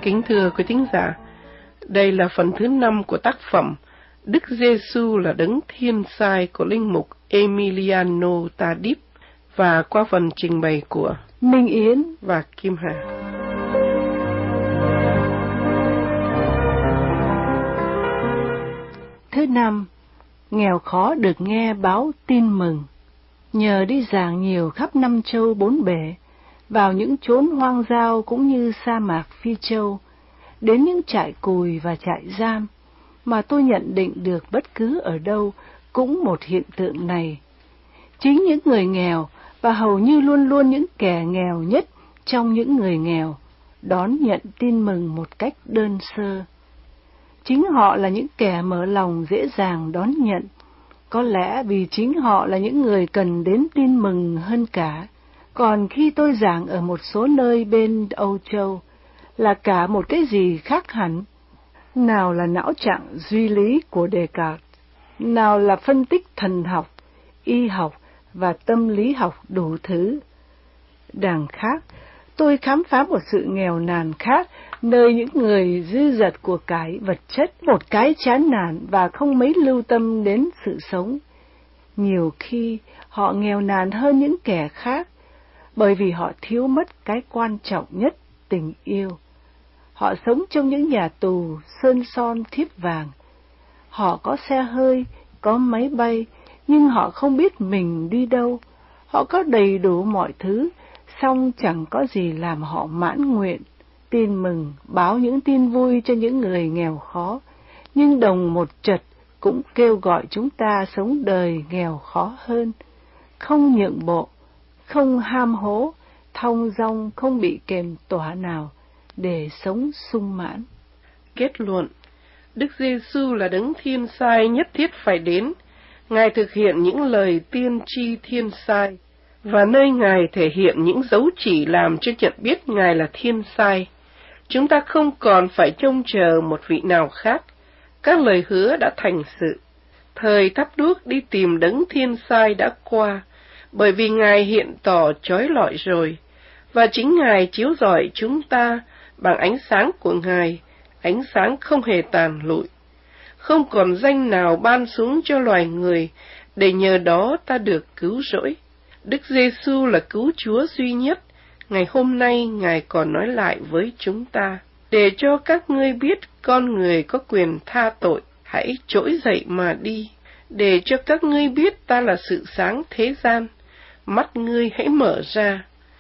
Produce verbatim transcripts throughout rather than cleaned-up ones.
Kính thưa quý thính giả, đây là phần thứ năm của tác phẩm Đức Giêsu là Đấng Thiên Sai của linh mục Emiliano Tadip và qua phần trình bày của Minh Yến và Kim Hà. Thứ năm, nghèo khó được nghe báo tin mừng. Nhờ đi giảng nhiều khắp năm châu bốn bể, vào những chốn hoang dao cũng như sa mạc Phi Châu, đến những trại cùi và trại giam, mà tôi nhận định được bất cứ ở đâu cũng một hiện tượng này. Chính những người nghèo, và hầu như luôn luôn những kẻ nghèo nhất trong những người nghèo, đón nhận tin mừng một cách đơn sơ. Chính họ là những kẻ mở lòng dễ dàng đón nhận, có lẽ vì chính họ là những người cần đến tin mừng hơn cả. Còn khi tôi giảng ở một số nơi bên Âu Châu, là cả một cái gì khác hẳn. Nào là não trạng duy lý của Descartes, nào là phân tích thần học, y học và tâm lý học đủ thứ. Đằng khác, tôi khám phá một sự nghèo nàn khác, nơi những người dư dật của cái vật chất, một cái chán nản và không mấy lưu tâm đến sự sống. Nhiều khi họ nghèo nàn hơn những kẻ khác, bởi vì họ thiếu mất cái quan trọng nhất, tình yêu. Họ sống trong những nhà tù sơn son thiếp vàng. Họ có xe hơi, có máy bay, nhưng họ không biết mình đi đâu. Họ có đầy đủ mọi thứ, song chẳng có gì làm họ mãn nguyện. Tin mừng báo những tin vui cho những người nghèo khó, nhưng đồng một chật cũng kêu gọi chúng ta sống đời nghèo khó hơn, không nhượng bộ, không ham hố, thong dong không bị kềm tỏa nào, để sống sung mãn. Kết luận, Đức Giêsu là Đấng Thiên Sai nhất thiết phải đến. Ngài thực hiện những lời tiên tri thiên sai, và nơi Ngài thể hiện những dấu chỉ làm cho nhận biết Ngài là Thiên Sai. Chúng ta không còn phải trông chờ một vị nào khác. Các lời hứa đã thành sự. Thời thắp đuốc đi tìm Đấng Thiên Sai đã qua, bởi vì Ngài hiện tỏ chói lọi rồi, và chính Ngài chiếu rọi chúng ta bằng ánh sáng của Ngài, ánh sáng không hề tàn lụi. Không còn danh nào ban xuống cho loài người, để nhờ đó ta được cứu rỗi. Đức Giêsu là cứu Chúa duy nhất. Ngày hôm nay Ngài còn nói lại với chúng ta, để cho các ngươi biết con người có quyền tha tội, hãy trỗi dậy mà đi. Để cho các ngươi biết ta là sự sáng thế gian, mắt ngươi hãy mở ra.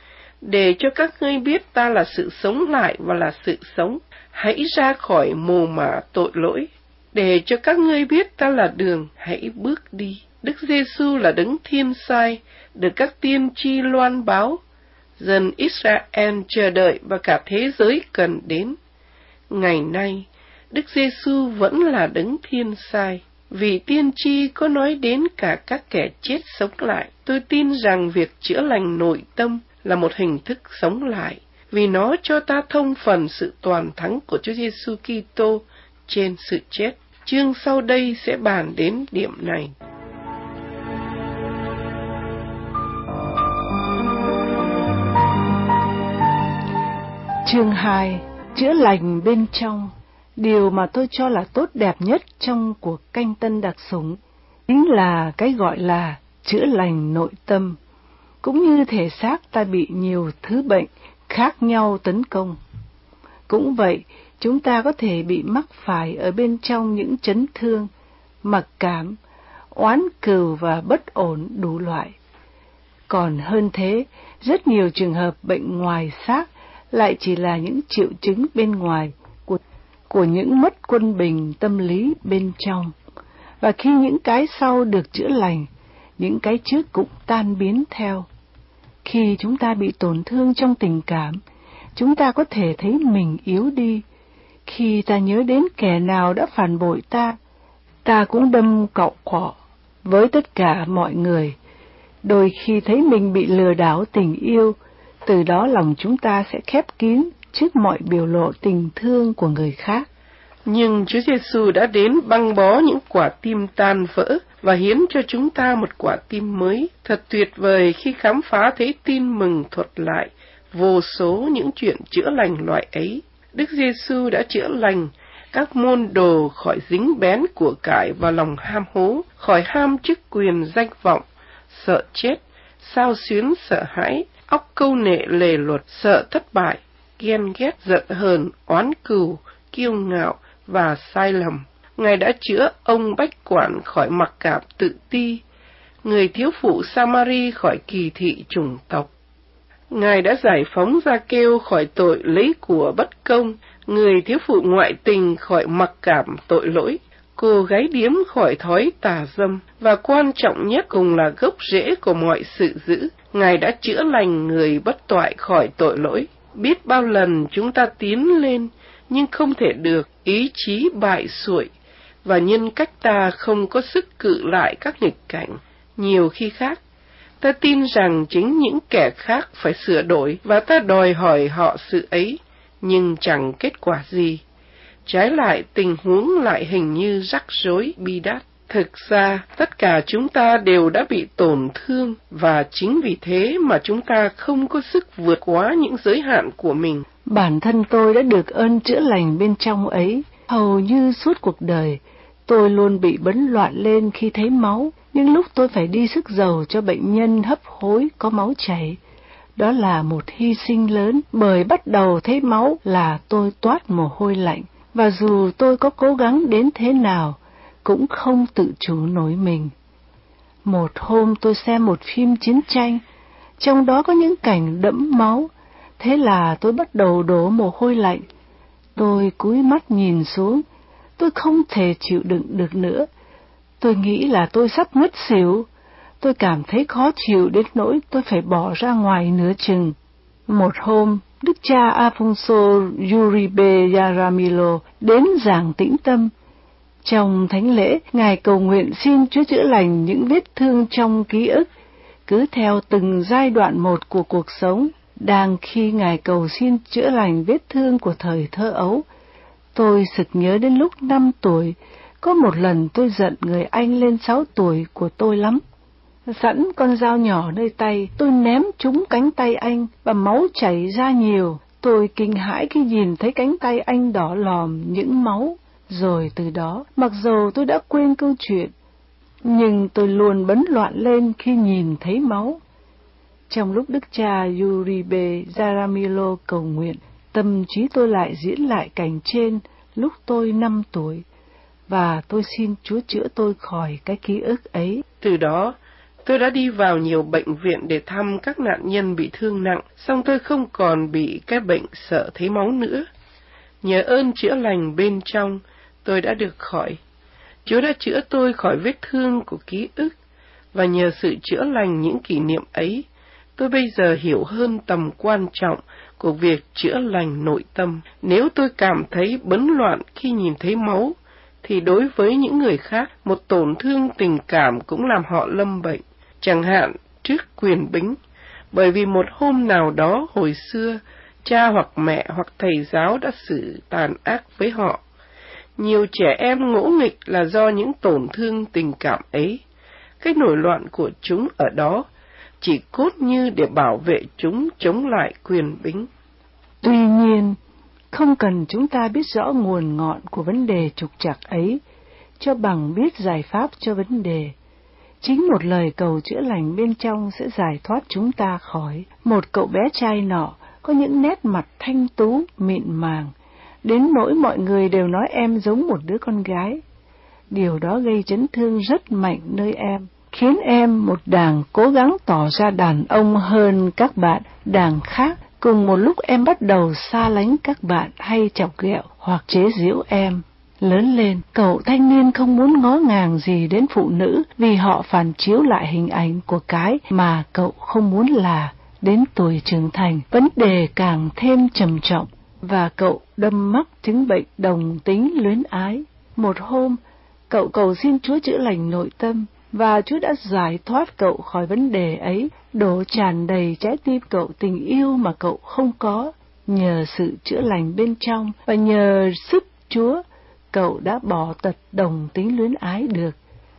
Để cho các ngươi biết ta là sự sống lại và là sự sống, hãy ra khỏi mồ mả tội lỗi. Để cho các ngươi biết ta là đường, hãy bước đi. Đức Giêsu là Đấng Thiên Sai, được các tiên tri loan báo. Dân Israel chờ đợi và cả thế giới cần đến. Ngày nay, Đức Giêsu vẫn là Đấng Thiên Sai. Vì tiên tri có nói đến cả các kẻ chết sống lại. Tôi tin rằng việc chữa lành nội tâm là một hình thức sống lại, vì nó cho ta thông phần sự toàn thắng của Chúa Giêsu Kitô trên sự chết. Chương sau đây sẽ bàn đến điểm này. Chương hai. Chữa lành bên trong. Điều mà tôi cho là tốt đẹp nhất trong cuộc canh tân đặc sủng chính là cái gọi là chữa lành nội tâm. Cũng như thể xác ta bị nhiều thứ bệnh khác nhau tấn công, cũng vậy, chúng ta có thể bị mắc phải ở bên trong những chấn thương, mặc cảm, oán cừu và bất ổn đủ loại. Còn hơn thế, rất nhiều trường hợp bệnh ngoài xác lại chỉ là những triệu chứng bên ngoài của, của những mất quân bình tâm lý bên trong. Và khi những cái sau được chữa lành, những cái trước cũng tan biến theo. Khi chúng ta bị tổn thương trong tình cảm, chúng ta có thể thấy mình yếu đi. Khi ta nhớ đến kẻ nào đã phản bội ta, ta cũng đâm cọng cỏ với tất cả mọi người. Đôi khi thấy mình bị lừa đảo tình yêu, từ đó lòng chúng ta sẽ khép kín trước mọi biểu lộ tình thương của người khác. Nhưng Chúa Giêsu đã đến băng bó những quả tim tan vỡ và hiến cho chúng ta một quả tim mới. Thật tuyệt vời khi khám phá thấy tin mừng thuật lại vô số những chuyện chữa lành loại ấy. Đức Giêsu đã chữa lành các môn đồ khỏi dính bén của cải và lòng ham hố, khỏi ham chức quyền danh vọng, sợ chết, xao xuyến sợ hãi, óc câu nệ lề luật, sợ thất bại, ghen ghét giận hờn, oán cừu, kiêu ngạo và sai lầm. Ngài đã chữa ông bách quản khỏi mặc cảm tự ti, người thiếu phụ Samari khỏi kỳ thị chủng tộc. Ngài đã giải phóng Gia-kêu khỏi tội lấy của bất công, người thiếu phụ ngoại tình khỏi mặc cảm tội lỗi, cô gái điếm khỏi thói tà dâm, và quan trọng nhất cùng là gốc rễ của mọi sự dữ. Ngài đã chữa lành người bất toại khỏi tội lỗi. Biết bao lần chúng ta tiến lên, nhưng không thể được, ý chí bại xuội, và nhân cách ta không có sức cự lại các nghịch cảnh. Nhiều khi khác, ta tin rằng chính những kẻ khác phải sửa đổi, và ta đòi hỏi họ sự ấy, nhưng chẳng kết quả gì. Trái lại, tình huống lại hình như rắc rối bi đát. Thực ra, tất cả chúng ta đều đã bị tổn thương, và chính vì thế mà chúng ta không có sức vượt qua những giới hạn của mình. Bản thân tôi đã được ơn chữa lành bên trong ấy. Hầu như suốt cuộc đời, tôi luôn bị bấn loạn lên khi thấy máu, nhưng lúc tôi phải đi sức dầu cho bệnh nhân hấp hối có máu chảy. Đó là một hy sinh lớn, bởi bắt đầu thấy máu là tôi toát mồ hôi lạnh, và dù tôi có cố gắng đến thế nào, cũng không tự chủ nổi mình. Một hôm tôi xem một phim chiến tranh, trong đó có những cảnh đẫm máu, thế là tôi bắt đầu đổ mồ hôi lạnh. Tôi cúi mắt nhìn xuống, tôi không thể chịu đựng được nữa. Tôi nghĩ là tôi sắp ngất xỉu. Tôi cảm thấy khó chịu đến nỗi tôi phải bỏ ra ngoài nửa chừng. Một hôm, Đức cha Afonso Uribe Jaramillo đến giảng tĩnh tâm. Trong thánh lễ, Ngài cầu nguyện xin Chúa chữa lành những vết thương trong ký ức, cứ theo từng giai đoạn một của cuộc sống. Đang khi Ngài cầu xin chữa lành vết thương của thời thơ ấu, tôi sực nhớ đến lúc năm tuổi, có một lần tôi giận người anh lên sáu tuổi của tôi lắm. Sẵn con dao nhỏ nơi tay, tôi ném trúng cánh tay anh và máu chảy ra nhiều. Tôi kinh hãi khi nhìn thấy cánh tay anh đỏ lòm những máu. Rồi từ đó, mặc dù tôi đã quên câu chuyện, nhưng tôi luôn bấn loạn lên khi nhìn thấy máu. Trong lúc Đức cha Uribe Jaramillo cầu nguyện, tâm trí tôi lại diễn lại cảnh trên lúc tôi năm tuổi, và tôi xin Chúa chữa tôi khỏi cái ký ức ấy. Từ đó, tôi đã đi vào nhiều bệnh viện để thăm các nạn nhân bị thương nặng, song tôi không còn bị cái bệnh sợ thấy máu nữa. Nhờ ơn chữa lành bên trong, tôi đã được khỏi. Chúa đã chữa tôi khỏi vết thương của ký ức, và nhờ sự chữa lành những kỷ niệm ấy, tôi bây giờ hiểu hơn tầm quan trọng của việc chữa lành nội tâm. Nếu tôi cảm thấy bấn loạn khi nhìn thấy máu, thì đối với những người khác, một tổn thương tình cảm cũng làm họ lâm bệnh, chẳng hạn trước quyền bính, bởi vì một hôm nào đó hồi xưa, cha hoặc mẹ hoặc thầy giáo đã xử tàn ác với họ. Nhiều trẻ em ngỗ nghịch là do những tổn thương tình cảm ấy. Cái nổi loạn của chúng ở đó chỉ cốt như để bảo vệ chúng chống lại quyền bính. Tuy nhiên, không cần chúng ta biết rõ nguồn ngọn của vấn đề trục trặc ấy, cho bằng biết giải pháp cho vấn đề. Chính một lời cầu chữa lành bên trong sẽ giải thoát chúng ta khỏi. Một cậu bé trai nọ có những nét mặt thanh tú, mịn màng, đến nỗi mọi người đều nói em giống một đứa con gái. Điều đó gây chấn thương rất mạnh nơi em, khiến em một đàng cố gắng tỏ ra đàn ông hơn các bạn đàng khác. Cùng một lúc em bắt đầu xa lánh các bạn hay chọc ghẹo hoặc chế giễu em. Lớn lên, cậu thanh niên không muốn ngó ngàng gì đến phụ nữ vì họ phản chiếu lại hình ảnh của cái mà cậu không muốn là. Đến tuổi trưởng thành, vấn đề càng thêm trầm trọng và cậu đâm mắc chứng bệnh đồng tính luyến ái. Một hôm, cậu cầu xin Chúa chữa lành nội tâm, và Chúa đã giải thoát cậu khỏi vấn đề ấy, đổ tràn đầy trái tim cậu tình yêu mà cậu không có. Nhờ sự chữa lành bên trong và nhờ sức Chúa, cậu đã bỏ tật đồng tính luyến ái được.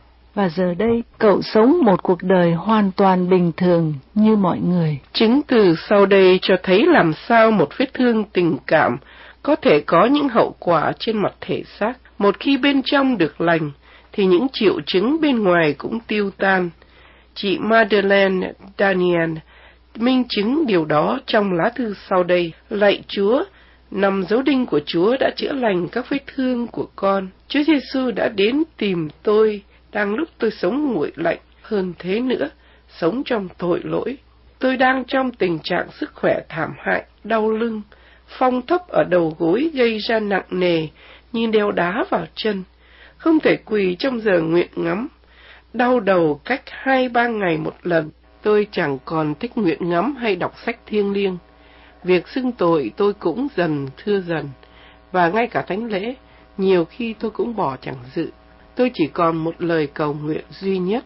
Và giờ đây, cậu sống một cuộc đời hoàn toàn bình thường như mọi người. Chứng từ sau đây cho thấy làm sao một vết thương tình cảm có thể có những hậu quả trên mặt thể xác. Một khi bên trong được lành, thì những triệu chứng bên ngoài cũng tiêu tan. Chị Madeleine Daniel minh chứng điều đó trong lá thư sau đây. Lạy Chúa, nằm dấu đinh của Chúa đã chữa lành các vết thương của con. Chúa Giêsu đã đến tìm tôi đang lúc tôi sống nguội lạnh, hơn thế nữa, sống trong tội lỗi. Tôi đang trong tình trạng sức khỏe thảm hại, đau lưng, phong thấp ở đầu gối gây ra nặng nề như đeo đá vào chân, không thể quỳ trong giờ nguyện ngắm, đau đầu cách hai ba ngày một lần. Tôi chẳng còn thích nguyện ngắm hay đọc sách thiêng liêng. Việc xưng tội tôi cũng dần thưa dần, và ngay cả thánh lễ, nhiều khi tôi cũng bỏ chẳng dự. Tôi chỉ còn một lời cầu nguyện duy nhất.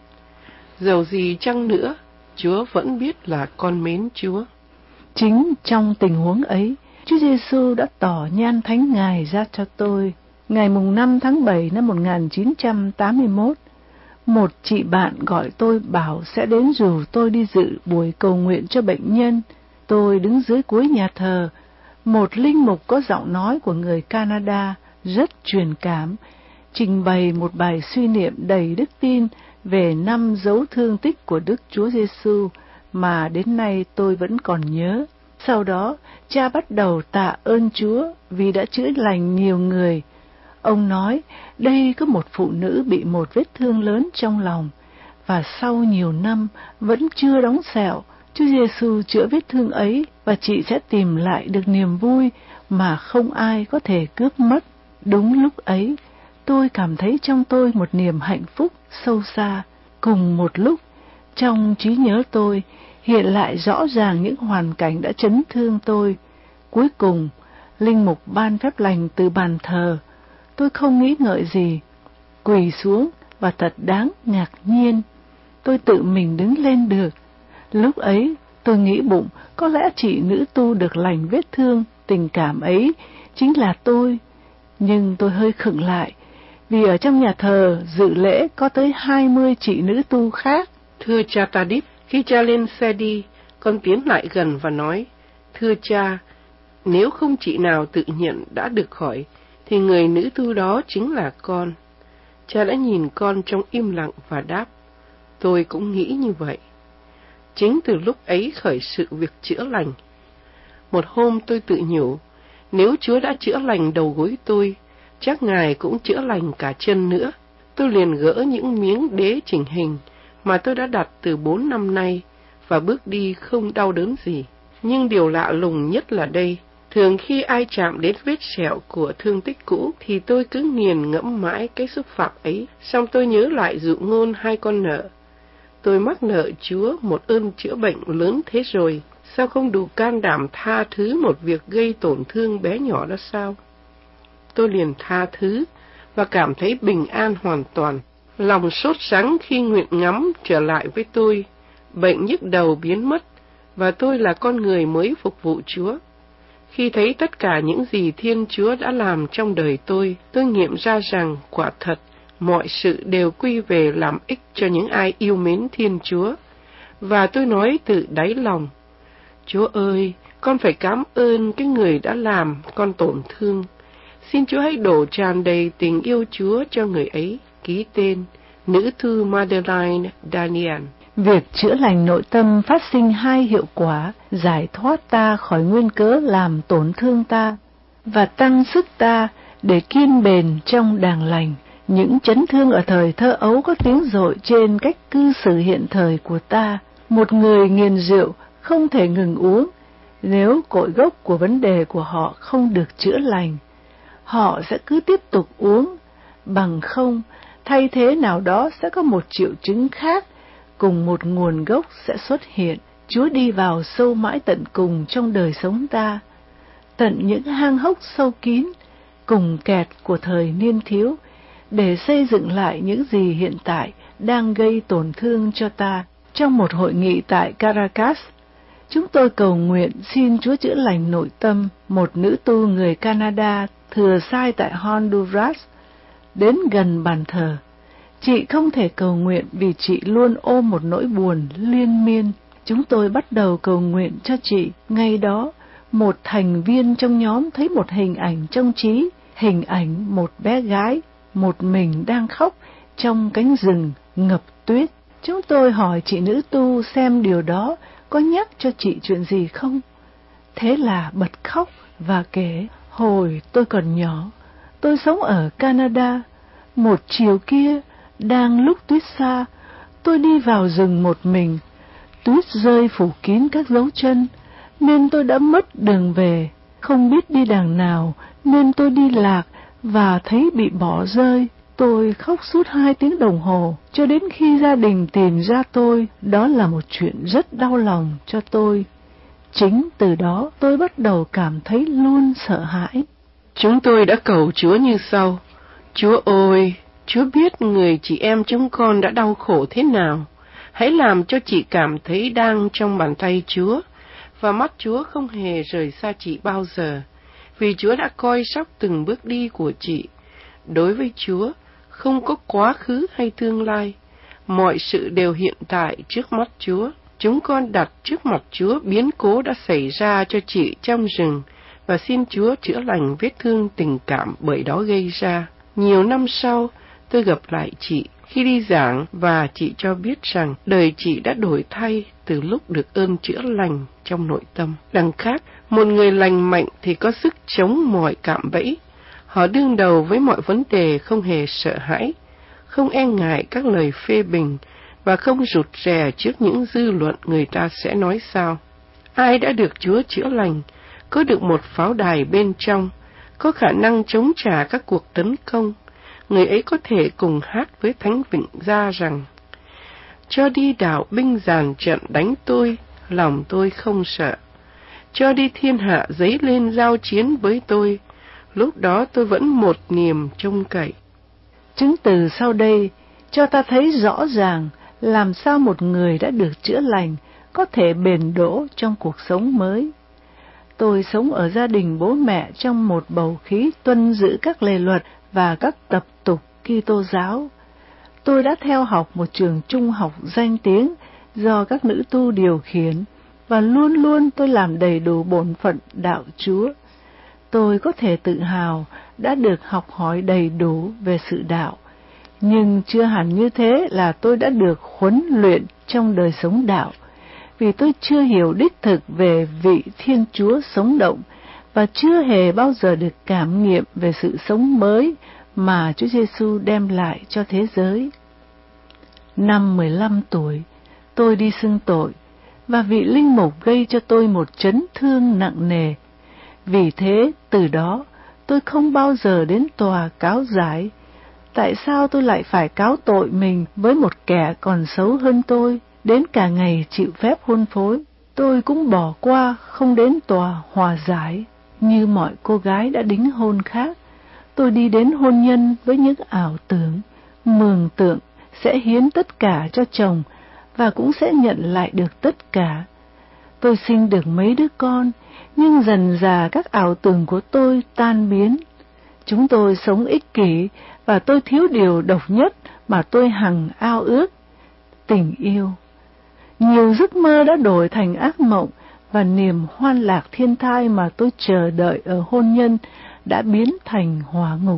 Dầu gì chăng nữa, Chúa vẫn biết là con mến Chúa. Chính trong tình huống ấy, Chúa Giêsu đã tỏ nhan thánh Ngài ra cho tôi. Ngày mùng năm tháng bảy năm một nghìn chín trăm tám mươi mốt, một chị bạn gọi tôi bảo sẽ đến rủ tôi đi dự buổi cầu nguyện cho bệnh nhân. Tôi đứng dưới cuối nhà thờ, một linh mục có giọng nói của người Canada rất truyền cảm, trình bày một bài suy niệm đầy đức tin về năm dấu thương tích của Đức Chúa Giêsu mà đến nay tôi vẫn còn nhớ. Sau đó, cha bắt đầu tạ ơn Chúa vì đã chữa lành nhiều người. Ông nói, đây có một phụ nữ bị một vết thương lớn trong lòng, và sau nhiều năm vẫn chưa đóng sẹo. Chúa Giêsu chữa vết thương ấy, và chị sẽ tìm lại được niềm vui mà không ai có thể cướp mất. Đúng lúc ấy, tôi cảm thấy trong tôi một niềm hạnh phúc sâu xa. Cùng một lúc, trong trí nhớ tôi hiện lại rõ ràng những hoàn cảnh đã chấn thương tôi. Cuối cùng, linh mục ban phép lành từ bàn thờ. Tôi không nghĩ ngợi gì, quỳ xuống và thật đáng ngạc nhiên. Tôi tự mình đứng lên được. Lúc ấy, tôi nghĩ bụng, có lẽ chị nữ tu được lành vết thương, tình cảm ấy chính là tôi. Nhưng tôi hơi khựng lại, vì ở trong nhà thờ dự lễ có tới hai mươi chị nữ tu khác. Thưa cha Tadip, khi cha lên xe đi, con tiến lại gần và nói, thưa cha, nếu không chị nào tự nhận đã được khỏi, thì người nữ tu đó chính là con. Cha đã nhìn con trong im lặng và đáp, tôi cũng nghĩ như vậy. Chính từ lúc ấy khởi sự việc chữa lành. Một hôm tôi tự nhủ, nếu Chúa đã chữa lành đầu gối tôi, chắc Ngài cũng chữa lành cả chân nữa. Tôi liền gỡ những miếng đế chỉnh hình mà tôi đã đặt từ bốn năm nay và bước đi không đau đớn gì. Nhưng điều lạ lùng nhất là đây, thường khi ai chạm đến vết sẹo của thương tích cũ thì tôi cứ nghiền ngẫm mãi cái xúc phạm ấy. Xong tôi nhớ lại dụ ngôn hai con nợ. Tôi mắc nợ Chúa một ơn chữa bệnh lớn thế rồi, sao không đủ can đảm tha thứ một việc gây tổn thương bé nhỏ đó sao? Tôi liền tha thứ và cảm thấy bình an hoàn toàn. Lòng sốt sắng khi nguyện ngắm trở lại với tôi, bệnh nhức đầu biến mất, và tôi là con người mới phục vụ Chúa. Khi thấy tất cả những gì Thiên Chúa đã làm trong đời tôi, tôi nghiệm ra rằng quả thật, mọi sự đều quy về làm ích cho những ai yêu mến Thiên Chúa. Và tôi nói từ đáy lòng, Chúa ơi, con phải cảm ơn cái người đã làm con tổn thương. Xin Chúa hãy đổ tràn đầy tình yêu Chúa cho người ấy. Ký tên, nữ thư Madeleine Daniel. Việc chữa lành nội tâm phát sinh hai hiệu quả, giải thoát ta khỏi nguyên cớ làm tổn thương ta, và tăng sức ta để kiên bền trong đàng lành. Những chấn thương ở thời thơ ấu có tiếng dội trên cách cư xử hiện thời của ta. Một người nghiền rượu không thể ngừng uống nếu cội gốc của vấn đề của họ không được chữa lành. Họ sẽ cứ tiếp tục uống, bằng không, thay thế nào đó sẽ có một triệu chứng khác, cùng một nguồn gốc sẽ xuất hiện. Chúa đi vào sâu mãi tận cùng trong đời sống ta, tận những hang hốc sâu kín, cùng kẹt của thời niên thiếu, để xây dựng lại những gì hiện tại đang gây tổn thương cho ta. Trong một hội nghị tại Caracas, chúng tôi cầu nguyện xin Chúa chữa lành nội tâm một nữ tu người Canada thừa sai tại Honduras. Đến gần bàn thờ, chị không thể cầu nguyện vì chị luôn ôm một nỗi buồn liên miên. Chúng tôi bắt đầu cầu nguyện cho chị. Ngay đó, một thành viên trong nhóm thấy một hình ảnh trong trí, hình ảnh một bé gái, một mình đang khóc trong cánh rừng ngập tuyết. Chúng tôi hỏi chị nữ tu xem điều đó có nhắc cho chị chuyện gì không. Thế là bật khóc và kể, hồi tôi còn nhỏ, tôi sống ở Canada. Một chiều kia, đang lúc tuyết xa, tôi đi vào rừng một mình. Tuyết rơi phủ kín các dấu chân, nên tôi đã mất đường về. Không biết đi đằng nào, nên tôi đi lạc và thấy bị bỏ rơi. Tôi khóc suốt hai tiếng đồng hồ, cho đến khi gia đình tìm ra tôi. Đó là một chuyện rất đau lòng cho tôi. Chính từ đó tôi bắt đầu cảm thấy luôn sợ hãi. Chúng tôi đã cầu Chúa như sau: Chúa ơi, Chúa biết người chị em chúng con đã đau khổ thế nào. Hãy làm cho chị cảm thấy đang trong bàn tay Chúa, và mắt Chúa không hề rời xa chị bao giờ, vì Chúa đã coi sóc từng bước đi của chị. Đối với Chúa, không có quá khứ hay tương lai, mọi sự đều hiện tại trước mắt Chúa. Chúng con đặt trước mặt Chúa biến cố đã xảy ra cho chị trong rừng, và xin Chúa chữa lành vết thương tình cảm bởi đó gây ra. Nhiều năm sau, tôi gặp lại chị khi đi giảng, và chị cho biết rằng đời chị đã đổi thay từ lúc được ơn chữa lành trong nội tâm. Đằng khác, một người lành mạnh thì có sức chống mọi cạm bẫy. Họ đương đầu với mọi vấn đề không hề sợ hãi, không e ngại các lời phê bình, và không rụt rè trước những dư luận người ta sẽ nói sao. Ai đã được Chúa chữa lành, có được một pháo đài bên trong, có khả năng chống trả các cuộc tấn công, người ấy có thể cùng hát với Thánh Vịnh Gia rằng: cho đi đạo binh dàn trận đánh tôi, lòng tôi không sợ. Cho đi thiên hạ dấy lên giao chiến với tôi, lúc đó tôi vẫn một niềm trông cậy. Chứng từ sau đây cho ta thấy rõ ràng làm sao một người đã được chữa lành có thể bền đỗ trong cuộc sống mới. Tôi sống ở gia đình bố mẹ trong một bầu khí tuân giữ các lề luật và các tập tục Kitô giáo. Tôi đã theo học một trường trung học danh tiếng do các nữ tu điều khiển, và luôn luôn tôi làm đầy đủ bổn phận đạo Chúa. Tôi có thể tự hào đã được học hỏi đầy đủ về sự đạo, nhưng chưa hẳn như thế là tôi đã được huấn luyện trong đời sống đạo, vì tôi chưa hiểu đích thực về vị Thiên Chúa sống động, và chưa hề bao giờ được cảm nghiệm về sự sống mới mà Chúa Giêsu đem lại cho thế giới. Năm mười lăm tuổi, tôi đi xưng tội, và vị linh mục gây cho tôi một chấn thương nặng nề. Vì thế, từ đó, tôi không bao giờ đến tòa cáo giải. Tại sao tôi lại phải cáo tội mình với một kẻ còn xấu hơn tôi, đến cả ngày chịu phép hôn phối? Tôi cũng bỏ qua không đến tòa hòa giải, như mọi cô gái đã đính hôn khác. Tôi đi đến hôn nhân với những ảo tưởng, mường tượng sẽ hiến tất cả cho chồng, và cũng sẽ nhận lại được tất cả. Tôi sinh được mấy đứa con, nhưng dần dà các ảo tưởng của tôi tan biến. Chúng tôi sống ích kỷ, và tôi thiếu điều độc nhất mà tôi hằng ao ước: tình yêu. Nhiều giấc mơ đã đổi thành ác mộng, và niềm hoan lạc thiên thai mà tôi chờ đợi ở hôn nhân đã biến thành hỏa ngục.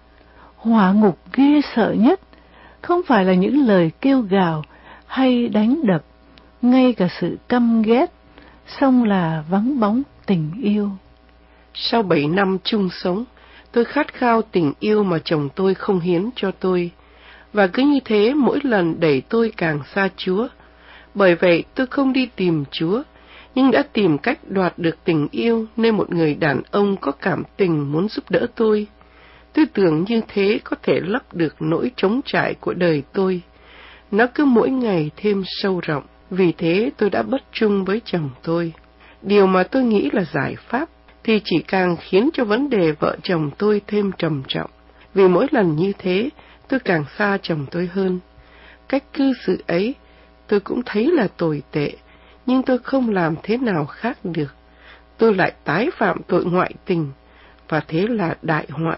Hỏa ngục ghê sợ nhất không phải là những lời kêu gào hay đánh đập, ngay cả sự căm ghét, song là vắng bóng tình yêu. Sau bảy năm chung sống, tôi khát khao tình yêu mà chồng tôi không hiến cho tôi, và cứ như thế mỗi lần đẩy tôi càng xa Chúa. Bởi vậy tôi không đi tìm Chúa, nhưng đã tìm cách đoạt được tình yêu nơi một người đàn ông có cảm tình muốn giúp đỡ tôi. Tôi tưởng như thế có thể lấp được nỗi trống trải của đời tôi. Nó cứ mỗi ngày thêm sâu rộng, vì thế tôi đã bất trung với chồng tôi. Điều mà tôi nghĩ là giải pháp thì chỉ càng khiến cho vấn đề vợ chồng tôi thêm trầm trọng, vì mỗi lần như thế tôi càng xa chồng tôi hơn. Cách cư xử ấy tôi cũng thấy là tồi tệ, nhưng tôi không làm thế nào khác được. Tôi lại tái phạm tội ngoại tình, và thế là đại họa.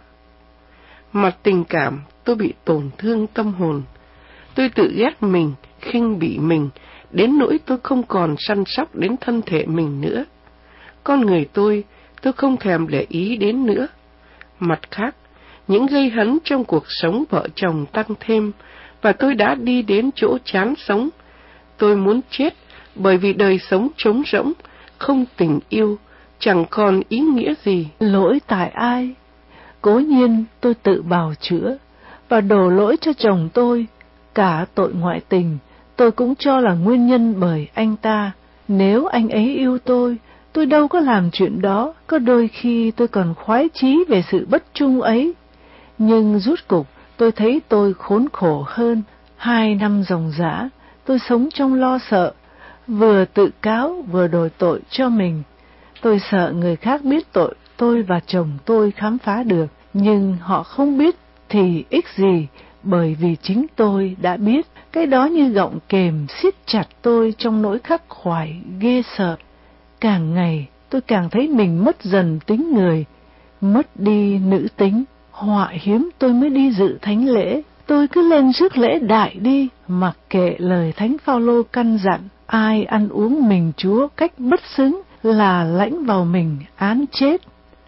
Mặt tình cảm, tôi bị tổn thương tâm hồn. Tôi tự ghét mình, khinh bỉ mình, đến nỗi tôi không còn săn sóc đến thân thể mình nữa. con người tôi, tôi không thèm để ý đến nữa. Mặt khác, những gây hấn trong cuộc sống vợ chồng tăng thêm, và tôi đã đi đến chỗ chán sống. Tôi muốn chết, bởi vì đời sống trống rỗng, không tình yêu, chẳng còn ý nghĩa gì. Lỗi tại ai? Cố nhiên tôi tự bào chữa, và đổ lỗi cho chồng tôi. Cả tội ngoại tình, tôi cũng cho là nguyên nhân bởi anh ta. Nếu anh ấy yêu tôi, tôi đâu có làm chuyện đó, có đôi khi tôi còn khoái chí về sự bất trung ấy. Nhưng rút cục, tôi thấy tôi khốn khổ hơn. Hai năm ròng rã, tôi sống trong lo sợ, vừa tự cáo vừa đổ tội cho mình. Tôi sợ người khác biết tội tôi và chồng tôi khám phá được, nhưng họ không biết thì ích gì, bởi vì chính tôi đã biết. Cái đó như gọng kềm siết chặt tôi trong nỗi khắc khoải ghê sợ. Càng ngày tôi càng thấy mình mất dần tính người, mất đi nữ tính. Họa hiếm tôi mới đi dự thánh lễ, tôi cứ lên rước lễ đại đi, mặc kệ lời Thánh Phaolô căn dặn, ai ăn uống mình Chúa cách bất xứng là lãnh vào mình án chết.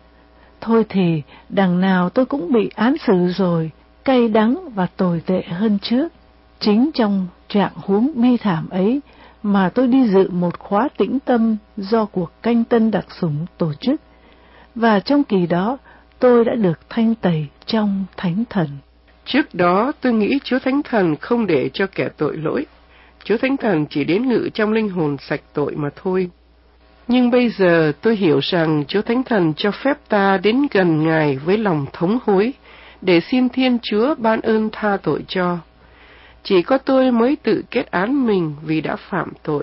Thôi thì, đằng nào tôi cũng bị án xử rồi, cay đắng và tồi tệ hơn trước. Chính trong trạng huống bi thảm ấy mà tôi đi dự một khóa tĩnh tâm do cuộc canh tân đặc sủng tổ chức, và trong kỳ đó tôi đã được thanh tẩy trong Thánh Thần. Trước đó tôi nghĩ Chúa Thánh Thần không để cho kẻ tội lỗi, Chúa Thánh Thần chỉ đến ngự trong linh hồn sạch tội mà thôi. Nhưng bây giờ tôi hiểu rằng Chúa Thánh Thần cho phép ta đến gần Ngài với lòng thống hối, để xin Thiên Chúa ban ơn tha tội cho. Chỉ có tôi mới tự kết án mình vì đã phạm tội,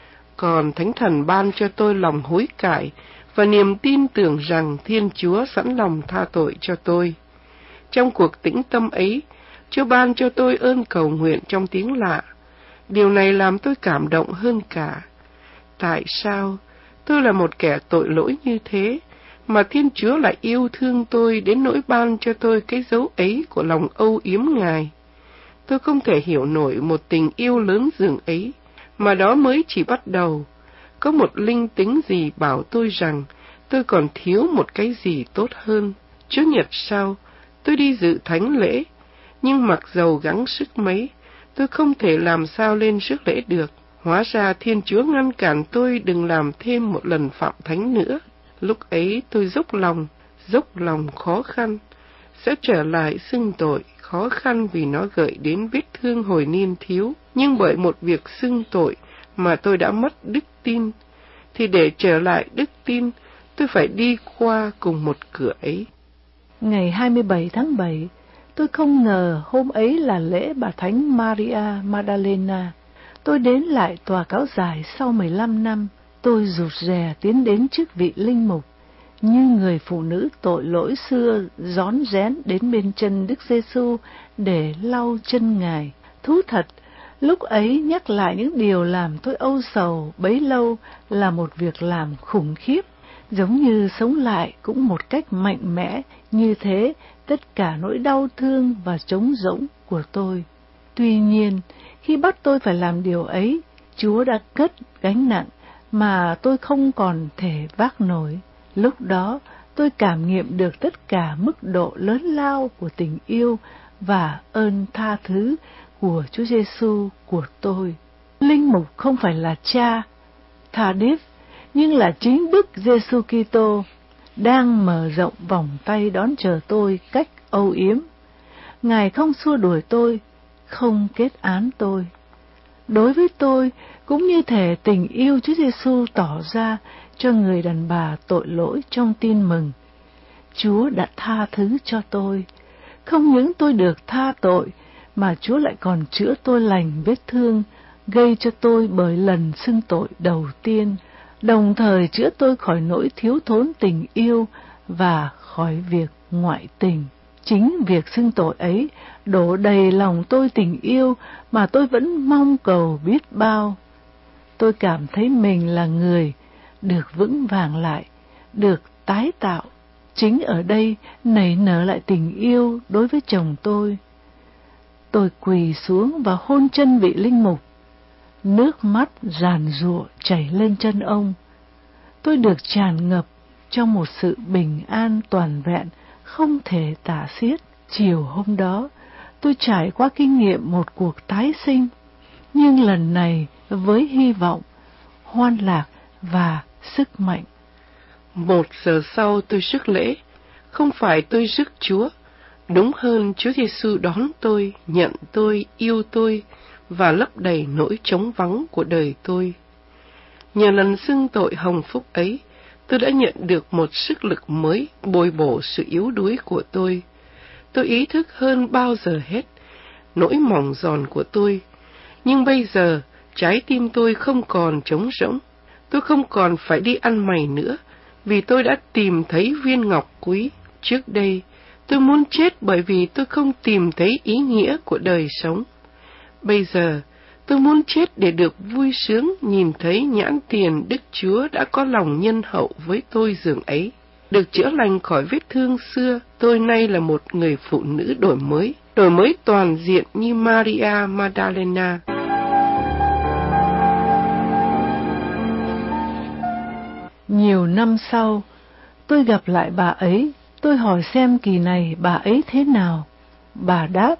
còn Thánh Thần ban cho tôi lòng hối cải và niềm tin tưởng rằng Thiên Chúa sẵn lòng tha tội cho tôi. Trong cuộc tĩnh tâm ấy, Chúa ban cho tôi ơn cầu nguyện trong tiếng lạ. Điều này làm tôi cảm động hơn cả. Tại sao tôi là một kẻ tội lỗi như thế, mà Thiên Chúa lại yêu thương tôi đến nỗi ban cho tôi cái dấu ấy của lòng âu yếm Ngài? Tôi không thể hiểu nổi một tình yêu lớn dường ấy, mà đó mới chỉ bắt đầu. Có một linh tính gì bảo tôi rằng tôi còn thiếu một cái gì tốt hơn. Chủ nhật sau, tôi đi dự thánh lễ, nhưng mặc dầu gắng sức mấy, tôi không thể làm sao lên rước lễ được. Hóa ra Thiên Chúa ngăn cản tôi đừng làm thêm một lần phạm thánh nữa. Lúc ấy tôi dốc lòng, dốc lòng khó khăn, sẽ trở lại xưng tội, khó khăn vì nó gợi đến vết thương hồi niên thiếu. Nhưng bởi một việc xưng tội mà tôi đã mất đức tin, thì để trở lại đức tin, tôi phải đi qua cùng một cửa ấy. Ngày hai mươi bảy tháng bảy, tôi không ngờ hôm ấy là lễ bà Thánh Maria Magdalena. Tôi đến lại tòa cáo giải sau mười lăm năm, tôi rụt rè tiến đến trước vị linh mục, như người phụ nữ tội lỗi xưa rón rén đến bên chân Đức Giêsu để lau chân Ngài. Thú thật, lúc ấy nhắc lại những điều làm tôi âu sầu bấy lâu là một việc làm khủng khiếp, giống như sống lại cũng một cách mạnh mẽ, như thế tất cả nỗi đau thương và trống rỗng của tôi. Tuy nhiên, khi bắt tôi phải làm điều ấy, Chúa đã cất gánh nặng mà tôi không còn thể vác nổi. Lúc đó, tôi cảm nghiệm được tất cả mức độ lớn lao của tình yêu và ơn tha thứ của Chúa Giêsu của tôi. Linh mục không phải là cha, Thaddeus, nhưng là chính Đức Giêsu Kitô đang mở rộng vòng tay đón chờ tôi cách âu yếm. Ngài không xua đuổi tôi, không kết án tôi. Đối với tôi, cũng như thể tình yêu Chúa Giêsu tỏ ra cho người đàn bà tội lỗi trong tin mừng. Chúa đã tha thứ cho tôi. Không những tôi được tha tội, mà Chúa lại còn chữa tôi lành vết thương gây cho tôi bởi lần xưng tội đầu tiên, đồng thời chữa tôi khỏi nỗi thiếu thốn tình yêu và khỏi việc ngoại tình. Chính việc xưng tội ấy đổ đầy lòng tôi tình yêu mà tôi vẫn mong cầu biết bao. Tôi cảm thấy mình là người được vững vàng lại, được tái tạo. Chính ở đây nảy nở lại tình yêu đối với chồng tôi. Tôi quỳ xuống và hôn chân vị linh mục. Nước mắt giàn giụa chảy lên chân ông. tôi được tràn ngập trong một sự bình an toàn vẹn, không thể tả xiết. Chiều hôm đó, tôi trải qua kinh nghiệm một cuộc tái sinh, nhưng lần này với hy vọng, hoan lạc và sức mạnh. Một giờ sau tôi rước lễ, không phải tôi rước Chúa, đúng hơn Chúa Giêsu đón tôi, nhận tôi, yêu tôi và lấp đầy nỗi trống vắng của đời tôi. Nhờ lần xưng tội hồng phúc ấy, tôi đã nhận được một sức lực mới bồi bổ sự yếu đuối của tôi. Tôi ý thức hơn bao giờ hết nỗi mỏng giòn của tôi, nhưng bây giờ trái tim tôi không còn trống rỗng. Tôi không còn phải đi ăn mày nữa, vì tôi đã tìm thấy viên ngọc quý. Trước đây, tôi muốn chết bởi vì tôi không tìm thấy ý nghĩa của đời sống. Bây giờ, tôi muốn chết để được vui sướng nhìn thấy nhãn tiền Đức Chúa đã có lòng nhân hậu với tôi dường ấy. Được chữa lành khỏi vết thương xưa, tôi nay là một người phụ nữ đổi mới, đổi mới toàn diện như Maria Magdalena. Nhiều năm sau, tôi gặp lại bà ấy, tôi hỏi xem kỳ này bà ấy thế nào. Bà đáp,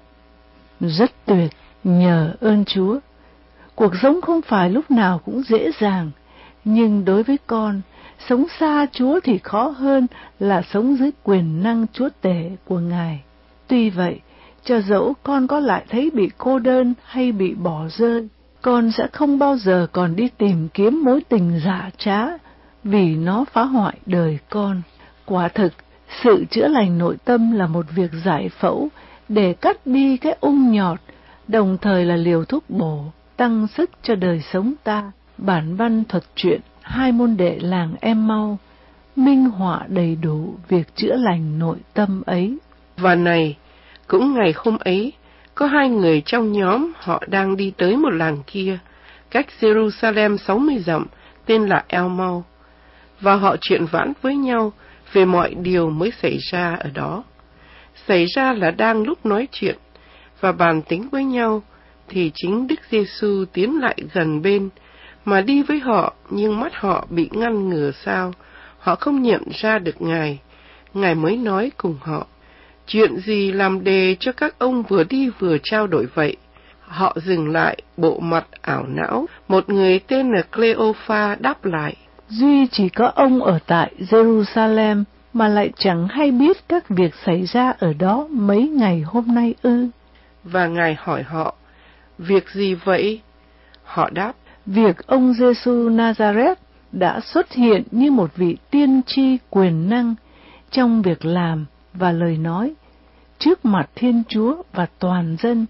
rất tuyệt, nhờ ơn Chúa. Cuộc sống không phải lúc nào cũng dễ dàng, nhưng đối với con, sống xa Chúa thì khó hơn là sống dưới quyền năng chúa tể của Ngài. Tuy vậy, cho dẫu con có lại thấy bị cô đơn hay bị bỏ rơi, con sẽ không bao giờ còn đi tìm kiếm mối tình giả trá, vì nó phá hoại đời con. Quả thực, sự chữa lành nội tâm là một việc giải phẫu để cắt đi cái ung nhọt, đồng thời là liều thuốc bổ, tăng sức cho đời sống ta. Bản văn thuật truyện hai môn đệ làng Em-mau minh họa đầy đủ việc chữa lành nội tâm ấy. Và này, cũng ngày hôm ấy, có hai người trong nhóm họ đang đi tới một làng kia, cách Jerusalem sáu mươi dặm, tên là El-mau, và họ chuyện vãn với nhau về mọi điều mới xảy ra ở đó. Xảy ra là đang lúc nói chuyện và bàn tính với nhau, thì chính Đức Giêsu tiến lại gần bên, mà đi với họ, nhưng mắt họ bị ngăn ngừa sao, họ không nhận ra được Ngài. Ngài mới nói cùng họ, chuyện gì làm đề cho các ông vừa đi vừa trao đổi vậy? Họ dừng lại, bộ mặt ảo não. Một người tên là Cleophas đáp lại, duy chỉ có ông ở tại Jerusalem mà lại chẳng hay biết các việc xảy ra ở đó mấy ngày hôm nay ư? Và Ngài hỏi họ, việc gì vậy? Họ đáp, việc ông Giêsu Nazareth đã xuất hiện như một vị tiên tri quyền năng trong việc làm và lời nói trước mặt Thiên Chúa và toàn dân.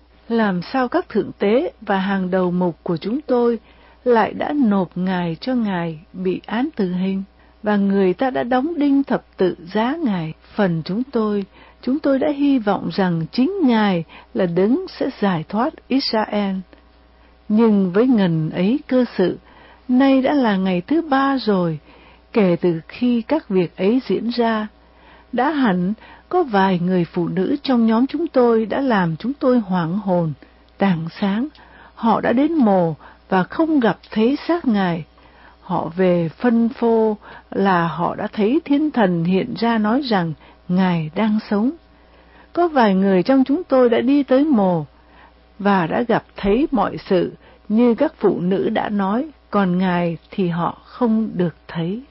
Làm sao các thượng tế và hàng đầu mục của chúng tôi lại đã nộp Ngài cho Ngài bị án tử hình, và người ta đã đóng đinh thập tự giá Ngài. Phần chúng tôi, chúng tôi đã hy vọng rằng chính Ngài là đấng sẽ giải thoát Israel. Nhưng với ngần ấy cơ sự, nay đã là ngày thứ ba rồi, kể từ khi các việc ấy diễn ra. Đã hẳn có vài người phụ nữ trong nhóm chúng tôi đã làm chúng tôi hoảng hồn. Tảng sáng, họ đã đến mồ và không gặp thấy xác Ngài. Họ về phân phô là họ đã thấy thiên thần hiện ra nói rằng Ngài đang sống. Có vài người trong chúng tôi đã đi tới mồ và đã gặp thấy mọi sự như các phụ nữ đã nói, còn Ngài thì họ không được thấy.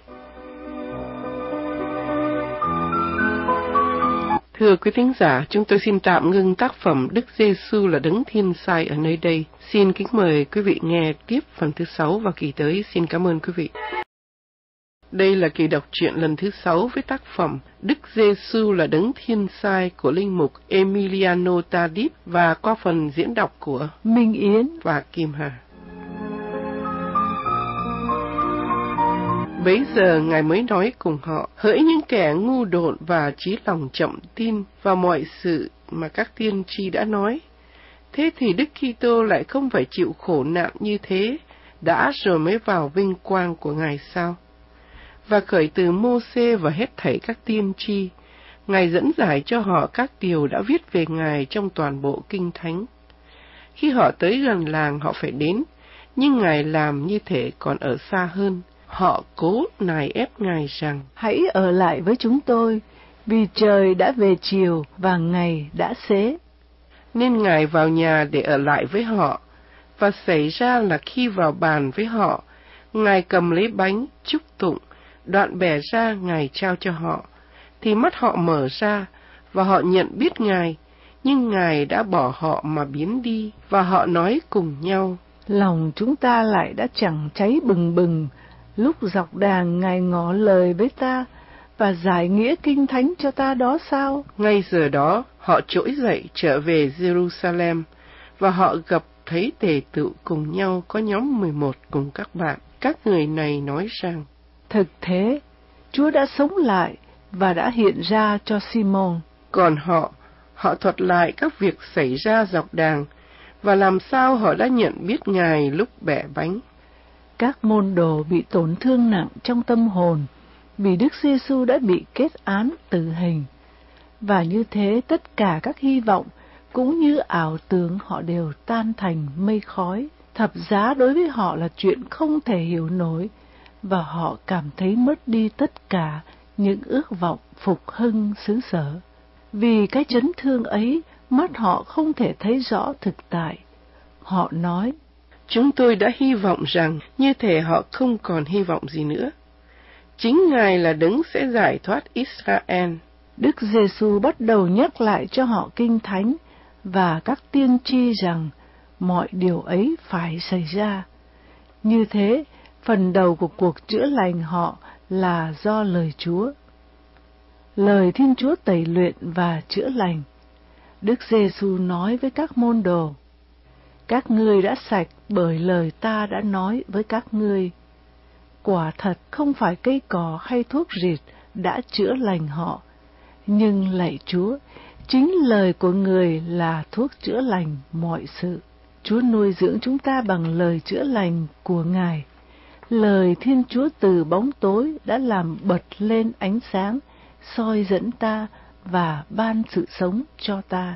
Thưa quý thính giả, chúng tôi xin tạm ngưng tác phẩm Đức Giêsu là Đấng Thiên Sai ở nơi đây. Xin kính mời quý vị nghe tiếp phần thứ sáu và kỳ tới. Xin cảm ơn quý vị. Đây là kỳ đọc truyện lần thứ sáu với tác phẩm Đức Giêsu là Đấng Thiên Sai của linh mục Emiliano Tadip và qua phần diễn đọc của Minh Yến và Kim Hà. Bấy giờ Ngài mới nói cùng họ, hỡi những kẻ ngu độn và trí lòng chậm tin vào mọi sự mà các tiên tri đã nói. Thế thì Đức Kitô lại không phải chịu khổ nạn như thế, đã rồi mới vào vinh quang của Ngài sao? Và khởi từ Mô-xê và hết thảy các tiên tri, Ngài dẫn giải cho họ các điều đã viết về Ngài trong toàn bộ Kinh Thánh. Khi họ tới gần làng họ phải đến, nhưng Ngài làm như thể còn ở xa hơn. họ cố nài ép Ngài rằng: hãy ở lại với chúng tôi, vì trời đã về chiều và ngày đã xế. Nên Ngài vào nhà để ở lại với họ, và xảy ra là khi vào bàn với họ, Ngài cầm lấy bánh, chúc tụng, đoạn bẻ ra Ngài trao cho họ, thì mắt họ mở ra, và họ nhận biết Ngài, nhưng Ngài đã bỏ họ mà biến đi, và họ nói cùng nhau: lòng chúng ta lại đã chẳng cháy bừng bừng, lúc dọc đàng Ngài ngỏ lời với ta, và giải nghĩa kinh thánh cho ta đó sao? Ngay giờ đó, họ trỗi dậy trở về Jerusalem, và họ gặp thấy tề tựu cùng nhau có nhóm mười một cùng các bạn. Các người này nói rằng: thực thế, Chúa đã sống lại và đã hiện ra cho Simon. Còn họ, họ thuật lại các việc xảy ra dọc đàng, và làm sao họ đã nhận biết Ngài lúc bẻ bánh. Các môn đồ bị tổn thương nặng trong tâm hồn, vì Đức Giê-xu đã bị kết án tử hình. Và như thế tất cả các hy vọng cũng như ảo tưởng họ đều tan thành mây khói. Thập giá đối với họ là chuyện không thể hiểu nổi, và họ cảm thấy mất đi tất cả những ước vọng phục hưng xứ sở. Vì cái chấn thương ấy, mắt họ không thể thấy rõ thực tại. Họ nói: chúng tôi đã hy vọng rằng như thể họ không còn hy vọng gì nữa. Chính Ngài là đấng sẽ giải thoát Israel. Đức Giê-xu bắt đầu nhắc lại cho họ kinh thánh và các tiên tri rằng mọi điều ấy phải xảy ra. Như thế, phần đầu của cuộc chữa lành họ là do lời Chúa. Lời Thiên Chúa tẩy luyện và chữa lành. Đức Giê-xu nói với các môn đồ: các ngươi đã sạch bởi lời ta đã nói với các ngươi. Quả thật không phải cây cỏ hay thuốc rịt đã chữa lành họ, nhưng lạy Chúa, chính lời của người là thuốc chữa lành mọi sự. Chúa nuôi dưỡng chúng ta bằng lời chữa lành của Ngài. Lời Thiên Chúa từ bóng tối đã làm bật lên ánh sáng, soi dẫn ta và ban sự sống cho ta.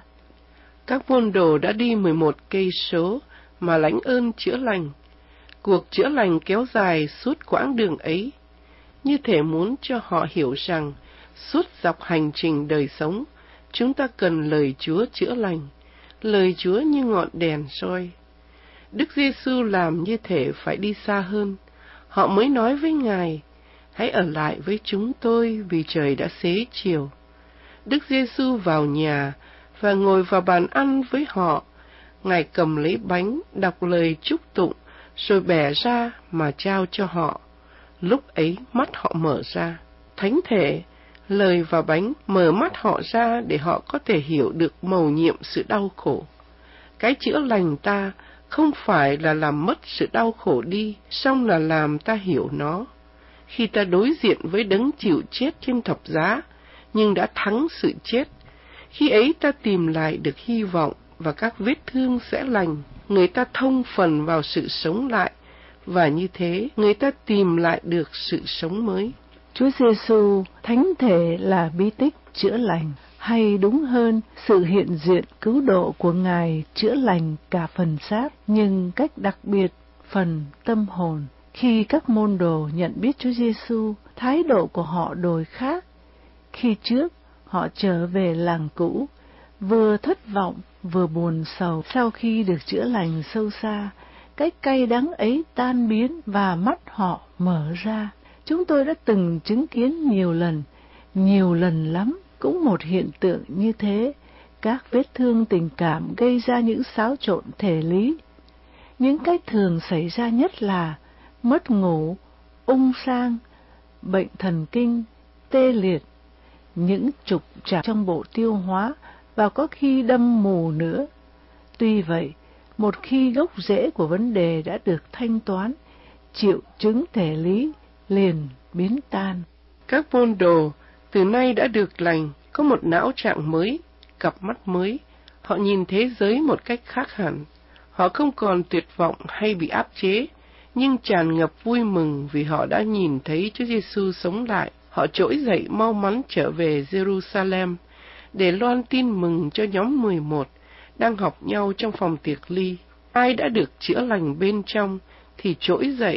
Các môn đồ đã đi mười một cây số mà lãnh ơn chữa lành. Cuộc chữa lành kéo dài suốt quãng đường ấy, như thể muốn cho họ hiểu rằng suốt dọc hành trình đời sống, chúng ta cần lời Chúa chữa lành, lời Chúa như ngọn đèn soi. Đức Giê-xu làm như thể phải đi xa hơn, họ mới nói với Ngài: hãy ở lại với chúng tôi vì trời đã xế chiều. Đức Giê-xu vào nhà và ngồi vào bàn ăn với họ. Ngài cầm lấy bánh, đọc lời chúc tụng, rồi bẻ ra mà trao cho họ. Lúc ấy mắt họ mở ra. Thánh thể, lời và bánh mở mắt họ ra để họ có thể hiểu được mầu nhiệm sự đau khổ. Cái chữa lành ta không phải là làm mất sự đau khổ đi, song là làm ta hiểu nó. Khi ta đối diện với đấng chịu chết trên thập giá, nhưng đã thắng sự chết, khi ấy ta tìm lại được hy vọng và các vết thương sẽ lành. Người ta thông phần vào sự sống lại, và như thế người ta tìm lại được sự sống mới. Chúa Giê-xu, thánh thể là bí tích chữa lành, hay đúng hơn, sự hiện diện cứu độ của Ngài chữa lành cả phần xác, nhưng cách đặc biệt phần tâm hồn. Khi các môn đồ nhận biết Chúa Giê-xu, thái độ của họ đổi khác. Khi trước, họ trở về làng cũ, vừa thất vọng, vừa buồn sầu. Sau khi được chữa lành sâu xa, cái cay đắng ấy tan biến và mắt họ mở ra. Chúng tôi đã từng chứng kiến nhiều lần, nhiều lần lắm, cũng một hiện tượng như thế. Các vết thương tình cảm gây ra những xáo trộn thể lý. Những cái thường xảy ra nhất là mất ngủ, ung sang, bệnh thần kinh, tê liệt, những trục trặc trong bộ tiêu hóa và có khi đâm mù nữa. Tuy vậy, một khi gốc rễ của vấn đề đã được thanh toán, triệu chứng thể lý liền biến tan. Các môn đồ từ nay đã được lành, có một não trạng mới, cặp mắt mới. Họ nhìn thế giới một cách khác hẳn. Họ không còn tuyệt vọng hay bị áp chế, nhưng tràn ngập vui mừng vì họ đã nhìn thấy Chúa Giê-xu sống lại. Họ trỗi dậy mau mắn trở về Jerusalem để loan tin mừng cho nhóm mười một đang học nhau trong phòng tiệc ly. Ai đã được chữa lành bên trong thì trỗi dậy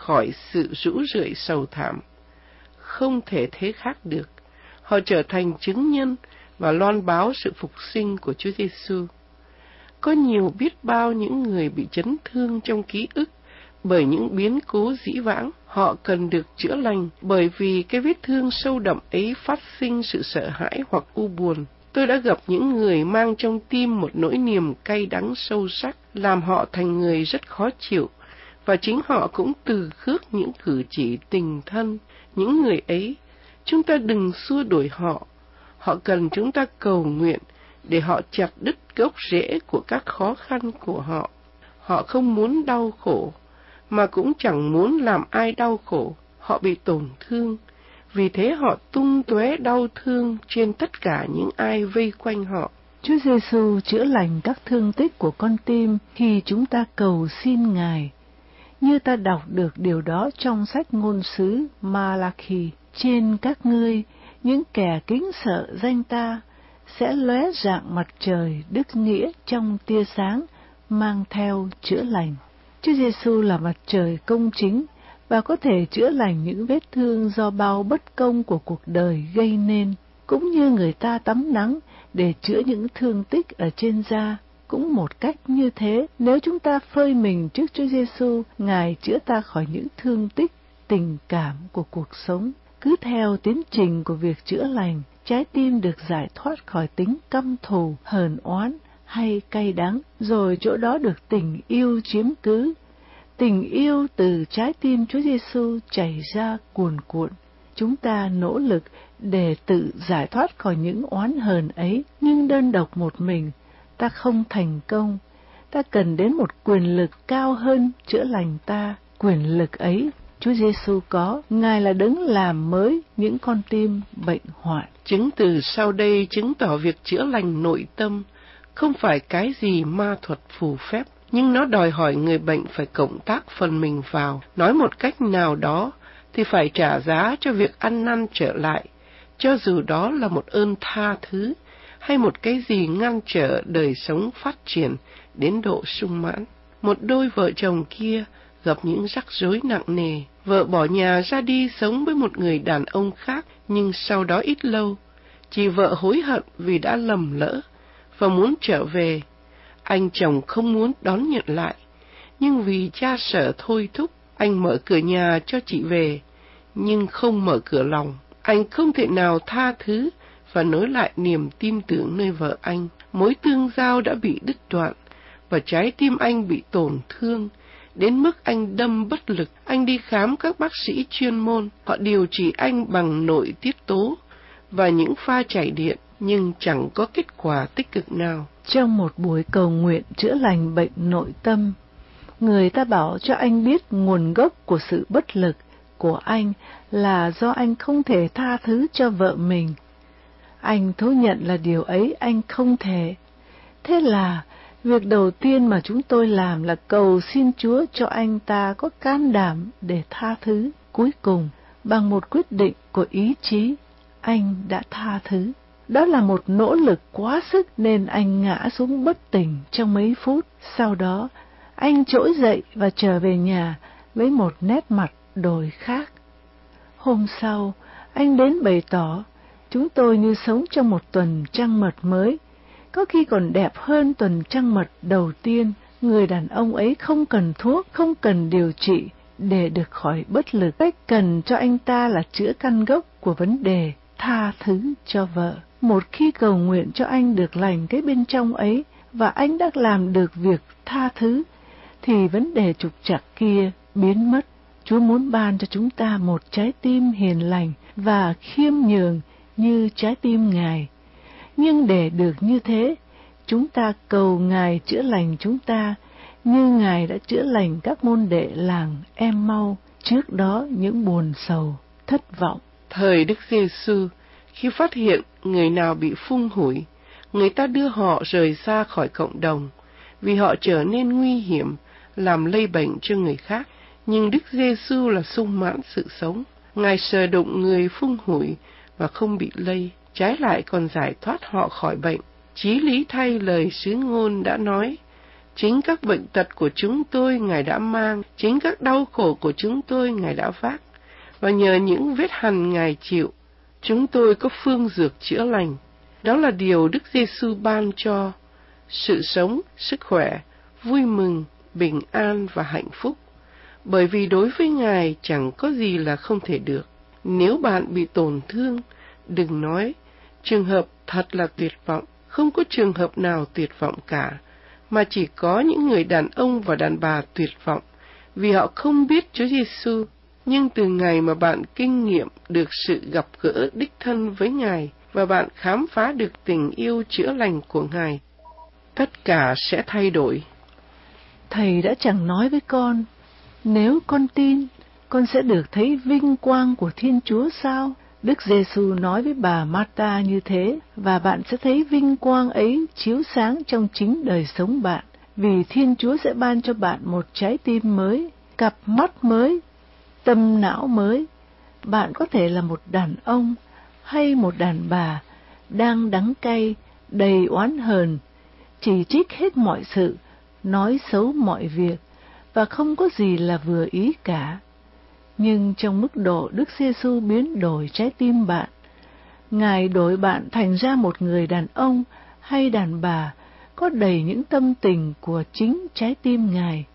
khỏi sự rũ rượi sầu thảm. Không thể thế khác được. Họ trở thành chứng nhân và loan báo sự phục sinh của Chúa Giêsu. Có nhiều biết bao những người bị chấn thương trong ký ức bởi những biến cố dĩ vãng. Họ cần được chữa lành bởi vì cái vết thương sâu đậm ấy phát sinh sự sợ hãi hoặc u buồn. Tôi đã gặp những người mang trong tim một nỗi niềm cay đắng sâu sắc, làm họ thành người rất khó chịu, và chính họ cũng từ khước những cử chỉ tình thân. Những người ấy, chúng ta đừng xua đuổi họ. Họ cần chúng ta cầu nguyện để họ chặt đứt gốc rễ của các khó khăn của họ. Họ không muốn đau khổ, mà cũng chẳng muốn làm ai đau khổ. Họ bị tổn thương, vì thế họ tung tóe đau thương trên tất cả những ai vây quanh họ. Chúa Giêsu chữa lành các thương tích của con tim khi chúng ta cầu xin Ngài. Như ta đọc được điều đó trong sách ngôn sứ Malachi: trên các ngươi, những kẻ kính sợ danh ta, sẽ lóe rạng mặt trời đức nghĩa trong tia sáng, mang theo chữa lành. Chúa Giêsu là mặt trời công chính và có thể chữa lành những vết thương do bao bất công của cuộc đời gây nên, cũng như người ta tắm nắng để chữa những thương tích ở trên da. Cũng một cách như thế, nếu chúng ta phơi mình trước Chúa Giêsu, Ngài chữa ta khỏi những thương tích, tình cảm của cuộc sống. Cứ theo tiến trình của việc chữa lành, trái tim được giải thoát khỏi tính căm thù, hờn oán hay cay đắng, rồi chỗ đó được tình yêu chiếm cứ. Tình yêu từ trái tim Chúa Giêsu chảy ra cuồn cuộn. Chúng ta nỗ lực để tự giải thoát khỏi những oán hờn ấy, nhưng đơn độc một mình, ta không thành công. Ta cần đến một quyền lực cao hơn chữa lành ta. Quyền lực ấy Chúa Giêsu có. Ngài là đấng làm mới những con tim bệnh hoạn. Chứng từ sau đây chứng tỏ việc chữa lành nội tâm không phải cái gì ma thuật phù phép, nhưng nó đòi hỏi người bệnh phải cộng tác phần mình vào. Nói một cách nào đó thì phải trả giá cho việc ăn năn trở lại, cho dù đó là một ơn tha thứ hay một cái gì ngăn trở đời sống phát triển đến độ sung mãn. Một đôi vợ chồng kia gặp những rắc rối nặng nề. Vợ bỏ nhà ra đi sống với một người đàn ông khác, nhưng sau đó ít lâu, chị vợ hối hận vì đã lầm lỡ và muốn trở về. Anh chồng không muốn đón nhận lại, nhưng vì cha sở thôi thúc, anh mở cửa nhà cho chị về, nhưng không mở cửa lòng. Anh không thể nào tha thứ và nối lại niềm tin tưởng nơi vợ anh. Mối tương giao đã bị đứt đoạn, và trái tim anh bị tổn thương, đến mức anh đâm bất lực. Anh đi khám các bác sĩ chuyên môn, họ điều trị anh bằng nội tiết tố và những pha chảy điện, nhưng chẳng có kết quả tích cực nào. Trong một buổi cầu nguyện chữa lành bệnh nội tâm, người ta bảo cho anh biết nguồn gốc của sự bất lực của anh là do anh không thể tha thứ cho vợ mình. Anh thú nhận là điều ấy anh không thể. Thế là việc đầu tiên mà chúng tôi làm là cầu xin Chúa cho anh ta có can đảm để tha thứ. Cuối cùng, bằng một quyết định của ý chí, anh đã tha thứ. Đó là một nỗ lực quá sức nên anh ngã xuống bất tỉnh trong mấy phút. Sau đó, anh trỗi dậy và trở về nhà với một nét mặt đổi khác. Hôm sau, anh đến bày tỏ, chúng tôi như sống trong một tuần trăng mật mới, có khi còn đẹp hơn tuần trăng mật đầu tiên. Người đàn ông ấy không cần thuốc, không cần điều trị để được khỏi bất lực. Cách cần cho anh ta là chữa căn gốc của vấn đề, tha thứ cho vợ. Một khi cầu nguyện cho anh được lành cái bên trong ấy, và anh đã làm được việc tha thứ, thì vấn đề trục trặc kia biến mất. Chúa muốn ban cho chúng ta một trái tim hiền lành và khiêm nhường như trái tim Ngài. Nhưng để được như thế, chúng ta cầu Ngài chữa lành chúng ta, như Ngài đã chữa lành các môn đệ làng Em-mau trước đó những buồn sầu, thất vọng. Thời Đức Giêsu, khi phát hiện người nào bị phung hủi, người ta đưa họ rời xa khỏi cộng đồng, vì họ trở nên nguy hiểm, làm lây bệnh cho người khác. Nhưng Đức Giêsu là sung mãn sự sống. Ngài sờ đụng người phung hủi và không bị lây, trái lại còn giải thoát họ khỏi bệnh. Chí lý thay lời sứ ngôn đã nói, Chính các bệnh tật của chúng tôi Ngài đã mang, chính các đau khổ của chúng tôi Ngài đã vác. Và nhờ những vết hằn Ngài chịu, chúng tôi có phương dược chữa lành. Đó là điều Đức Giêsu ban cho: sự sống, sức khỏe, vui mừng, bình an và hạnh phúc. Bởi vì đối với Ngài chẳng có gì là không thể được. Nếu bạn bị tổn thương, đừng nói trường hợp thật là tuyệt vọng. Không có trường hợp nào tuyệt vọng cả, mà chỉ có những người đàn ông và đàn bà tuyệt vọng vì họ không biết Chúa Giêsu. Nhưng từ ngày mà bạn kinh nghiệm được sự gặp gỡ đích thân với Ngài và bạn khám phá được tình yêu chữa lành của Ngài, tất cả sẽ thay đổi. Thầy đã chẳng nói với con, nếu con tin, con sẽ được thấy vinh quang của Thiên Chúa sao? Đức Giêsu nói với bà Marta như thế, và bạn sẽ thấy vinh quang ấy chiếu sáng trong chính đời sống bạn, vì Thiên Chúa sẽ ban cho bạn một trái tim mới, cặp mắt mới, tâm não mới. Bạn có thể là một đàn ông hay một đàn bà đang đắng cay, đầy oán hờn, chỉ trích hết mọi sự, nói xấu mọi việc, và không có gì là vừa ý cả. Nhưng trong mức độ Đức Giêsu biến đổi trái tim bạn, Ngài đổi bạn thành ra một người đàn ông hay đàn bà có đầy những tâm tình của chính trái tim Ngài.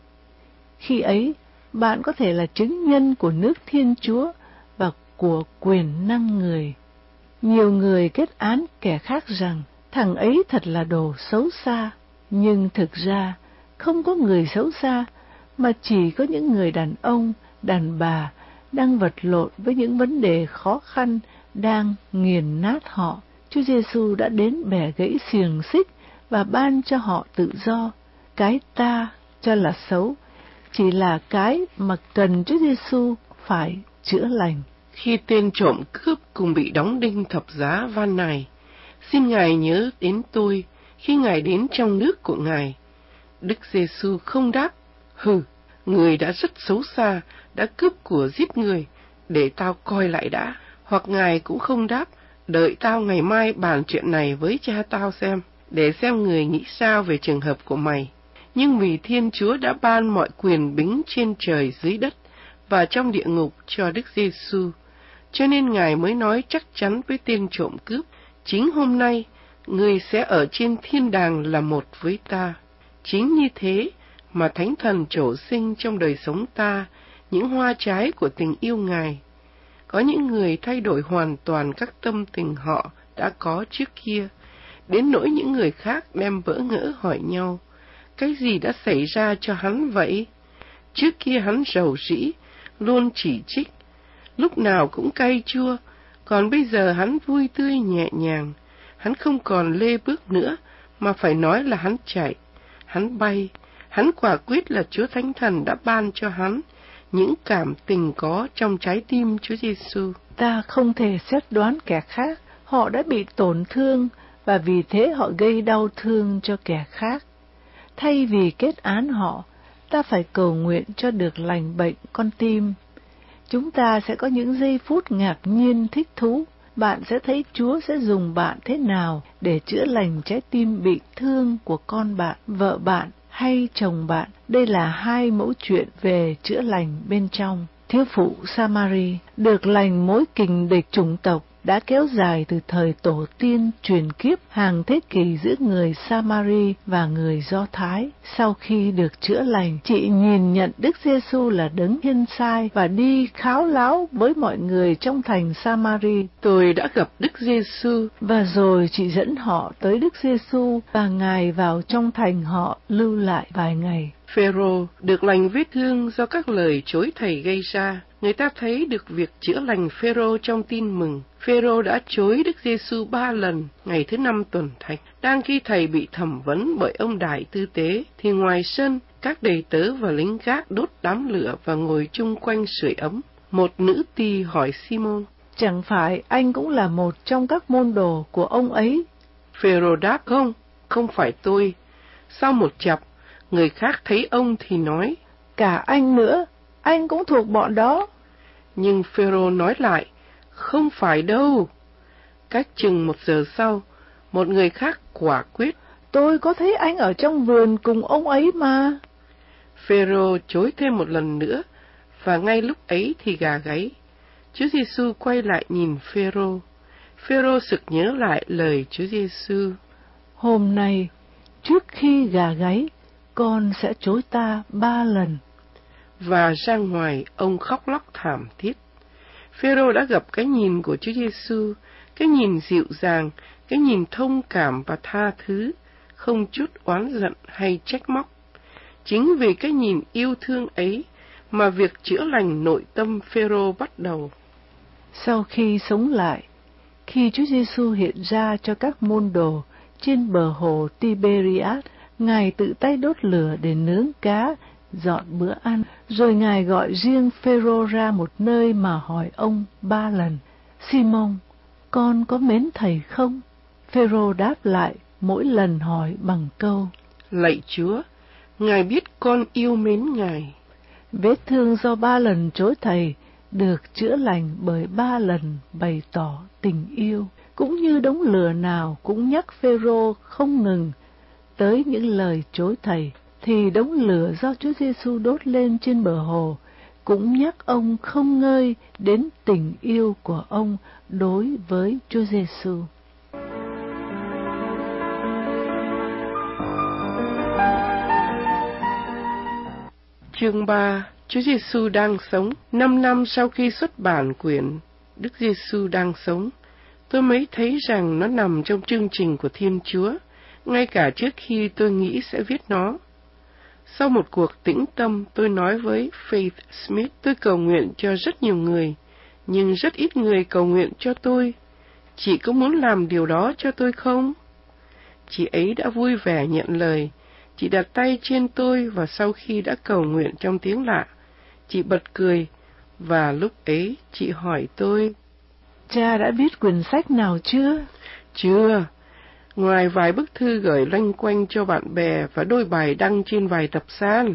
Khi ấy, bạn có thể là chứng nhân của nước Thiên Chúa và của quyền năng Người. Nhiều người kết án kẻ khác rằng thằng ấy thật là đồ xấu xa, nhưng thực ra không có người xấu xa, mà chỉ có những người đàn ông, đàn bà đang vật lộn với những vấn đề khó khăn đang nghiền nát họ. Chúa Giêsu đã đến bẻ gãy xiềng xích và ban cho họ tự do. Cái ta cho là xấu chỉ là cái mà cần Chúa Giêsu phải chữa lành. Khi tên trộm cướp cùng bị đóng đinh thập giá van này, xin Ngài nhớ đến tôi khi Ngài đến trong nước của Ngài. Đức Giêsu không đáp: hừ, người đã rất xấu xa, đã cướp của giết người, để tao coi lại đã. Hoặc Ngài cũng không đáp: đợi tao ngày mai bàn chuyện này với cha tao xem, để xem người nghĩ sao về trường hợp của mày. Nhưng vì Thiên Chúa đã ban mọi quyền bính trên trời dưới đất và trong địa ngục cho Đức Giêsu, cho nên Ngài mới nói chắc chắn với tên trộm cướp: chính hôm nay, người sẽ ở trên thiên đàng là một với ta. Chính như thế mà Thánh Thần trổ sinh trong đời sống ta những hoa trái của tình yêu Ngài. Có những người thay đổi hoàn toàn các tâm tình họ đã có trước kia, đến nỗi những người khác đem bỡ ngỡ hỏi nhau: cái gì đã xảy ra cho hắn vậy? Trước kia hắn rầu rĩ, luôn chỉ trích, lúc nào cũng cay chua, còn bây giờ hắn vui tươi nhẹ nhàng. Hắn không còn lê bước nữa, mà phải nói là hắn chạy, hắn bay. Hắn quả quyết là Chúa Thánh Thần đã ban cho hắn những cảm tình có trong trái tim Chúa Giêsu. Ta không thể xét đoán kẻ khác, họ đã bị tổn thương và vì thế họ gây đau thương cho kẻ khác. Thay vì kết án họ, ta phải cầu nguyện cho được lành bệnh con tim. Chúng ta sẽ có những giây phút ngạc nhiên thích thú. Bạn sẽ thấy Chúa sẽ dùng bạn thế nào để chữa lành trái tim bị thương của con bạn, vợ bạn hay chồng bạn. Đây là hai mẫu chuyện về chữa lành bên trong. Thiếu phụ Samari được lành mối kình địch chủng tộc đã kéo dài từ thời tổ tiên truyền kiếp hàng thế kỷ giữa người Samari và người Do Thái. Sau khi được chữa lành, chị nhìn nhận Đức Giêsu là đấng nhân sai và đi kháo láo với mọi người trong thành Samari. Tôi đã gặp Đức Giêsu, và rồi chị dẫn họ tới Đức Giêsu và Ngài vào trong thành họ lưu lại vài ngày. Phêrô được lành vết thương do các lời chối thầy gây ra. Người ta thấy được việc chữa lành Phêrô trong tin mừng. Phêrô đã chối Đức Giêsu ba lần ngày thứ năm tuần thạch. Đang khi thầy bị thẩm vấn bởi ông đại tư tế, thì ngoài sân, các đầy tớ và lính gác đốt đám lửa và ngồi chung quanh sưởi ấm. Một nữ tỳ hỏi Simon: chẳng phải anh cũng là một trong các môn đồ của ông ấy? Phêrô đáp: không, không phải tôi. Sau một chặp, người khác thấy ông thì nói: cả anh nữa, anh cũng thuộc bọn đó. Nhưng Phêrô nói lại: không phải đâu. Cách chừng một giờ sau, một người khác quả quyết: Tôi có thấy anh ở trong vườn cùng ông ấy mà. Phêrô chối thêm một lần nữa, và ngay lúc ấy thì gà gáy. Chúa Giêsu quay lại nhìn Phêrô. Phêrô sực nhớ lại lời Chúa Giêsu: Hôm nay, trước khi gà gáy, con sẽ chối ta ba lần. Và ra ngoài, ông khóc lóc thảm thiết. Phêrô đã gặp cái nhìn của Chúa Giêsu, cái nhìn dịu dàng, cái nhìn thông cảm và tha thứ, không chút oán giận hay trách móc. Chính vì cái nhìn yêu thương ấy mà việc chữa lành nội tâm Phêrô bắt đầu. Sau khi sống lại, khi Chúa Giêsu hiện ra cho các môn đồ trên bờ hồ Tiberias, Ngài tự tay đốt lửa để nướng cá, dọn bữa ăn, rồi Ngài gọi riêng Phêrô ra một nơi mà hỏi ông ba lần: Simon, con có mến thầy không? Phêrô đáp lại mỗi lần hỏi bằng câu: Lạy Chúa, Ngài biết con yêu mến Ngài. Vết thương do ba lần chối thầy được chữa lành bởi ba lần bày tỏ tình yêu, cũng như đống lửa nào cũng nhắc Phêrô không ngừng tới những lời chối thầy, thì đống lửa do Chúa Giêsu đốt lên trên bờ hồ cũng nhắc ông không ngơi đến tình yêu của ông đối với Chúa Giêsu. Chương ba. Chúa Giêsu đang sống. Năm năm sau khi xuất bản quyển Đức Giêsu đang sống, tôi mới thấy rằng nó nằm trong chương trình của Thiên Chúa, ngay cả trước khi tôi nghĩ sẽ viết nó. Sau một cuộc tĩnh tâm, tôi nói với Faith Smith, tôi cầu nguyện cho rất nhiều người, nhưng rất ít người cầu nguyện cho tôi. Chị có muốn làm điều đó cho tôi không? Chị ấy đã vui vẻ nhận lời. Chị đặt tay trên tôi, và sau khi đã cầu nguyện trong tiếng lạ, chị bật cười, và lúc ấy chị hỏi tôi: Cha đã viết quyển sách nào chưa? Chưa, ngoài vài bức thư gửi loanh quanh cho bạn bè và đôi bài đăng trên vài tập san.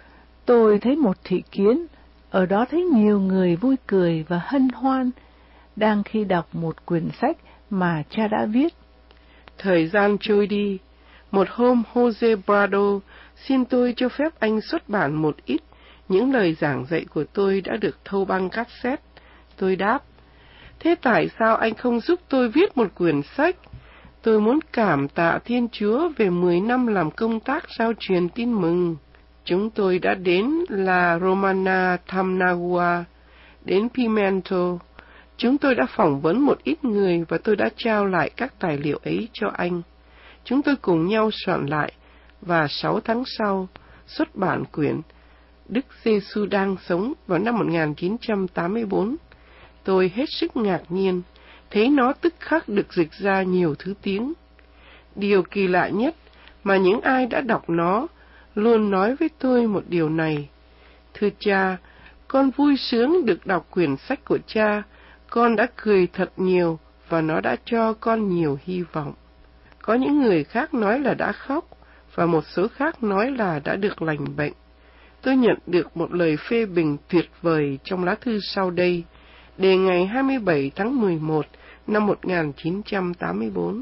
Tôi thấy một thị kiến, ở đó thấy nhiều người vui cười và hân hoan, đang khi đọc một quyển sách mà cha đã viết. Thời gian trôi đi, một hôm Jose Brado xin tôi cho phép anh xuất bản một ít những lời giảng dạy của tôi đã được thâu băng cassette. Tôi đáp: Thế tại sao anh không giúp tôi viết một quyển sách? Tôi muốn cảm tạ Thiên Chúa về mười năm làm công tác rao truyền tin mừng. Chúng tôi đã đến La Romana, Tamnagua, đến Pimento. Chúng tôi đã phỏng vấn một ít người và tôi đã trao lại các tài liệu ấy cho anh. Chúng tôi cùng nhau soạn lại, và sáu tháng sau, xuất bản quyển Đức Giêsu đang sống vào năm một nghìn chín trăm tám mươi bốn. Tôi hết sức ngạc nhiên, thấy nó tức khắc được dịch ra nhiều thứ tiếng. Điều kỳ lạ nhất mà những ai đã đọc nó luôn nói với tôi một điều này: Thưa cha, con vui sướng được đọc quyển sách của cha, con đã cười thật nhiều và nó đã cho con nhiều hy vọng. Có những người khác nói là đã khóc, và một số khác nói là đã được lành bệnh. Tôi nhận được một lời phê bình tuyệt vời trong lá thư sau đây, đề ngày hai mươi bảy tháng mười một năm một nghìn chín trăm tám mươi bốn.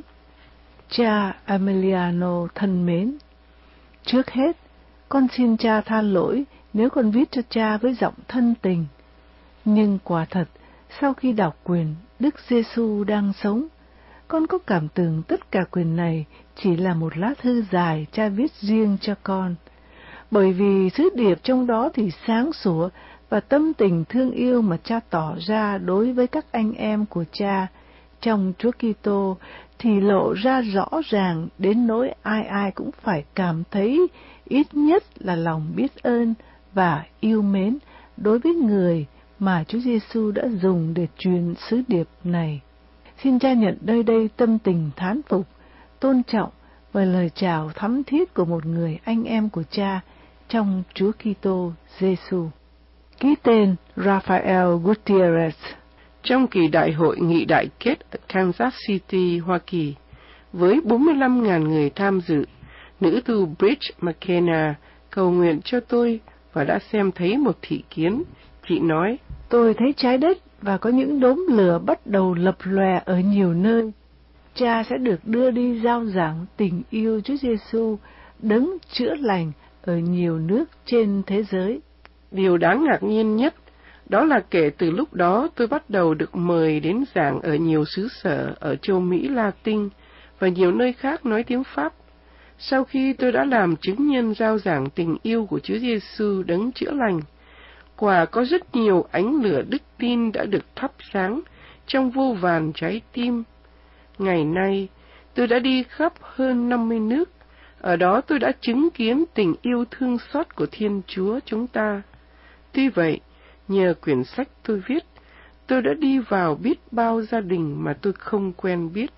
Cha Emiliano thân mến, trước hết, con xin cha tha lỗi nếu con viết cho cha với giọng thân tình. Nhưng quả thật, sau khi đọc quyển Đức Giêsu đang sống, con có cảm tưởng tất cả quyển này chỉ là một lá thư dài cha viết riêng cho con. Bởi vì sứ điệp trong đó thì sáng sủa, và tâm tình thương yêu mà cha tỏ ra đối với các anh em của cha trong Chúa Kitô thì lộ ra rõ ràng đến nỗi ai ai cũng phải cảm thấy ít nhất là lòng biết ơn và yêu mến đối với người mà Chúa Giêsu đã dùng để truyền sứ điệp này. Xin cha nhận nơi đây tâm tình thán phục, tôn trọng và lời chào thắm thiết của một người anh em của cha trong Chúa Kitô Giêsu. Ký tên Rafael Gutierrez. Trong kỳ đại hội nghị đại kết ở Kansas City, Hoa Kỳ, với bốn mươi lăm nghìn người tham dự, nữ tu Bridge McKenna cầu nguyện cho tôi và đã xem thấy một thị kiến. Chị nói: Tôi thấy trái đất và có những đốm lửa bắt đầu lập lòe ở nhiều nơi. Cha sẽ được đưa đi rao giảng tình yêu Chúa Giêsu đấng chữa lành ở nhiều nước trên thế giới. Điều đáng ngạc nhiên nhất đó là kể từ lúc đó tôi bắt đầu được mời đến giảng ở nhiều xứ sở ở châu Mỹ Latin và nhiều nơi khác nói tiếng Pháp. Sau khi tôi đã làm chứng nhân rao giảng tình yêu của Chúa Giêsu đấng chữa lành, quả có rất nhiều ánh lửa đức tin đã được thắp sáng trong vô vàn trái tim. Ngày nay, tôi đã đi khắp hơn năm mươi nước. Ở đó tôi đã chứng kiến tình yêu thương xót của Thiên Chúa chúng ta. Tuy vậy, nhờ quyển sách tôi viết, tôi đã đi vào biết bao gia đình mà tôi không quen biết.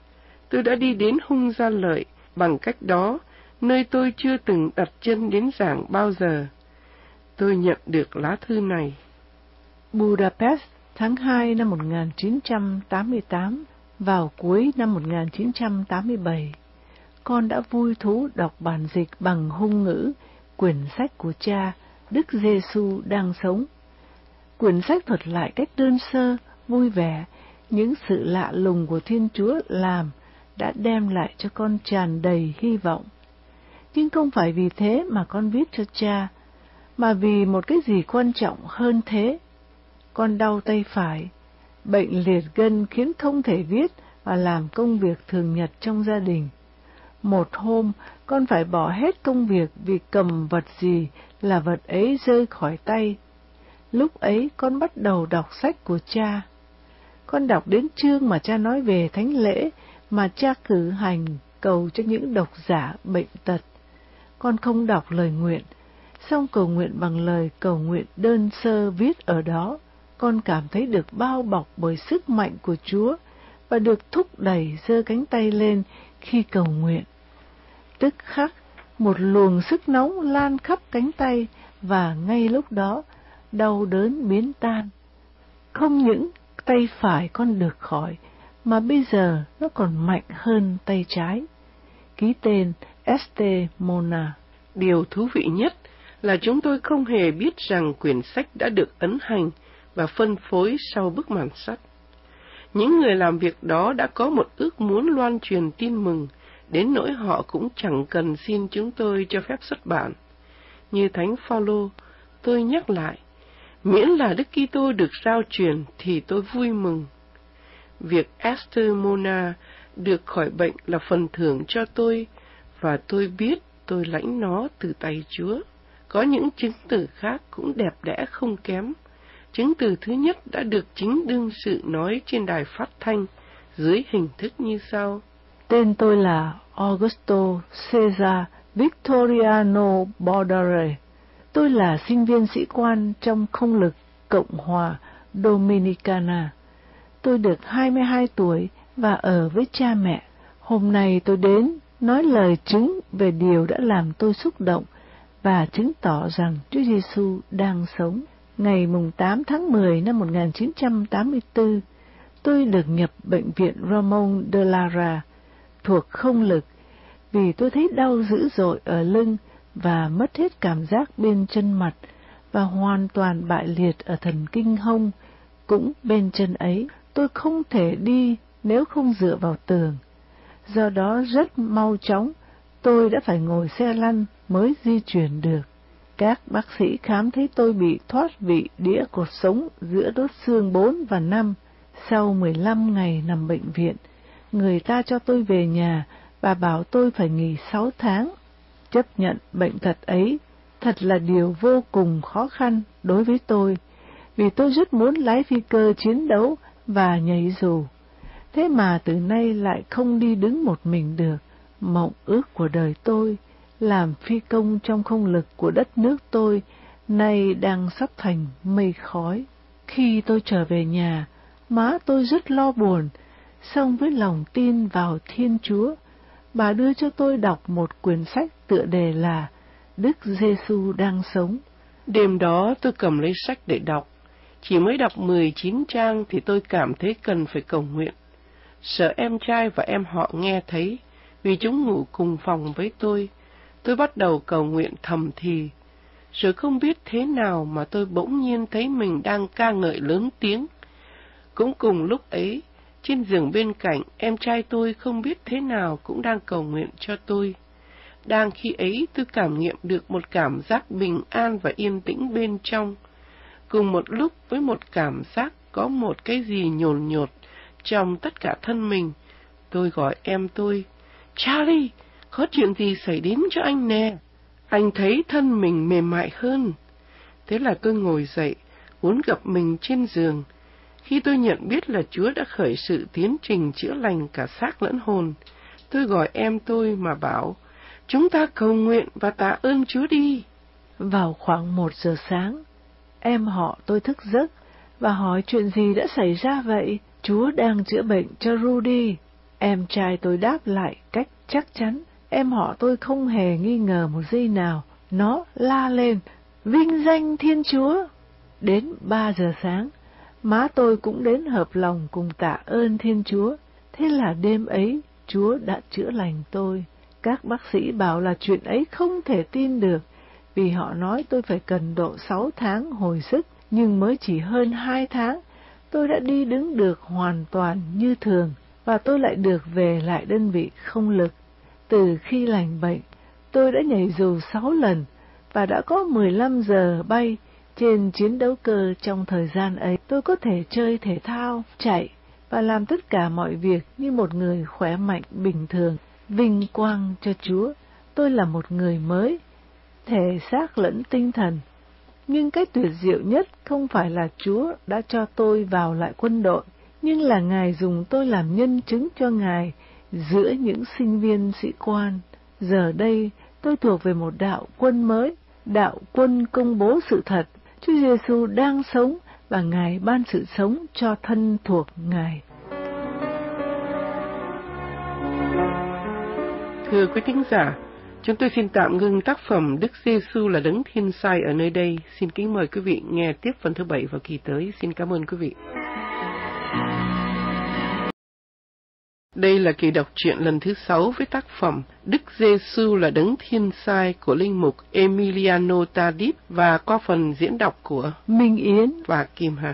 Tôi đã đi đến Hung Gia Lợi bằng cách đó, nơi tôi chưa từng đặt chân đến giảng bao giờ. Tôi nhận được lá thư này. Budapest, tháng hai năm một nghìn chín trăm tám mươi tám, vào cuối năm một nghìn chín trăm tám mươi bảy. Con đã vui thú đọc bản dịch bằng Hung ngữ, quyển sách của cha, Đức Giêsu đang sống. Quyển sách thuật lại cách đơn sơ, vui vẻ, những sự lạ lùng của Thiên Chúa làm đã đem lại cho con tràn đầy hy vọng. Nhưng không phải vì thế mà con viết cho cha, mà vì một cái gì quan trọng hơn thế. Con đau tay phải, bệnh liệt gân khiến không thể viết và làm công việc thường nhật trong gia đình. Một hôm, con phải bỏ hết công việc vì cầm vật gì là vật ấy rơi khỏi tay. Lúc ấy con bắt đầu đọc sách của cha. Con đọc đến chương mà cha nói về thánh lễ mà cha cử hành cầu cho những độc giả bệnh tật. Con không đọc lời nguyện, song cầu nguyện bằng lời cầu nguyện đơn sơ viết ở đó. Con cảm thấy được bao bọc bởi sức mạnh của Chúa và được thúc đẩy giơ cánh tay lên khi cầu nguyện. Tức khắc, một luồng sức nóng lan khắp cánh tay và ngay lúc đó, đau đớn biến tan. Không những tay phải con được khỏi, mà bây giờ nó còn mạnh hơn tay trái. Ký tên Este Mona. Điều thú vị nhất là chúng tôi không hề biết rằng quyển sách đã được ấn hành và phân phối sau bức màn sắt. Những người làm việc đó đã có một ước muốn loan truyền tin mừng, đến nỗi họ cũng chẳng cần xin chúng tôi cho phép xuất bản. Như Thánh Phaolô, tôi nhắc lại, miễn là Đức Kitô được rao truyền thì tôi vui mừng. Việc Esther Mona được khỏi bệnh là phần thưởng cho tôi, và tôi biết tôi lãnh nó từ tay Chúa. Có những chứng từ khác cũng đẹp đẽ không kém. Chứng từ thứ nhất đã được chính đương sự nói trên đài phát thanh dưới hình thức như sau. Tên tôi là Augusto Cesar Victoriano Bordare. Tôi là sinh viên sĩ quan trong không lực Cộng hòa Dominicana. Tôi được hai mươi hai tuổi và ở với cha mẹ. Hôm nay tôi đến nói lời chứng về điều đã làm tôi xúc động và chứng tỏ rằng Chúa Giêsu đang sống. Ngày tám tháng mười năm một nghìn chín trăm tám mươi tư, tôi được nhập bệnh viện Ramon de Lara thuộc không lực vì tôi thấy đau dữ dội ở lưng và mất hết cảm giác bên chân mặt và hoàn toàn bại liệt ở thần kinh hông, cũng bên chân ấy. Tôi không thể đi nếu không dựa vào tường. Do đó rất mau chóng, tôi đã phải ngồi xe lăn mới di chuyển được. Các bác sĩ khám thấy tôi bị thoát vị đĩa cột sống giữa đốt xương bốn và năm. Sau mười lăm ngày nằm bệnh viện, người ta cho tôi về nhà và bảo tôi phải nghỉ sáu tháng. Chấp nhận bệnh tật ấy thật là điều vô cùng khó khăn đối với tôi, vì tôi rất muốn lái phi cơ chiến đấu và nhảy dù. Thế mà từ nay lại không đi đứng một mình được. Mộng ước của đời tôi, làm phi công trong không lực của đất nước tôi, nay đang sắp thành mây khói. Khi tôi trở về nhà, má tôi rất lo buồn, song với lòng tin vào Thiên Chúa, bà đưa cho tôi đọc một quyển sách tựa đề là Đức Giêsu đang sống. Đêm đó tôi cầm lấy sách để đọc. Chỉ mới đọc mười chín trang thì tôi cảm thấy cần phải cầu nguyện. Sợ em trai và em họ nghe thấy, vì chúng ngủ cùng phòng với tôi. Tôi bắt đầu cầu nguyện thầm thì. Rồi không biết thế nào mà tôi bỗng nhiên thấy mình đang ca ngợi lớn tiếng. Cũng cùng lúc ấy, Trên giường bên cạnh, em trai tôi không biết thế nào cũng đang cầu nguyện cho tôi. Đang khi ấy tôi cảm nghiệm được một cảm giác bình an và yên tĩnh bên trong. Cùng một lúc với một cảm giác có một cái gì nhồn nhột trong tất cả thân mình, tôi gọi em tôi, Charlie, có chuyện gì xảy đến cho anh nè? Anh thấy thân mình mềm mại hơn. Thế là tôi ngồi dậy, uốn gập mình trên giường. Khi tôi nhận biết là Chúa đã khởi sự tiến trình chữa lành cả xác lẫn hồn, tôi gọi em tôi mà bảo, chúng ta cầu nguyện và tạ ơn Chúa đi. Vào khoảng một giờ sáng, em họ tôi thức giấc và hỏi chuyện gì đã xảy ra vậy. Chúa đang chữa bệnh cho Rudy. Em trai tôi đáp lại cách chắc chắn. Em họ tôi không hề nghi ngờ một giây nào. Nó la lên, vinh danh Thiên Chúa. Đến ba giờ sáng, má tôi cũng đến hợp lòng cùng tạ ơn Thiên Chúa. Thế là đêm ấy, Chúa đã chữa lành tôi. Các bác sĩ bảo là chuyện ấy không thể tin được, vì họ nói tôi phải cần độ sáu tháng hồi sức, nhưng mới chỉ hơn hai tháng, tôi đã đi đứng được hoàn toàn như thường, và tôi lại được về lại đơn vị không lực. Từ khi lành bệnh, tôi đã nhảy dù sáu lần, và đã có mười lăm giờ bay trên chiến đấu cơ. Trong thời gian ấy, tôi có thể chơi thể thao, chạy, và làm tất cả mọi việc như một người khỏe mạnh bình thường. Vinh quang cho Chúa, tôi là một người mới, thể xác lẫn tinh thần. Nhưng cái tuyệt diệu nhất không phải là Chúa đã cho tôi vào lại quân đội, nhưng là Ngài dùng tôi làm nhân chứng cho Ngài giữa những sinh viên sĩ quan. Giờ đây, tôi thuộc về một đạo quân mới, đạo quân công bố sự thật. Chúa Giêsu đang sống và Ngài ban sự sống cho thân thuộc Ngài. Thưa quý thính giả, chúng tôi xin tạm ngưng tác phẩm Đức Giêsu là Đấng Thiên Sai ở nơi đây. Xin kính mời quý vị nghe tiếp phần thứ bảy vào kỳ tới. Xin cảm ơn quý vị. Đây là kỳ đọc truyện lần thứ sáu với tác phẩm Đức Giêsu là Đấng Thiên Sai của linh mục Emiliano Tadip và qua phần diễn đọc của Minh Yến và Kim Hà.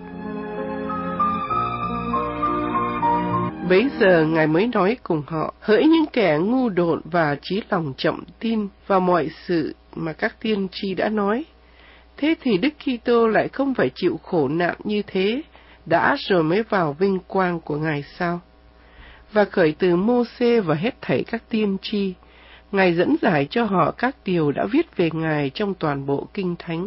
Bấy giờ Ngài mới nói cùng họ, hỡi những kẻ ngu độn và trí lòng chậm tin vào mọi sự mà các tiên tri đã nói. Thế thì Đức Kitô lại không phải chịu khổ nạn như thế, đã rồi mới vào vinh quang của Ngài sao? Và khởi từ Mô-xê và hết thảy các tiên tri, Ngài dẫn giải cho họ các điều đã viết về Ngài trong toàn bộ Kinh Thánh.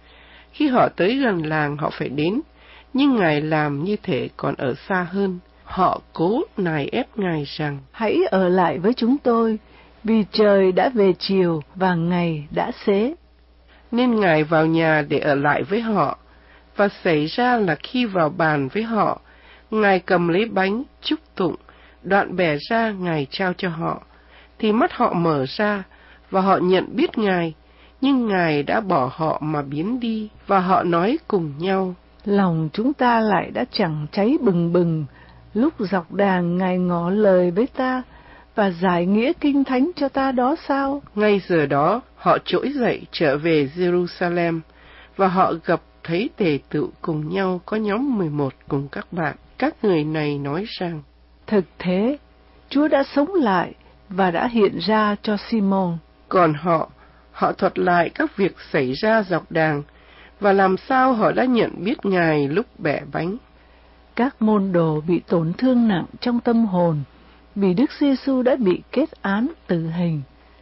Khi họ tới gần làng họ phải đến, nhưng Ngài làm như thể còn ở xa hơn. Họ cố nài ép Ngài rằng, hãy ở lại với chúng tôi, vì trời đã về chiều và ngày đã xế. Nên Ngài vào nhà để ở lại với họ, và xảy ra là khi vào bàn với họ, Ngài cầm lấy bánh, chúc tụng, đoạn bẻ ra Ngài trao cho họ, thì mắt họ mở ra, và họ nhận biết Ngài, nhưng Ngài đã bỏ họ mà biến đi, và họ nói cùng nhau, lòng chúng ta lại đã chẳng cháy bừng bừng, lúc dọc đàng Ngài ngỏ lời với ta, và giải nghĩa kinh thánh cho ta đó sao? Ngay giờ đó, họ trỗi dậy trở về Jerusalem, và họ gặp thấy tề tựu cùng nhau có nhóm mười một cùng các bạn. Các người này nói rằng, thực thế, Chúa đã sống lại và đã hiện ra cho Simon. Còn họ, họ thuật lại các việc xảy ra dọc đàng, và làm sao họ đã nhận biết Ngài lúc bẻ bánh. Các môn đồ bị tổn thương nặng trong tâm hồn, vì Đức Giêsu đã bị kết án tử hình.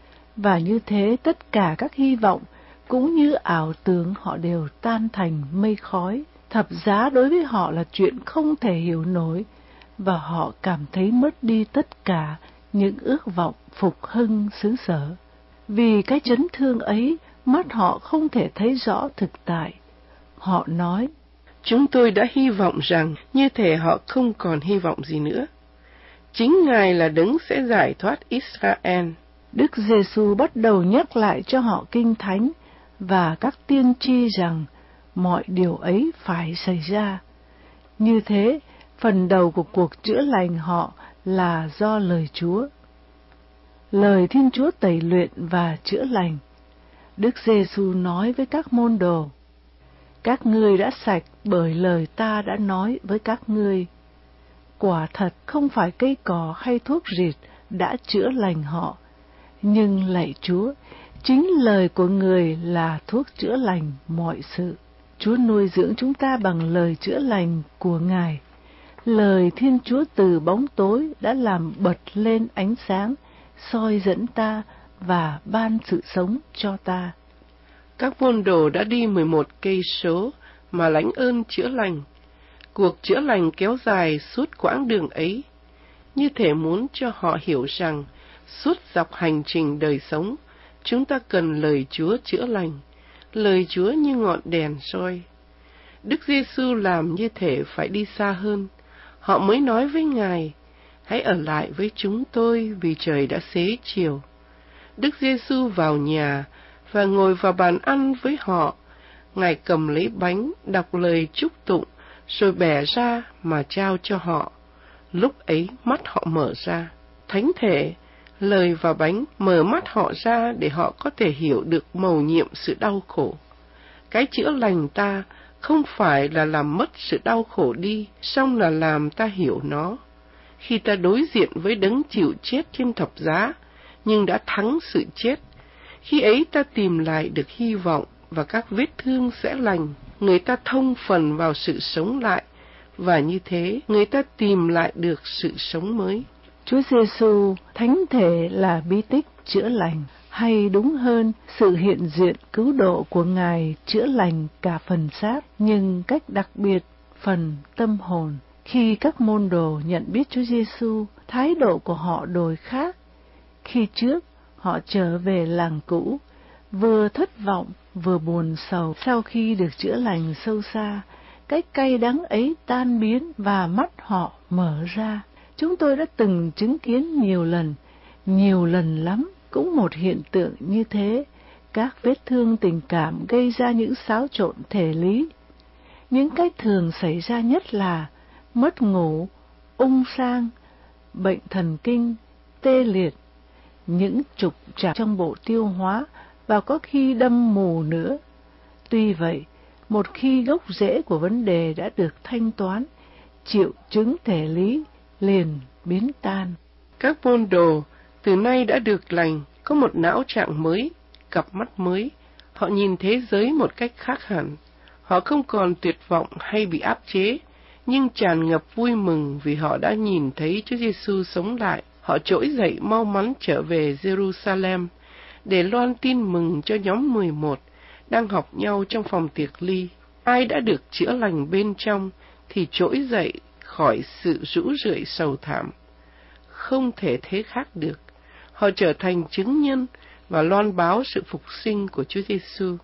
Và như thế tất cả các hy vọng, cũng như ảo tưởng họ đều tan thành mây khói. Thập giá đối với họ là chuyện không thể hiểu nổi, và họ cảm thấy mất đi tất cả những ước vọng phục hưng xứ sở. Vì cái chấn thương ấy, mắt họ không thể thấy rõ thực tại. Họ nói, chúng tôi đã hy vọng rằng như thể họ không còn hy vọng gì nữa. Chính Ngài là Đấng sẽ giải thoát Israel. Đức Giêsu bắt đầu nhắc lại cho họ kinh thánh và các tiên tri rằng mọi điều ấy phải xảy ra. Như thế, phần đầu của cuộc chữa lành họ là do lời Chúa. Lời Thiên Chúa tẩy luyện và chữa lành. Đức Giêsu nói với các môn đồ, các ngươi đã sạch bởi lời ta đã nói với các ngươi. quả thật không phải cây cỏ hay thuốc rịt đã chữa lành họ, nhưng lạy Chúa, chính lời của người là thuốc chữa lành mọi sự. Chúa nuôi dưỡng chúng ta bằng lời chữa lành của Ngài. Lời Thiên Chúa từ bóng tối đã làm bật lên ánh sáng, soi dẫn ta và ban sự sống cho ta. Các môn đồ đã đi mười một cây số mà lãnh ơn chữa lành. Cuộc chữa lành kéo dài suốt quãng đường ấy, như thể muốn cho họ hiểu rằng suốt dọc hành trình đời sống, chúng ta cần lời Chúa chữa lành, lời Chúa như ngọn đèn soi. Đức Giêsu làm như thể phải đi xa hơn, họ mới nói với Ngài, hãy ở lại với chúng tôi vì trời đã xế chiều. Đức Giêsu vào nhà và ngồi vào bàn ăn với họ. Ngài cầm lấy bánh, đọc lời chúc tụng, rồi bẻ ra mà trao cho họ. Lúc ấy mắt họ mở ra. Thánh thể, lời và bánh mở mắt họ ra để họ có thể hiểu được mầu nhiệm sự đau khổ. Cái chữa lành ta không phải là làm mất sự đau khổ đi, song là làm ta hiểu nó. Khi ta đối diện với đấng chịu chết trên thập giá, nhưng đã thắng sự chết, khi ấy ta tìm lại được hy vọng và các vết thương sẽ lành. Người ta thông phần vào sự sống lại, và như thế người ta tìm lại được sự sống mới. Chúa Giêsu, thánh thể là bí tích chữa lành, hay đúng hơn, sự hiện diện cứu độ của Ngài chữa lành cả phần xác, nhưng cách đặc biệt phần tâm hồn. Khi các môn đồ nhận biết Chúa Giêsu, thái độ của họ đổi khác. Khi trước, họ trở về làng cũ, vừa thất vọng, vừa buồn sầu. Sau khi được chữa lành sâu xa, cái cay đắng ấy tan biến và mắt họ mở ra. Chúng tôi đã từng chứng kiến nhiều lần, nhiều lần lắm, cũng một hiện tượng như thế. Các vết thương tình cảm gây ra những xáo trộn thể lý. Những cái thường xảy ra nhất là mất ngủ, ung sang, bệnh thần kinh, tê liệt, những trục trặc trong bộ tiêu hóa và có khi đâm mù nữa. Tuy vậy, một khi gốc rễ của vấn đề đã được thanh toán, triệu chứng thể lý liền biến tan. Các môn đồ từ nay đã được lành, có một não trạng mới, cặp mắt mới, họ nhìn thế giới một cách khác hẳn. Họ không còn tuyệt vọng hay bị áp chế, nhưng tràn ngập vui mừng vì họ đã nhìn thấy Chúa Giêsu sống lại. Họ trỗi dậy mau mắn trở về Jerusalem để loan tin mừng cho nhóm mười một đang học nhau trong phòng tiệc ly. Ai đã được chữa lành bên trong thì trỗi dậy khỏi sự rũ rượi sầu thảm. Không thể thế khác được. Họ trở thành chứng nhân và loan báo sự phục sinh của Chúa Giêsu.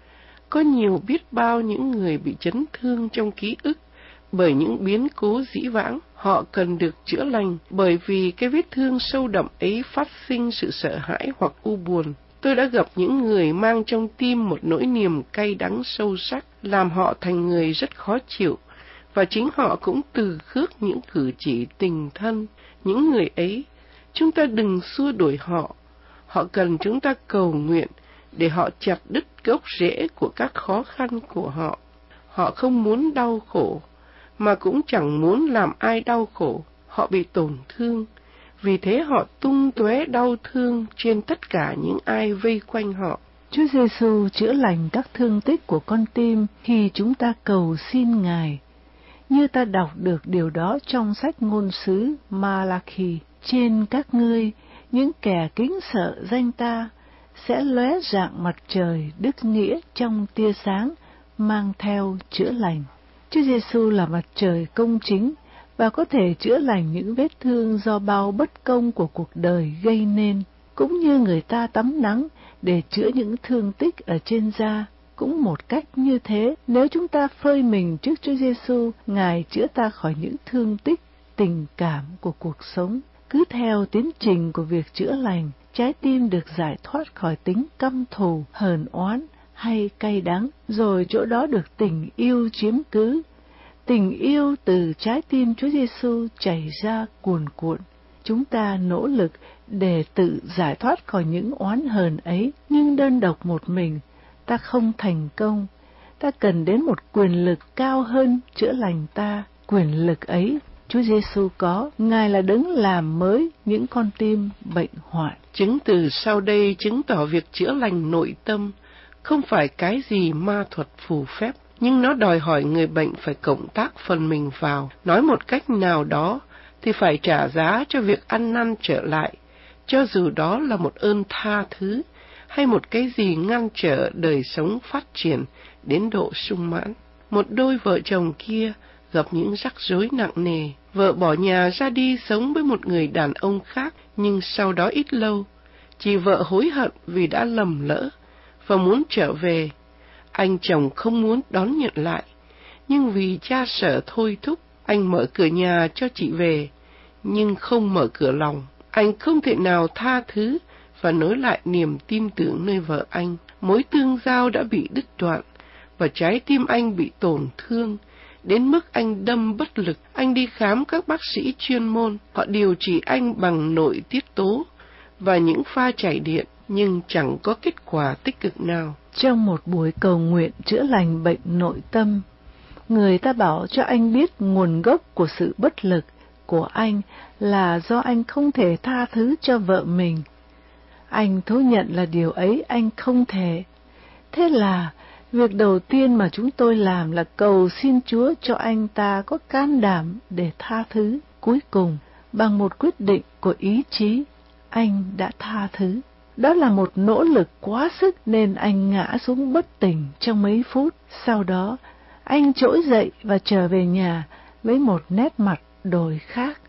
Có nhiều biết bao những người bị chấn thương trong ký ức bởi những biến cố dĩ vãng. Họ cần được chữa lành bởi vì cái vết thương sâu đậm ấy phát sinh sự sợ hãi hoặc u buồn. Tôi đã gặp những người mang trong tim một nỗi niềm cay đắng sâu sắc, làm họ thành người rất khó chịu, và chính họ cũng từ khước những cử chỉ tình thân. Những người ấy, chúng ta đừng xua đuổi họ. Họ cần chúng ta cầu nguyện để họ chặt đứt gốc rễ của các khó khăn của họ. Họ không muốn đau khổ, mà cũng chẳng muốn làm ai đau khổ. Họ bị tổn thương, vì thế họ tung tóe đau thương trên tất cả những ai vây quanh họ. Chúa Giêsu chữa lành các thương tích của con tim khi chúng ta cầu xin Ngài. Như ta đọc được điều đó trong sách ngôn sứ Malachi: trên các ngươi, những kẻ kính sợ danh ta, sẽ lóe rạng mặt trời đức nghĩa trong tia sáng, mang theo chữa lành. Chúa Giêsu là mặt trời công chính và có thể chữa lành những vết thương do bao bất công của cuộc đời gây nên, cũng như người ta tắm nắng để chữa những thương tích ở trên da. Cũng một cách như thế, nếu chúng ta phơi mình trước Chúa Giêsu, Ngài chữa ta khỏi những thương tích tình cảm của cuộc sống. Cứ theo tiến trình của việc chữa lành, trái tim được giải thoát khỏi tính căm thù, hờn oán hay cay đắng, rồi chỗ đó được tình yêu chiếm cứ. Tình yêu từ trái tim Chúa Giêsu chảy ra cuồn cuộn. Chúng ta nỗ lực để tự giải thoát khỏi những oán hờn ấy, nhưng đơn độc một mình, ta không thành công. Ta cần đến một quyền lực cao hơn chữa lành ta. Quyền lực ấy Chúa Giêsu có, Ngài là đấng làm mới những con tim bệnh hoạn. Chứng từ sau đây chứng tỏ việc chữa lành nội tâm không phải cái gì ma thuật phù phép, nhưng nó đòi hỏi người bệnh phải cộng tác phần mình vào. Nói một cách nào đó thì phải trả giá cho việc ăn năn trở lại, cho dù đó là một ơn tha thứ hay một cái gì ngăn trở đời sống phát triển đến độ sung mãn. Một đôi vợ chồng kia gặp những rắc rối nặng nề. Vợ bỏ nhà ra đi sống với một người đàn ông khác, nhưng sau đó ít lâu, chị vợ hối hận vì đã lầm lỡ và muốn trở về. Anh chồng không muốn đón nhận lại, nhưng vì cha sở thôi thúc, anh mở cửa nhà cho chị về, nhưng không mở cửa lòng. Anh không thể nào tha thứ và nối lại niềm tin tưởng nơi vợ anh. Mối tương giao đã bị đứt đoạn, và trái tim anh bị tổn thương, đến mức anh đâm bất lực. Anh đi khám các bác sĩ chuyên môn, họ điều trị anh bằng nội tiết tố và những pha chảy điện, nhưng chẳng có kết quả tích cực nào. Trong một buổi cầu nguyện chữa lành bệnh nội tâm, người ta bảo cho anh biết nguồn gốc của sự bất lực của anh là do anh không thể tha thứ cho vợ mình. Anh thú nhận là điều ấy anh không thể. Thế là việc đầu tiên mà chúng tôi làm là cầu xin Chúa cho anh ta có can đảm để tha thứ. Cuối cùng, bằng một quyết định của ý chí, anh đã tha thứ. Đó là một nỗ lực quá sức nên anh ngã xuống bất tỉnh trong mấy phút. Sau đó, anh trỗi dậy và trở về nhà với một nét mặt đổi khác.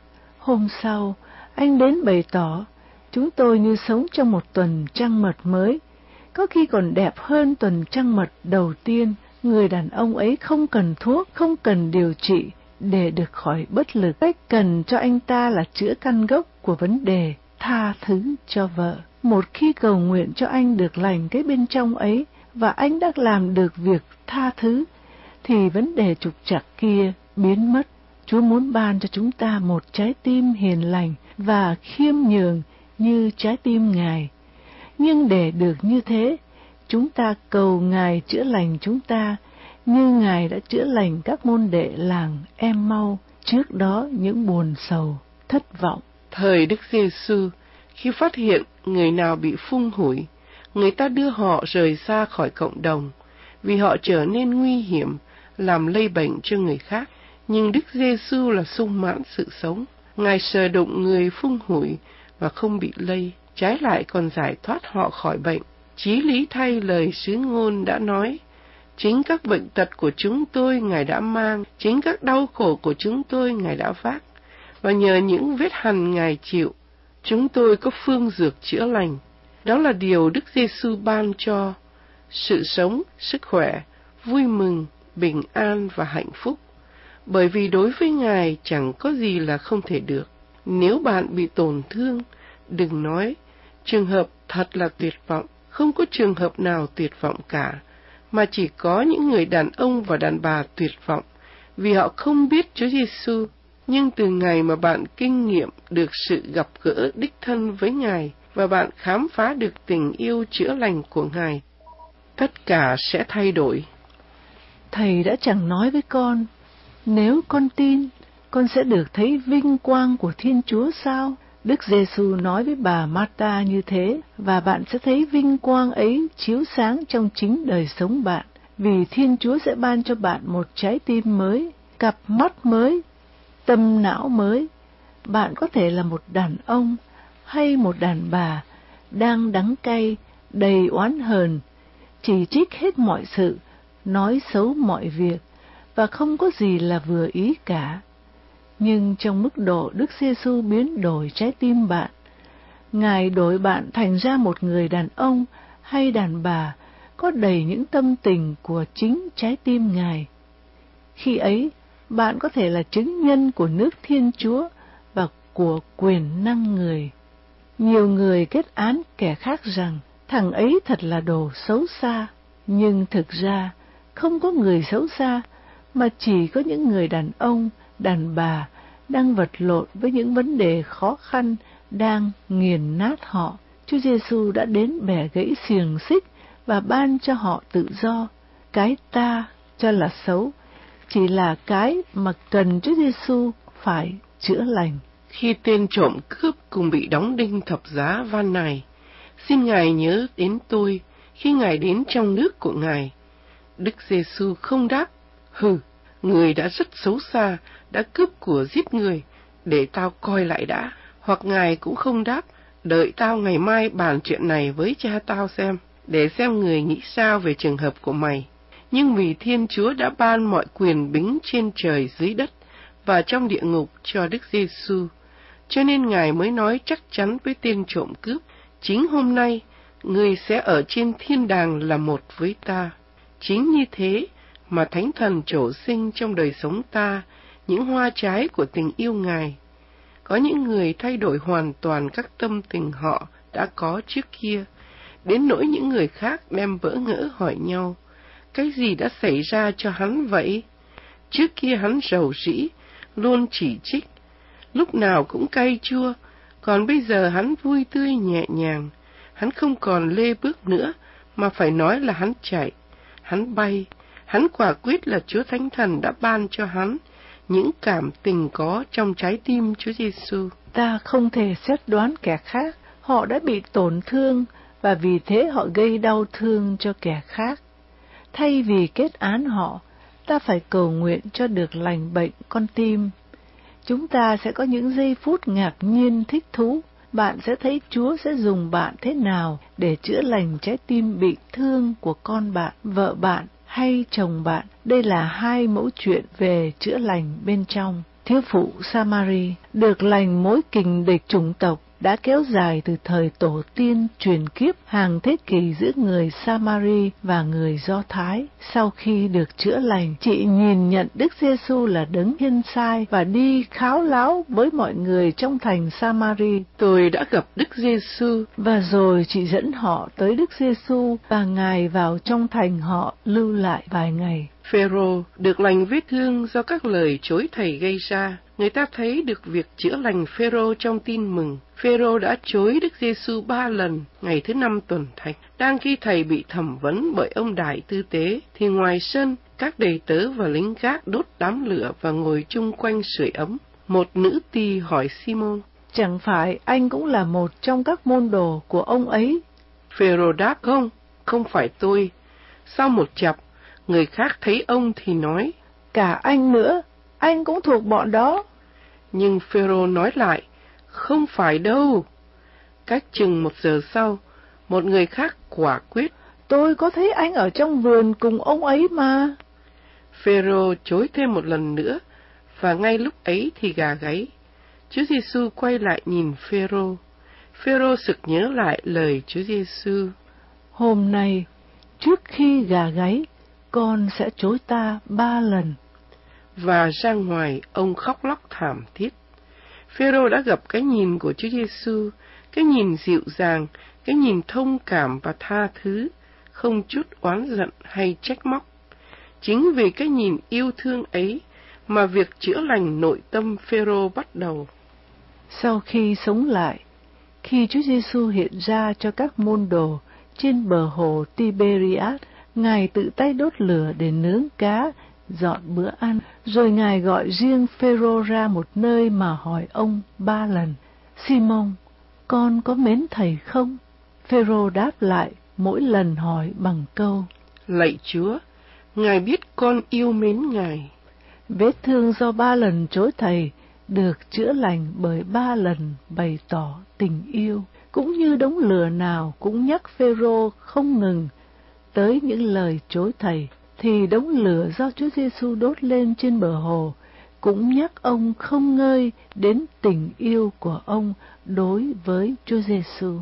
Hôm sau, anh đến bày tỏ, chúng tôi như sống trong một tuần trăng mật mới, có khi còn đẹp hơn tuần trăng mật đầu tiên. Người đàn ông ấy không cần thuốc, không cần điều trị để được khỏi bất lực. Cách cần cho anh ta là chữa căn gốc của vấn đề, tha thứ cho vợ. Một khi cầu nguyện cho anh được lành cái bên trong ấy, và anh đã làm được việc tha thứ, thì vấn đề trục trặc kia biến mất. Chúa muốn ban cho chúng ta một trái tim hiền lành và khiêm nhường như trái tim Ngài. Nhưng để được như thế, chúng ta cầu Ngài chữa lành chúng ta, như Ngài đã chữa lành các môn đệ làng Em-mau trước đó những buồn sầu, thất vọng. Thời Đức Giêsu, khi phát hiện người nào bị phung hủi, người ta đưa họ rời xa khỏi cộng đồng, vì họ trở nên nguy hiểm, làm lây bệnh cho người khác. Nhưng Đức Giêsu là sung mãn sự sống. Ngài sờ đụng người phung hủi và không bị lây, trái lại còn giải thoát họ khỏi bệnh. Chí lý thay lời sứ ngôn đã nói, chính các bệnh tật của chúng tôi Ngài đã mang, chính các đau khổ của chúng tôi Ngài đã vác, và nhờ những vết hằn Ngài chịu, chúng tôi có phương dược chữa lành. Đó là điều Đức Giêsu ban cho, sự sống, sức khỏe, vui mừng, bình an và hạnh phúc. Bởi vì đối với Ngài chẳng có gì là không thể được. Nếu bạn bị tổn thương, đừng nói, trường hợp thật là tuyệt vọng. Không có trường hợp nào tuyệt vọng cả, mà chỉ có những người đàn ông và đàn bà tuyệt vọng, vì họ không biết Chúa Giêsu. Nhưng từ ngày mà bạn kinh nghiệm được sự gặp gỡ đích thân với Ngài, và bạn khám phá được tình yêu chữa lành của Ngài, tất cả sẽ thay đổi. Thầy đã chẳng nói với con, nếu con tin, con sẽ được thấy vinh quang của Thiên Chúa sao? Đức Giêsu nói với bà Marta như thế, và bạn sẽ thấy vinh quang ấy chiếu sáng trong chính đời sống bạn, vì Thiên Chúa sẽ ban cho bạn một trái tim mới, cặp mắt mới, tâm não mới. Bạn có thể là một đàn ông hay một đàn bà đang đắng cay, đầy oán hờn, chỉ trích hết mọi sự, nói xấu mọi việc, và không có gì là vừa ý cả. Nhưng trong mức độ Đức Giêsu biến đổi trái tim bạn, Ngài đổi bạn thành ra một người đàn ông hay đàn bà có đầy những tâm tình của chính trái tim Ngài. Khi ấy, bạn có thể là chứng nhân của nước Thiên Chúa và của quyền năng người. Nhiều người kết án kẻ khác rằng thằng ấy thật là đồ xấu xa, nhưng thực ra không có người xấu xa, mà chỉ có những người đàn ông, đàn bà đang vật lộn với những vấn đề khó khăn, đang nghiền nát họ. Chúa Giêsu đã đến bẻ gãy xiềng xích và ban cho họ tự do. Cái ta cho là xấu chỉ là cái mà cần Chúa Giêsu phải chữa lành. Khi tên trộm cướp cùng bị đóng đinh thập giá van này, xin Ngài nhớ đến tôi khi Ngài đến trong nước của Ngài. Đức Giêsu không đáp, hừ, người đã rất xấu xa, đã cướp của giết người, để tao coi lại đã. Hoặc Ngài cũng không đáp, đợi tao ngày mai bàn chuyện này với cha tao xem, để xem người nghĩ sao về trường hợp của mày. Nhưng vì Thiên Chúa đã ban mọi quyền bính trên trời dưới đất và trong địa ngục cho Đức Giêsu, cho nên Ngài mới nói chắc chắn với tên trộm cướp, chính hôm nay, người sẽ ở trên thiên đàng là một với ta. Chính như thế mà Thánh Thần trổ sinh trong đời sống ta những hoa trái của tình yêu Ngài. Có những người thay đổi hoàn toàn các tâm tình họ đã có trước kia, đến nỗi những người khác đem bỡ ngỡ hỏi nhau, cái gì đã xảy ra cho hắn vậy? Trước kia hắn rầu rĩ, luôn chỉ trích, lúc nào cũng cay chua, còn bây giờ hắn vui tươi nhẹ nhàng. Hắn không còn lê bước nữa, mà phải nói là hắn chạy, hắn bay. Hắn quả quyết là Chúa Thánh Thần đã ban cho hắn những cảm tình có trong trái tim Chúa Giêsu. Ta không thể xét đoán kẻ khác, họ đã bị tổn thương, và vì thế họ gây đau thương cho kẻ khác. Thay vì kết án họ, ta phải cầu nguyện cho được lành bệnh con tim. Chúng ta sẽ có những giây phút ngạc nhiên thích thú. Bạn sẽ thấy Chúa sẽ dùng bạn thế nào để chữa lành trái tim bị thương của con bạn, vợ bạn hay chồng bạn. Đây là hai mẫu chuyện về chữa lành bên trong. Thiếu phụ Samari được lành mối kình địch chủng tộc đã kéo dài từ thời tổ tiên truyền kiếp hàng thế kỷ giữa người Samari và người Do Thái. Sau khi được chữa lành, chị nhìn nhận Đức Giêsu là đấng thiên sai và đi kháo láo với mọi người trong thành Samari. Tôi đã gặp Đức Giêsu, và rồi chị dẫn họ tới Đức Giêsu và Ngài vào trong thành họ lưu lại vài ngày. Phêrô được lành vết thương do các lời chối thầy gây ra. Người ta thấy được việc chữa lành Phêrô trong tin mừng. Phêrô đã chối Đức Giêsu ba lần ngày thứ năm tuần thánh. Đang khi thầy bị thẩm vấn bởi ông đại tư tế, thì ngoài sân, các đầy tớ và lính gác đốt đám lửa và ngồi chung quanh sưởi ấm. Một nữ tỳ hỏi Simon, chẳng phải anh cũng là một trong các môn đồ của ông ấy? Phêrô đáp, không, không phải tôi. Sau một chặp, người khác thấy ông thì nói, cả anh nữa, anh cũng thuộc bọn đó. Nhưng Phêrô nói lại, không phải đâu. Cách chừng một giờ sau, một người khác quả quyết, tôi có thấy anh ở trong vườn cùng ông ấy mà. Phêrô chối thêm một lần nữa, và ngay lúc ấy thì gà gáy. Chúa Giêsu quay lại nhìn Phêrô. Phêrô sực nhớ lại lời Chúa Giêsu, hôm nay, trước khi gà gáy, con sẽ chối ta ba lần. Và ra ngoài, ông khóc lóc thảm thiết. Phêrô đã gặp cái nhìn của Chúa Giêsu, cái nhìn dịu dàng, cái nhìn thông cảm và tha thứ, không chút oán giận hay trách móc. Chính vì cái nhìn yêu thương ấy mà việc chữa lành nội tâm Phêrô bắt đầu. Sau khi sống lại, khi Chúa Giêsu hiện ra cho các môn đồ trên bờ hồ Tiberias, Ngài tự tay đốt lửa để nướng cá, dọn bữa ăn, rồi Ngài gọi riêng Phêrô ra một nơi mà hỏi ông ba lần, Simon, con có mến thầy không? Phêrô đáp lại mỗi lần hỏi bằng câu, lạy Chúa, Ngài biết con yêu mến Ngài. Vết thương do ba lần chối thầy được chữa lành bởi ba lần bày tỏ tình yêu, cũng như đống lửa nào cũng nhắc Phêrô không ngừng tới những lời chối thầy, thì đống lửa do Chúa Giêsu đốt lên trên bờ hồ cũng nhắc ông không ngơi đến tình yêu của ông đối với Chúa Giêsu.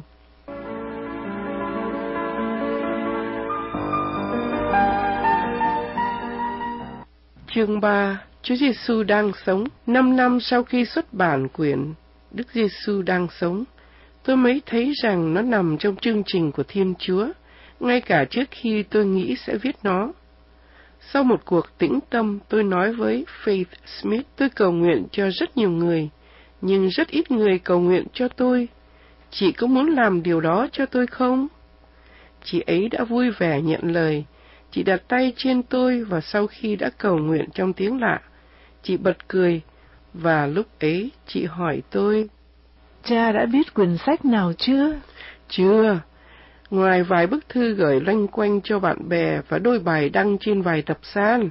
Chương ba. Chúa Giêsu đang sống. Năm năm sau khi xuất bản quyển Đức Giêsu đang sống, tôi mới thấy rằng nó nằm trong chương trình của Thiên Chúa, ngay cả trước khi tôi nghĩ sẽ viết nó. Sau một cuộc tĩnh tâm, tôi nói với Faith Smith, tôi cầu nguyện cho rất nhiều người, nhưng rất ít người cầu nguyện cho tôi. Chị có muốn làm điều đó cho tôi không? Chị ấy đã vui vẻ nhận lời. Chị đặt tay trên tôi, và sau khi đã cầu nguyện trong tiếng lạ, chị bật cười, Và lúc ấy, chị hỏi tôi, cha đã viết quyển sách nào chưa? Chưa, ngoài vài bức thư gửi loanh quanh cho bạn bè và đôi bài đăng trên vài tập san.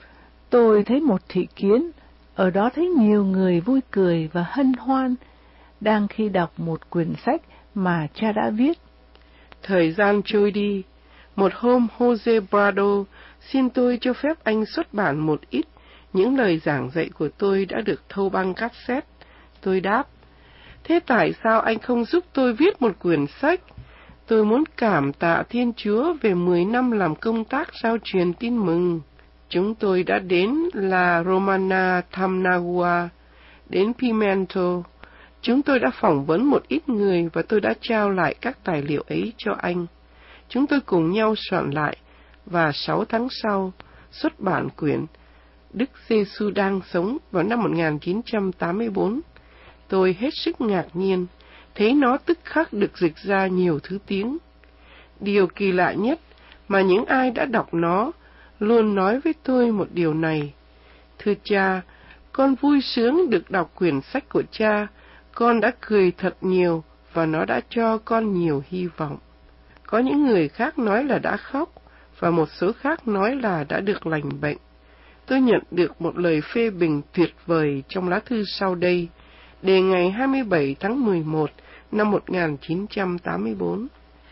Tôi thấy một thị kiến, ở đó thấy nhiều người vui cười và hân hoan, đang khi đọc một quyển sách mà cha đã viết. Thời gian trôi đi, một hôm Jose Prado xin tôi cho phép anh xuất bản một ít những lời giảng dạy của tôi đã được thâu băng cassette. Tôi đáp, thế tại sao anh không giúp tôi viết một quyển sách? Tôi muốn cảm tạ Thiên Chúa về mười năm làm công tác giao truyền tin mừng. Chúng tôi đã đến La Romana, Tamnagua, đến Pimento. Chúng tôi đã phỏng vấn một ít người và tôi đã trao lại các tài liệu ấy cho anh. Chúng tôi cùng nhau soạn lại và sáu tháng sau xuất bản quyển Đức Giêsu đang sống vào năm một nghìn chín trăm tám mươi bốn. Tôi hết sức ngạc nhiên, thấy nó tức khắc được dịch ra nhiều thứ tiếng. Điều kỳ lạ nhất mà những ai đã đọc nó luôn nói với tôi một điều này. Thưa cha, con vui sướng được đọc quyển sách của cha, con đã cười thật nhiều và nó đã cho con nhiều hy vọng. Có những người khác nói là đã khóc và một số khác nói là đã được lành bệnh. Tôi nhận được một lời phê bình tuyệt vời trong lá thư sau đây, đề ngày hai mươi bảy tháng mười một năm một nghìn chín trăm tám mươi bốn.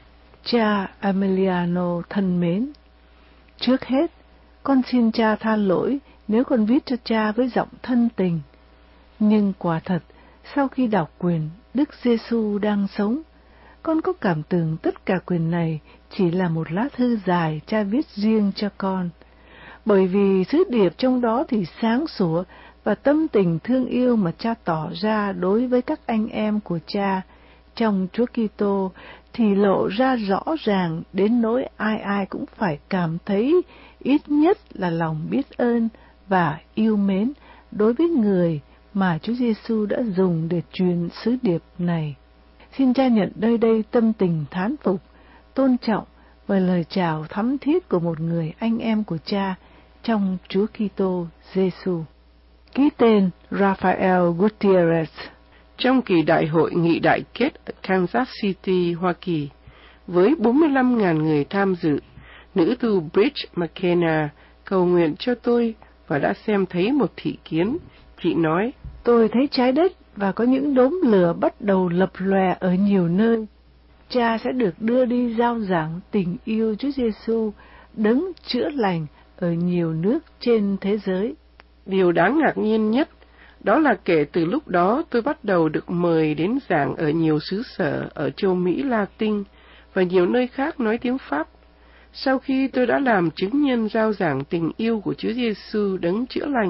Cha Emiliano thân mến, trước hết, con xin cha tha lỗi nếu con viết cho cha với giọng thân tình. Nhưng quả thật, sau khi đọc quyển Đức Giêsu đang sống, con có cảm tưởng tất cả quyển này chỉ là một lá thư dài cha viết riêng cho con. Bởi vì sứ điệp trong đó thì sáng sủa và tâm tình thương yêu mà cha tỏ ra đối với các anh em của cha trong Chúa Kitô thì lộ ra rõ ràng đến nỗi ai ai cũng phải cảm thấy ít nhất là lòng biết ơn và yêu mến đối với người mà Chúa Giêsu đã dùng để truyền sứ điệp này. Xin cha nhận nơi đây tâm tình thán phục, tôn trọng và lời chào thắm thiết của một người anh em của cha trong Chúa Kitô Giêsu. Ký tên Rafael Gutierrez. Trong kỳ đại hội nghị đại kết ở Kansas City, Hoa Kỳ, với bốn mươi lăm nghìn người tham dự, nữ tu Bridge McKenna cầu nguyện cho tôi và đã xem thấy một thị kiến. Chị nói, tôi thấy trái đất và có những đốm lửa bắt đầu lập lòe ở nhiều nơi. Cha sẽ được đưa đi rao giảng tình yêu Chúa Giêsu đấng chữa lành ở nhiều nước trên thế giới. Điều đáng ngạc nhiên nhất đó là kể từ lúc đó tôi bắt đầu được mời đến giảng ở nhiều xứ sở ở châu Mỹ Latin và nhiều nơi khác nói tiếng Pháp. Sau khi tôi đã làm chứng nhân rao giảng tình yêu của Chúa Giêsu đấng chữa lành,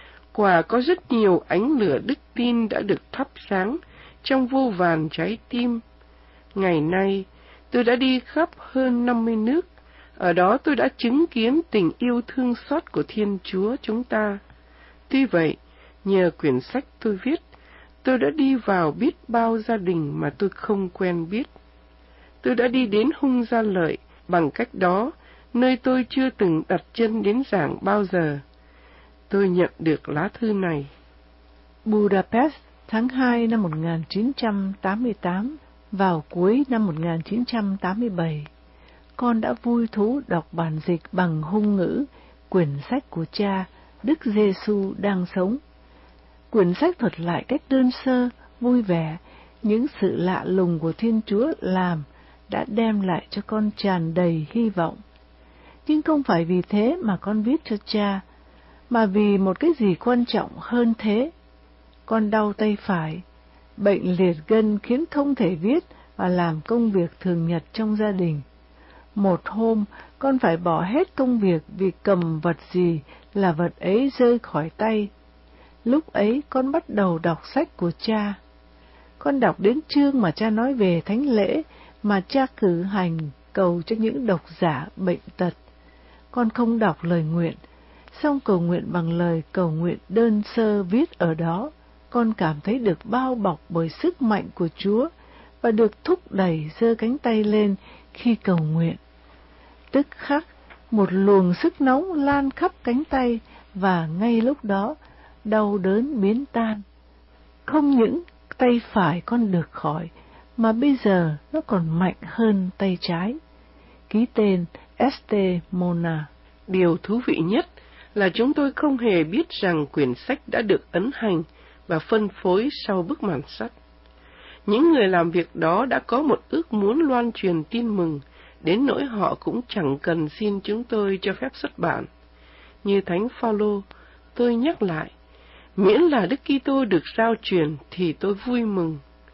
quả có rất nhiều ánh lửa đức tin đã được thắp sáng trong vô vàn trái tim. Ngày nay, tôi đã đi khắp hơn năm mươi nước. Ở đó tôi đã chứng kiến tình yêu thương xót của Thiên Chúa chúng ta. Tuy vậy, nhờ quyển sách tôi viết, tôi đã đi vào biết bao gia đình mà tôi không quen biết. Tôi đã đi đến Hung Gia Lợi bằng cách đó, nơi tôi chưa từng đặt chân đến giảng bao giờ. Tôi nhận được lá thư này. Budapest, tháng hai năm một nghìn chín trăm tám mươi tám, vào cuối năm một nghìn chín trăm tám mươi bảy, con đã vui thú đọc bản dịch bằng Hung ngữ, quyển sách của cha, Đức Giêsu đang sống. Quyển sách thuật lại cách đơn sơ, vui vẻ, những sự lạ lùng của Thiên Chúa làm đã đem lại cho con tràn đầy hy vọng. Nhưng không phải vì thế mà con viết cho cha, mà vì một cái gì quan trọng hơn thế. Con đau tay phải, bệnh liệt gân khiến không thể viết và làm công việc thường nhật trong gia đình. Một hôm, con phải bỏ hết công việc vì cầm vật gì là vật ấy rơi khỏi tay. Lúc ấy con bắt đầu đọc sách của cha. Con đọc đến chương mà cha nói về thánh lễ mà cha cử hành cầu cho những độc giả bệnh tật. Con không đọc lời nguyện, song cầu nguyện bằng lời cầu nguyện đơn sơ viết ở đó. Con cảm thấy được bao bọc bởi sức mạnh của Chúa và được thúc đẩy giơ cánh tay lên khi cầu nguyện. Tức khắc, một luồng sức nóng lan khắp cánh tay và ngay lúc đó, đau đớn biến tan. Không những tay phải con được khỏi, mà bây giờ nó còn mạnh hơn tay trái. Ký tên Esther Mona. Điều thú vị nhất là chúng tôi không hề biết rằng quyển sách đã được ấn hành và phân phối sau bức màn sắt. Những người làm việc đó đã có một ước muốn loan truyền tin mừng, đến nỗi họ cũng chẳng cần xin chúng tôi cho phép xuất bản. Như Thánh Phaolô, tôi nhắc lại, miễn là Đức Kitô được rao truyền thì tôi vui mừng.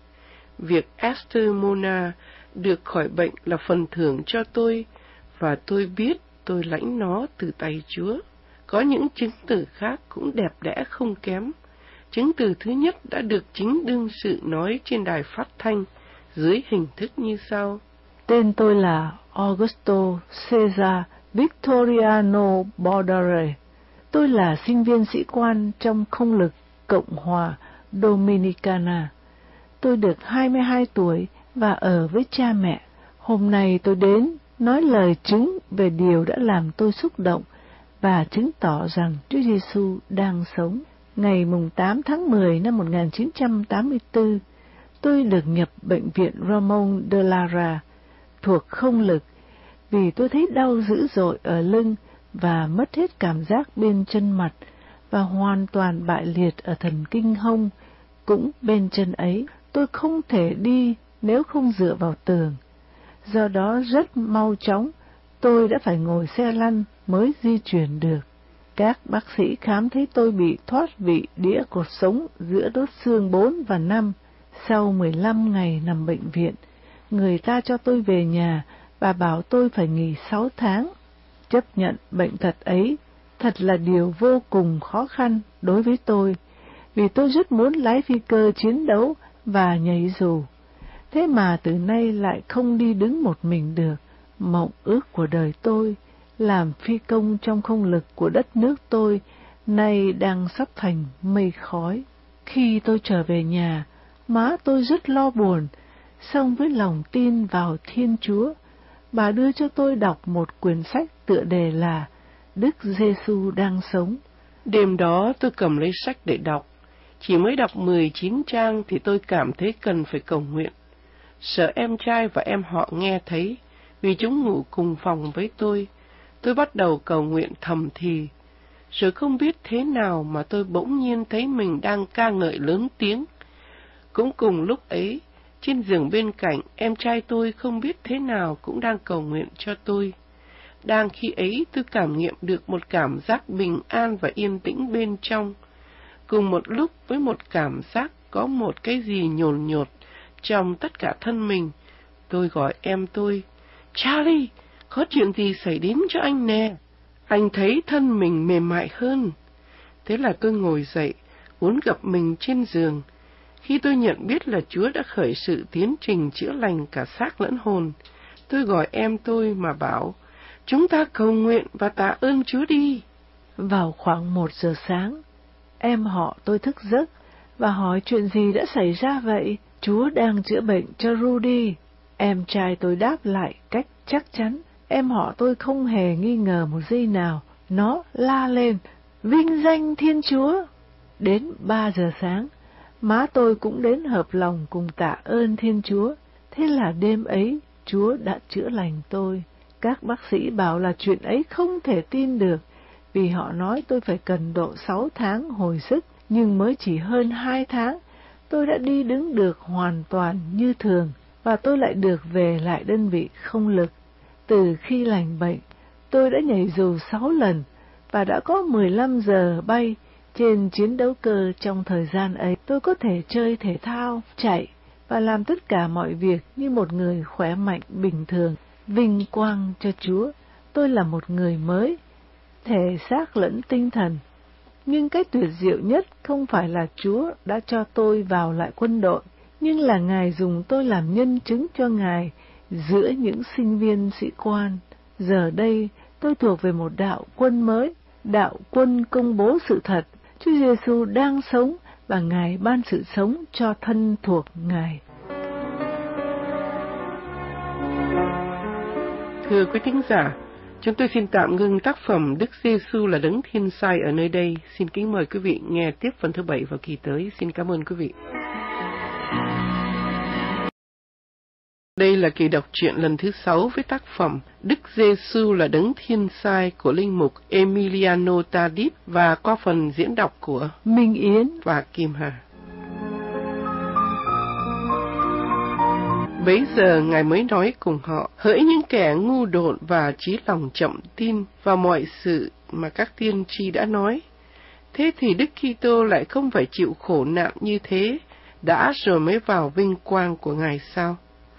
Việc Esther Mona được khỏi bệnh là phần thưởng cho tôi, và tôi biết tôi lãnh nó từ tay Chúa. Có những chứng từ khác cũng đẹp đẽ không kém. Chứng từ thứ nhất đã được chính đương sự nói trên đài phát thanh dưới hình thức như sau. Tên tôi là Augusto Cesar Victoriano Bordare. Tôi là sinh viên sĩ quan trong không lực Cộng hòa Dominicana. Tôi được hai mươi hai tuổi và ở với cha mẹ. Hôm nay tôi đến nói lời chứng về điều đã làm tôi xúc động và chứng tỏ rằng Chúa Giêsu đang sống. Ngày mùng tám tháng mười năm một nghìn chín trăm tám mươi tư, tôi được nhập bệnh viện Ramon de Lara thuộc không lực vì tôi thấy đau dữ dội ở lưng và mất hết cảm giác bên chân mặt và hoàn toàn bại liệt ở thần kinh hông, cũng bên chân ấy. Tôi không thể đi nếu không dựa vào tường. Do đó rất mau chóng, tôi đã phải ngồi xe lăn mới di chuyển được. Các bác sĩ khám thấy tôi bị thoát vị đĩa cột sống giữa đốt xương bốn và năm. Sau mười lăm ngày nằm bệnh viện, người ta cho tôi về nhà và bảo tôi phải nghỉ sáu tháng. Chấp nhận bệnh tật ấy thật là điều vô cùng khó khăn đối với tôi, vì tôi rất muốn lái phi cơ chiến đấu và nhảy dù. Thế mà từ nay lại không đi đứng một mình được. Mộng ước của đời tôi, làm phi công trong không lực của đất nước tôi, nay đang sắp thành mây khói. Khi tôi trở về nhà, má tôi rất lo buồn, song với lòng tin vào Thiên Chúa, bà đưa cho tôi đọc một quyển sách tựa đề là Đức Giêsu đang sống. Đêm đó tôi cầm lấy sách để đọc. Chỉ mới đọc mười chín trang thì tôi cảm thấy cần phải cầu nguyện. Sợ em trai và em họ nghe thấy, vì chúng ngủ cùng phòng với tôi. Tôi bắt đầu cầu nguyện thầm thì. Rồi không biết thế nào mà tôi bỗng nhiên thấy mình đang ca ngợi lớn tiếng. Cũng cùng lúc ấy, trên giường bên cạnh, em trai tôi không biết thế nào cũng đang cầu nguyện cho tôi. Đang khi ấy tôi cảm nghiệm được một cảm giác bình an và yên tĩnh bên trong. Cùng một lúc với một cảm giác có một cái gì nhồn nhột trong tất cả thân mình, tôi gọi em tôi, Charlie, có chuyện gì xảy đến cho anh nè? Anh thấy thân mình mềm mại hơn. Thế là tôi ngồi dậy, uốn gập mình trên giường. Khi tôi nhận biết là Chúa đã khởi sự tiến trình chữa lành cả xác lẫn hồn, tôi gọi em tôi mà bảo, chúng ta cầu nguyện và tạ ơn Chúa đi. Vào khoảng một giờ sáng, em họ tôi thức giấc và hỏi chuyện gì đã xảy ra vậy. Chúa đang chữa bệnh cho Rudy. Em trai tôi đáp lại cách chắc chắn. Em họ tôi không hề nghi ngờ một giây nào. Nó la lên, vinh danh Thiên Chúa. Đến ba giờ sáng, má tôi cũng đến hợp lòng cùng tạ ơn Thiên Chúa. Thế là đêm ấy, Chúa đã chữa lành tôi. Các bác sĩ bảo là chuyện ấy không thể tin được, vì họ nói tôi phải cần độ sáu tháng hồi sức, nhưng mới chỉ hơn hai tháng, tôi đã đi đứng được hoàn toàn như thường, và tôi lại được về lại đơn vị không lực. Từ khi lành bệnh, tôi đã nhảy dù sáu lần, và đã có mười lăm giờ bay trên chiến đấu cơ. Trong thời gian ấy, tôi có thể chơi thể thao, chạy, và làm tất cả mọi việc như một người khỏe mạnh bình thường. Vinh quang cho Chúa, tôi là một người mới, thể xác lẫn tinh thần. Nhưng cái tuyệt diệu nhất không phải là Chúa đã cho tôi vào lại quân đội, nhưng là Ngài dùng tôi làm nhân chứng cho Ngài giữa những sinh viên sĩ quan. Giờ đây, tôi thuộc về một đạo quân mới, đạo quân công bố sự thật. Chúa Giêsu đang sống và Ngài ban sự sống cho thân thuộc Ngài. Thưa quý thính giả, Chúng tôi xin tạm ngưng tác phẩm Đức Giêsu là Đấng Thiên Sai ở nơi đây. Xin kính mời quý vị nghe tiếp phần thứ bảy vào kỳ tới. Xin cảm ơn quý vị. Đây là kỳ đọc truyện lần thứ sáu với tác phẩm Đức Giêsu là Đấng Thiên Sai của linh mục Emiliano Tadip và qua phần diễn đọc của Minh Yến và Kim Hà. Bấy giờ Ngài mới nói cùng họ: hỡi những kẻ ngu độn và trí lòng chậm tin vào mọi sự mà các tiên tri đã nói, thế thì Đức Kitô lại không phải chịu khổ nạn như thế đã rồi mới vào vinh quang của Ngài sao?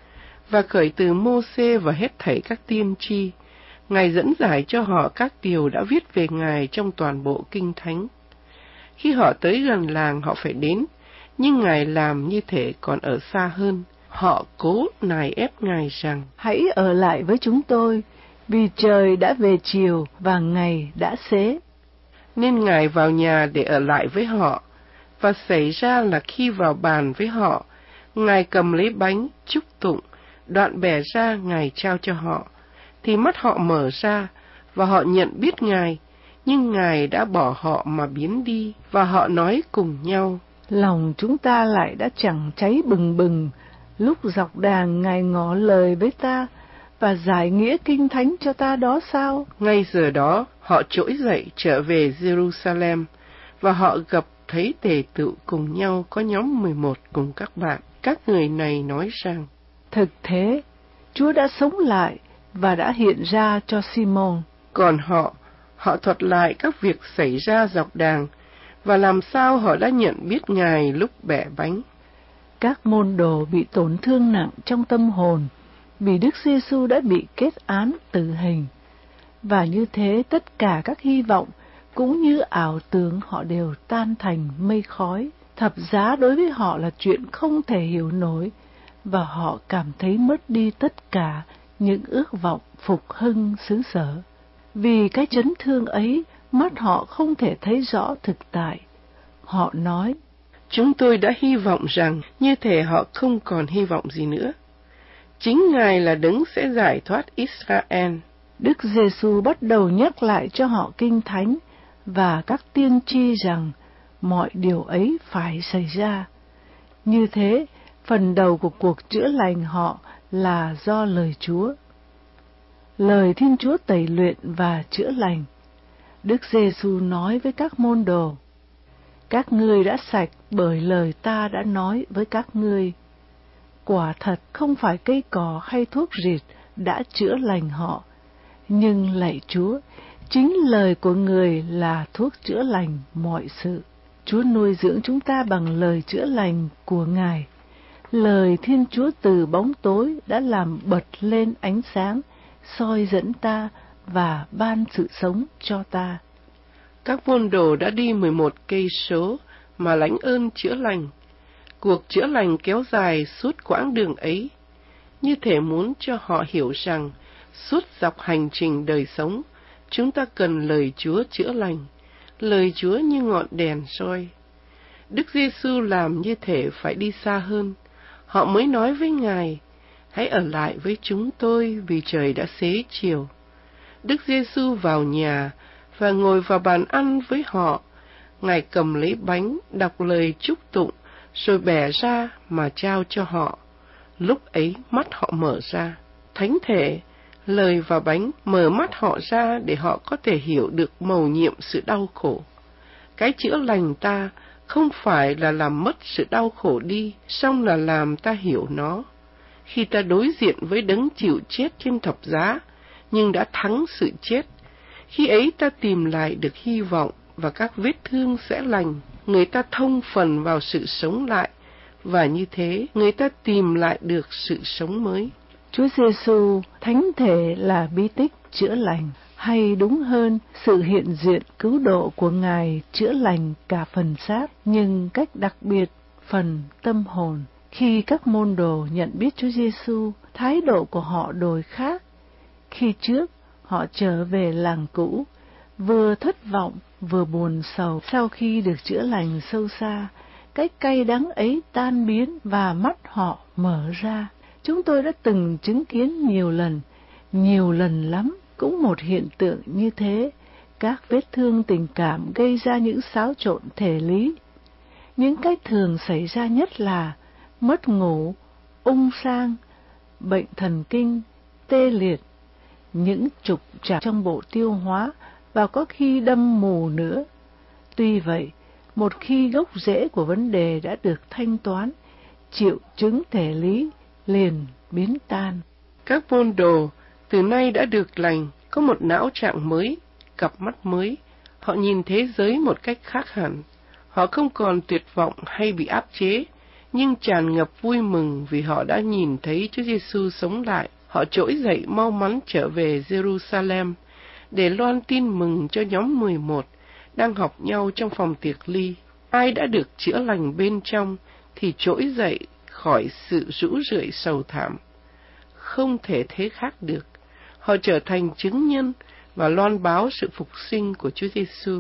Và khởi từ Mô-sê và hết thảy các tiên tri, Ngài dẫn giải cho họ các điều đã viết về Ngài trong toàn bộ Kinh Thánh. Khi họ tới gần làng họ phải đến, nhưng Ngài làm như thể còn ở xa hơn. Họ cố nài ép Ngài rằng: hãy ở lại với chúng tôi, vì trời đã về chiều và ngày đã xế. Nên Ngài vào nhà để ở lại với họ, và xảy ra là khi vào bàn với họ, Ngài cầm lấy bánh, chúc tụng, đoạn bẻ ra Ngài trao cho họ, thì mắt họ mở ra, và họ nhận biết Ngài, nhưng Ngài đã bỏ họ mà biến đi, và họ nói cùng nhau: lòng chúng ta lại đã chẳng cháy bừng bừng, lúc dọc đàng Ngài ngỏ lời với ta, và giải nghĩa Kinh Thánh cho ta đó sao? Ngay giờ đó, họ trỗi dậy trở về Jerusalem, và họ gặp thấy tề tựu cùng nhau có nhóm mười một cùng các bạn. Các người này nói rằng: thực thế, Chúa đã sống lại và đã hiện ra cho Simon. Còn họ, họ thuật lại các việc xảy ra dọc đàng, và làm sao họ đã nhận biết Ngài lúc bẻ bánh. Các môn đồ bị tổn thương nặng trong tâm hồn, vì Đức Giêsu đã bị kết án tử hình. Và như thế tất cả các hy vọng, cũng như ảo tưởng họ đều tan thành mây khói. Thập giá đối với họ là chuyện không thể hiểu nổi, và họ cảm thấy mất đi tất cả những ước vọng phục hưng xứ sở. Vì cái chấn thương ấy, mắt họ không thể thấy rõ thực tại. Họ nói: chúng tôi đã hy vọng rằng như thể họ không còn hy vọng gì nữa. Chính Ngài là Đấng sẽ giải thoát Israel. Đức Giêsu bắt đầu nhắc lại cho họ Kinh Thánh và các tiên tri rằng mọi điều ấy phải xảy ra. Như thế, phần đầu của cuộc chữa lành họ là do lời Chúa. Lời Thiên Chúa tẩy luyện và chữa lành. Đức Giêsu nói với các môn đồ: các ngươi đã sạch bởi lời ta đã nói với các ngươi. Quả thật không phải cây cỏ hay thuốc rịt đã chữa lành họ, nhưng lạy Chúa, chính lời của người là thuốc chữa lành mọi sự. Chúa nuôi dưỡng chúng ta bằng lời chữa lành của Ngài. Lời Thiên Chúa từ bóng tối đã làm bật lên ánh sáng, soi dẫn ta và ban sự sống cho ta. Các môn đồ đã đi mười một cây số mà lãnh ơn chữa lành. Cuộc chữa lành kéo dài suốt quãng đường ấy, như thể muốn cho họ hiểu rằng suốt dọc hành trình đời sống, chúng ta cần lời Chúa chữa lành, lời Chúa như ngọn đèn soi. Đức Giêsu làm như thể phải đi xa hơn, họ mới nói với Ngài: hãy ở lại với chúng tôi vì trời đã xế chiều. Đức Giêsu vào nhà và ngồi vào bàn ăn với họ. Ngài cầm lấy bánh, đọc lời chúc tụng, rồi bẻ ra mà trao cho họ. Lúc ấy mắt họ mở ra. Thánh thể, lời và bánh mở mắt họ ra để họ có thể hiểu được mầu nhiệm sự đau khổ. Cái chữa lành ta không phải là làm mất sự đau khổ đi, song là làm ta hiểu nó. Khi ta đối diện với Đấng chịu chết trên thập giá, nhưng đã thắng sự chết, khi ấy ta tìm lại được hy vọng và các vết thương sẽ lành. Người ta thông phần vào sự sống lại, và như thế người ta tìm lại được sự sống mới. Chúa Giêsu, thánh thể là bí tích chữa lành, hay đúng hơn, sự hiện diện cứu độ của Ngài chữa lành cả phần xác, nhưng cách đặc biệt phần tâm hồn. Khi các môn đồ nhận biết Chúa Giêsu, thái độ của họ đổi khác. Khi trước, họ trở về làng cũ, vừa thất vọng, vừa buồn sầu. Sau khi được chữa lành sâu xa, cái cay đắng ấy tan biến và mắt họ mở ra. Chúng tôi đã từng chứng kiến nhiều lần, nhiều lần lắm, Cũng một hiện tượng như thế, các vết thương tình cảm gây ra những xáo trộn thể lý. Những cái thường xảy ra nhất là mất ngủ, ung sang, bệnh thần kinh, tê liệt, những trục trặc trong bộ tiêu hóa và có khi đâm mù nữa. Tuy vậy, một khi gốc rễ của vấn đề đã được thanh toán, triệu chứng thể lý liền biến tan. Các môn đồ từ nay đã được lành, có một não trạng mới, cặp mắt mới, họ nhìn thế giới một cách khác hẳn. Họ không còn tuyệt vọng hay bị áp chế, nhưng tràn ngập vui mừng vì họ đã nhìn thấy Chúa Giêsu sống lại. Họ trỗi dậy mau mắn trở về Jerusalem để loan tin mừng cho nhóm mười một đang học nhau trong phòng tiệc ly. Ai đã được chữa lành bên trong thì trỗi dậy khỏi sự rũ rượi sầu thảm. Không thể thế khác được. Họ trở thành chứng nhân và loan báo sự phục sinh của Chúa Giêsu.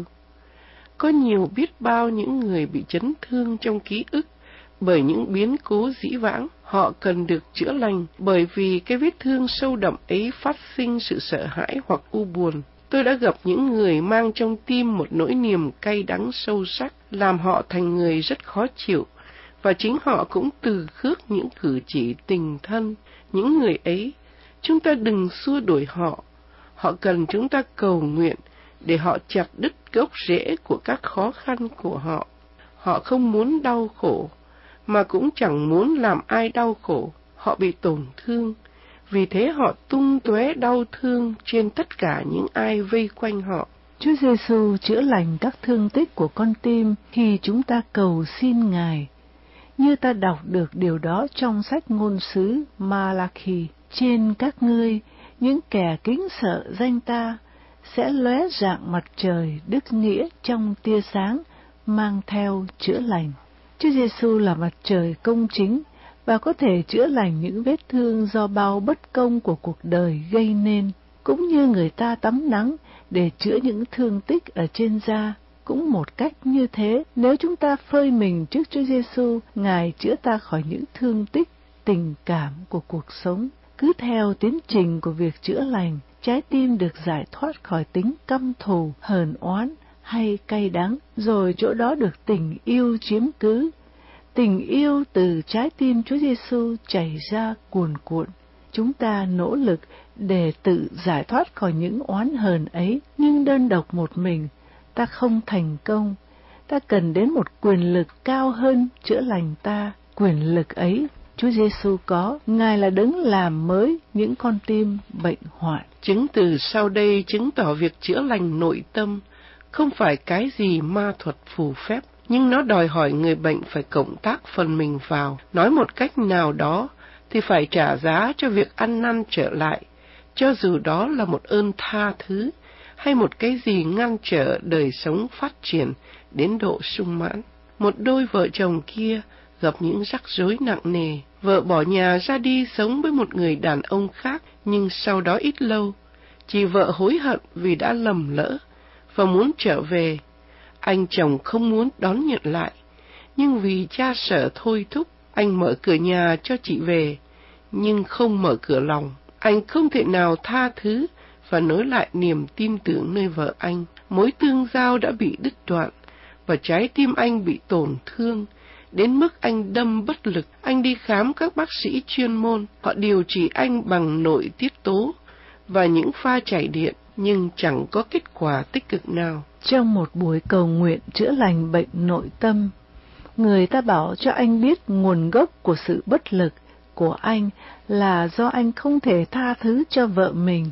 Có nhiều biết bao những người bị chấn thương trong ký ức bởi những biến cố dĩ vãng. Họ cần được chữa lành bởi vì cái vết thương sâu đậm ấy phát sinh sự sợ hãi hoặc u buồn. Tôi đã gặp những người mang trong tim một nỗi niềm cay đắng sâu sắc, làm họ thành người rất khó chịu, và chính họ cũng từ khước những cử chỉ tình thân. Những người ấy, chúng ta đừng xua đuổi họ. Họ cần chúng ta cầu nguyện để họ chặt đứt gốc rễ của các khó khăn của họ. Họ không muốn đau khổ, mà cũng chẳng muốn làm ai đau khổ. Họ bị tổn thương, vì thế họ tung tóe đau thương trên tất cả những ai vây quanh họ. Chúa Giêsu chữa lành các thương tích của con tim khi chúng ta cầu xin Ngài. Như ta đọc được điều đó trong sách ngôn sứ Malachi: trên các ngươi, những kẻ kính sợ danh ta, sẽ lóe rạng mặt trời đức nghĩa trong tia sáng, mang theo chữa lành. Chúa Giêsu là mặt trời công chính và có thể chữa lành những vết thương do bao bất công của cuộc đời gây nên, cũng như người ta tắm nắng để chữa những thương tích ở trên da. Cũng một cách như thế, nếu chúng ta phơi mình trước Chúa Giêsu, Ngài chữa ta khỏi những thương tích tình cảm của cuộc sống. Cứ theo tiến trình của việc chữa lành, trái tim được giải thoát khỏi tính căm thù, hờn oán hay cay đắng, rồi chỗ đó được tình yêu chiếm cứ. Tình yêu từ trái tim Chúa Giêsu chảy ra cuồn cuộn. Chúng ta nỗ lực để tự giải thoát khỏi những oán hờn ấy, nhưng đơn độc một mình ta không thành công. Ta cần đến một quyền lực cao hơn chữa lành ta. Quyền lực ấy Chúa Giêsu có. Ngài là đấng làm mới những con tim bệnh hoạn. Chứng từ sau đây chứng tỏ việc chữa lành nội tâm không phải cái gì ma thuật phù phép, nhưng nó đòi hỏi người bệnh phải cộng tác phần mình vào. Nói một cách nào đó thì phải trả giá cho việc ăn năn trở lại, cho dù đó là một ơn tha thứ hay một cái gì ngăn trở đời sống phát triển đến độ sung mãn. Một đôi vợ chồng kia gặp những rắc rối nặng nề. Vợ bỏ nhà ra đi sống với một người đàn ông khác, nhưng sau đó ít lâu, chị vợ hối hận vì đã lầm lỡ và muốn trở về. Anh chồng không muốn đón nhận lại, nhưng vì cha sở thôi thúc, anh mở cửa nhà cho chị về, nhưng không mở cửa lòng. Anh không thể nào tha thứ và nối lại niềm tin tưởng nơi vợ anh. Mối tương giao đã bị đứt đoạn, và trái tim anh bị tổn thương, đến mức anh đâm bất lực. Anh đi khám các bác sĩ chuyên môn, họ điều trị anh bằng nội tiết tố và những pha chảy điện, nhưng chẳng có kết quả tích cực nào. Trong một buổi cầu nguyện chữa lành bệnh nội tâm, người ta bảo cho anh biết nguồn gốc của sự bất lực của anh là do anh không thể tha thứ cho vợ mình.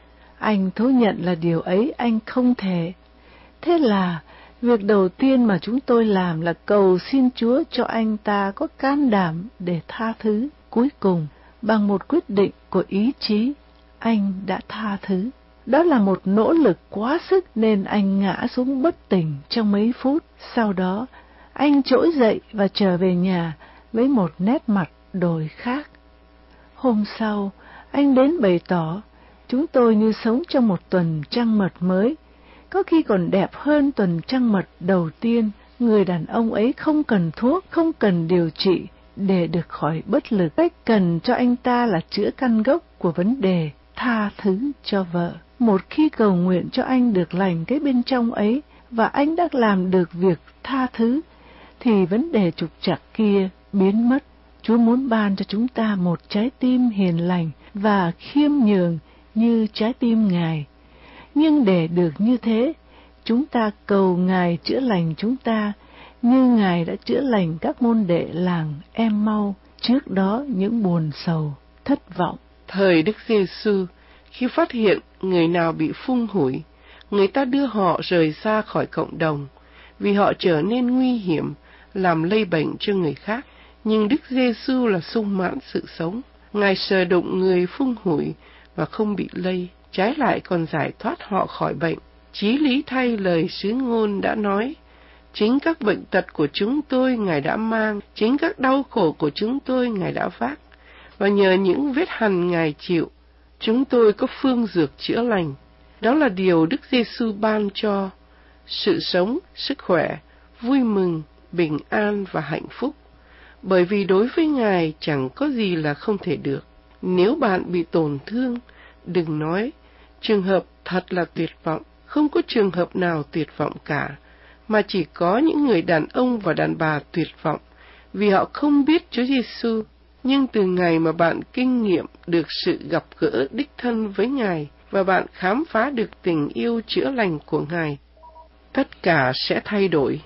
Anh thú nhận là điều ấy anh không thể. Thế là việc đầu tiên mà chúng tôi làm là cầu xin Chúa cho anh ta có can đảm để tha thứ. Cuối cùng, bằng một quyết định của ý chí, anh đã tha thứ. Đó là một nỗ lực quá sức nên anh ngã xuống bất tỉnh trong mấy phút. Sau đó, anh trỗi dậy và trở về nhà với một nét mặt đổi khác. Hôm sau, anh đến bày tỏ, chúng tôi như sống trong một tuần trăng mật mới, có khi còn đẹp hơn tuần trăng mật đầu tiên. Người đàn ông ấy không cần thuốc, không cần điều trị để được khỏi bất lực. Cách cần cho anh ta là chữa căn gốc của vấn đề, tha thứ cho vợ. Một khi cầu nguyện cho anh được lành cái bên trong ấy, và anh đã làm được việc tha thứ, thì vấn đề trục trặc kia biến mất. Chúa muốn ban cho chúng ta một trái tim hiền lành và khiêm nhường như trái tim Ngài. Nhưng để được như thế, chúng ta cầu Ngài chữa lành chúng ta, như Ngài đã chữa lành các môn đệ làng Em-mau trước đó những buồn sầu, thất vọng. Thời Đức Giê-xu, khi phát hiện người nào bị phung hủi, người ta đưa họ rời xa khỏi cộng đồng, vì họ trở nên nguy hiểm, làm lây bệnh cho người khác. Nhưng Đức Giê-xu là sung mãn sự sống, Ngài sờ đụng người phung hủi và không bị lây, trái lại còn giải thoát họ khỏi bệnh. Chí lý thay lời sứ ngôn đã nói, chính các bệnh tật của chúng tôi Ngài đã mang, chính các đau khổ của chúng tôi Ngài đã vác, và nhờ những vết hằn Ngài chịu, chúng tôi có phương dược chữa lành. Đó là điều Đức Giê-xu ban cho: sự sống, sức khỏe, vui mừng, bình an và hạnh phúc. Bởi vì đối với Ngài chẳng có gì là không thể được. Nếu bạn bị tổn thương, đừng nói, trường hợp thật là tuyệt vọng. Không có trường hợp nào tuyệt vọng cả, mà chỉ có những người đàn ông và đàn bà tuyệt vọng, vì họ không biết Chúa Giê-xu. Nhưng từ ngày mà bạn kinh nghiệm được sự gặp gỡ đích thân với Ngài, và bạn khám phá được tình yêu chữa lành của Ngài, tất cả sẽ thay đổi.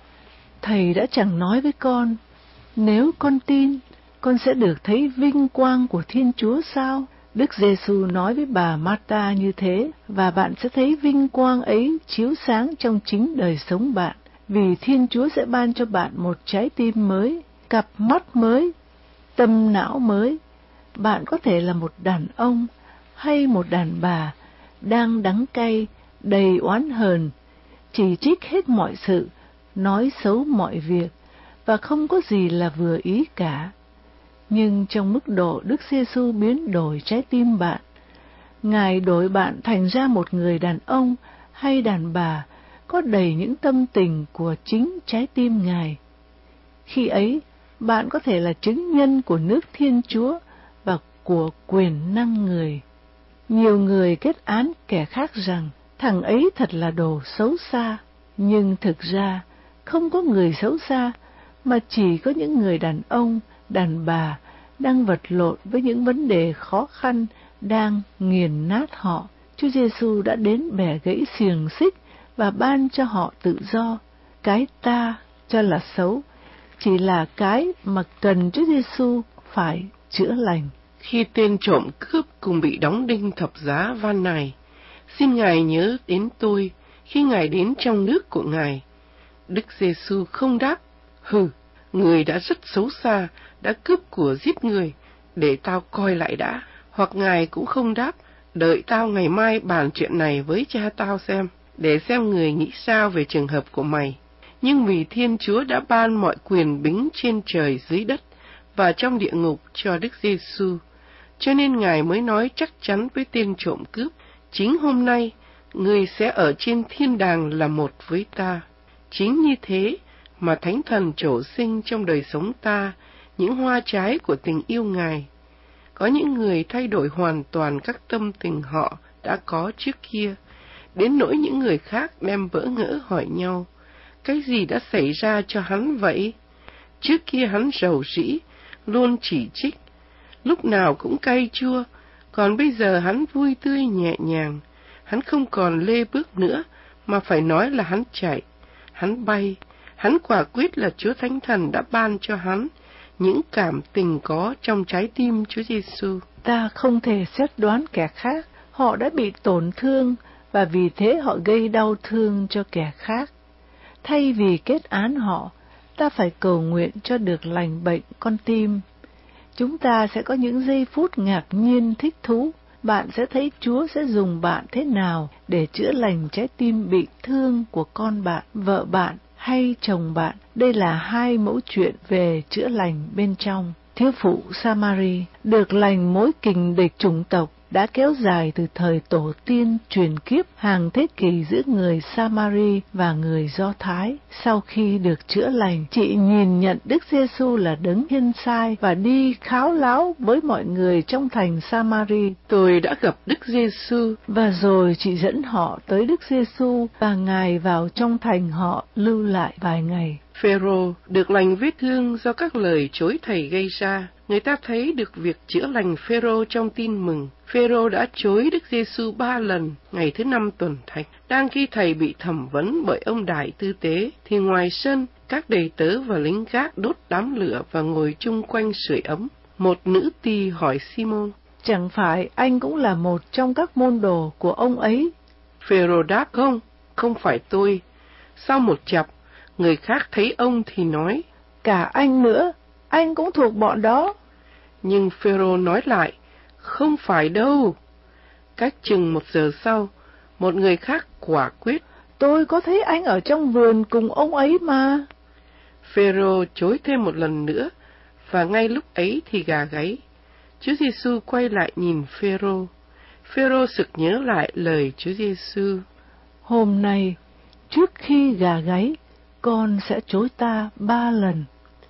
Thầy đã chẳng nói với con, nếu con tin, con sẽ được thấy vinh quang của Thiên Chúa sao? Đức Giê-xu nói với bà Marta như thế, và bạn sẽ thấy vinh quang ấy chiếu sáng trong chính đời sống bạn, vì Thiên Chúa sẽ ban cho bạn một trái tim mới, cặp mắt mới, tâm não mới. Bạn có thể là một đàn ông hay một đàn bà đang đắng cay, đầy oán hờn, chỉ trích hết mọi sự, nói xấu mọi việc, và không có gì là vừa ý cả. Nhưng trong mức độ Đức Giê-xu biến đổi trái tim bạn, Ngài đổi bạn thành ra một người đàn ông hay đàn bà có đầy những tâm tình của chính trái tim Ngài. Khi ấy, bạn có thể là chứng nhân của nước Thiên Chúa và của quyền năng người. Nhiều người kết án kẻ khác rằng thằng ấy thật là đồ xấu xa, nhưng thực ra không có người xấu xa, mà chỉ có những người đàn ông, đàn bà đang vật lộn với những vấn đề khó khăn đang nghiền nát họ. Chúa Giê-xu đã đến bẻ gãy xiềng xích và ban cho họ tự do. Cái ta cho là xấu chỉ là cái mà cần Chúa Giê-xu phải chữa lành. Khi tên trộm cướp cùng bị đóng đinh thập giá van này, xin Ngài nhớ đến tôi khi Ngài đến trong nước của Ngài. Đức Giê-xu không đáp, hừ, người đã rất xấu xa, đã cướp của giết người, để tao coi lại đã. Hoặc Ngài cũng không đáp, đợi tao ngày mai bàn chuyện này với cha tao xem, để xem người nghĩ sao về trường hợp của mày. Nhưng vì Thiên Chúa đã ban mọi quyền bính trên trời dưới đất và trong địa ngục cho Đức Giê-xu, cho nên Ngài mới nói chắc chắn với tên trộm cướp, chính hôm nay, ngươi sẽ ở trên thiên đàng là một với ta. Chính như thế mà Thánh Thần trổ sinh trong đời sống ta những hoa trái của tình yêu Ngài. Có những người thay đổi hoàn toàn các tâm tình họ đã có trước kia, đến nỗi những người khác đem bỡ ngỡ hỏi nhau, cái gì đã xảy ra cho hắn vậy? Trước kia hắn rầu rĩ, luôn chỉ trích, lúc nào cũng cay chua, còn bây giờ hắn vui tươi nhẹ nhàng, hắn không còn lê bước nữa, mà phải nói là hắn chạy, hắn bay, hắn quả quyết là Chúa Thánh Thần đã ban cho hắn những cảm tình có trong trái tim Chúa Giê-xu. Ta không thể xét đoán kẻ khác, họ đã bị tổn thương, và vì thế họ gây đau thương cho kẻ khác. Thay vì kết án họ, ta phải cầu nguyện cho được lành bệnh con tim. Chúng ta sẽ có những giây phút ngạc nhiên thích thú. Bạn sẽ thấy Chúa sẽ dùng bạn thế nào để chữa lành trái tim bị thương của con bạn, vợ bạn hay chồng bạn. Đây là hai mẫu chuyện về chữa lành bên trong. Thiếu phụ Samari được lành mối kình địch chủng tộc đã kéo dài từ thời tổ tiên truyền kiếp hàng thế kỷ giữa người Samari và người Do Thái. Sau khi được chữa lành, chị nhìn nhận Đức Giêsu là đấng thiên sai và đi kháo láo với mọi người trong thành Samari. Tôi đã gặp Đức Giêsu, và rồi chị dẫn họ tới Đức Giêsu và Ngài vào trong thành họ lưu lại vài ngày. Phêrô được lành vết thương do các lời chối thầy gây ra. Người ta thấy được việc chữa lành Phêrô trong tin mừng. Phêrô đã chối Đức Giêsu ba lần ngày thứ năm tuần thánh. Đang khi thầy bị thẩm vấn bởi ông đại tư tế, thì ngoài sân, các đầy tớ và lính gác đốt đám lửa và ngồi chung quanh sưởi ấm. Một nữ tỳ hỏi Simon: Chẳng phải anh cũng là một trong các môn đồ của ông ấy? Phêrô đáp: Không, không phải tôi. Sau một chập, người khác thấy ông thì nói: Cả anh nữa, anh cũng thuộc bọn đó. Nhưng Phêrô nói lại: Không phải đâu. Cách chừng một giờ sau, một người khác quả quyết: Tôi có thấy anh ở trong vườn cùng ông ấy mà. Phêrô chối thêm một lần nữa, và ngay lúc ấy thì gà gáy. Chúa Giêsu quay lại nhìn Phêrô. Phêrô sực nhớ lại lời Chúa Giêsu: Hôm nay, trước khi gà gáy, con sẽ chối ta ba lần.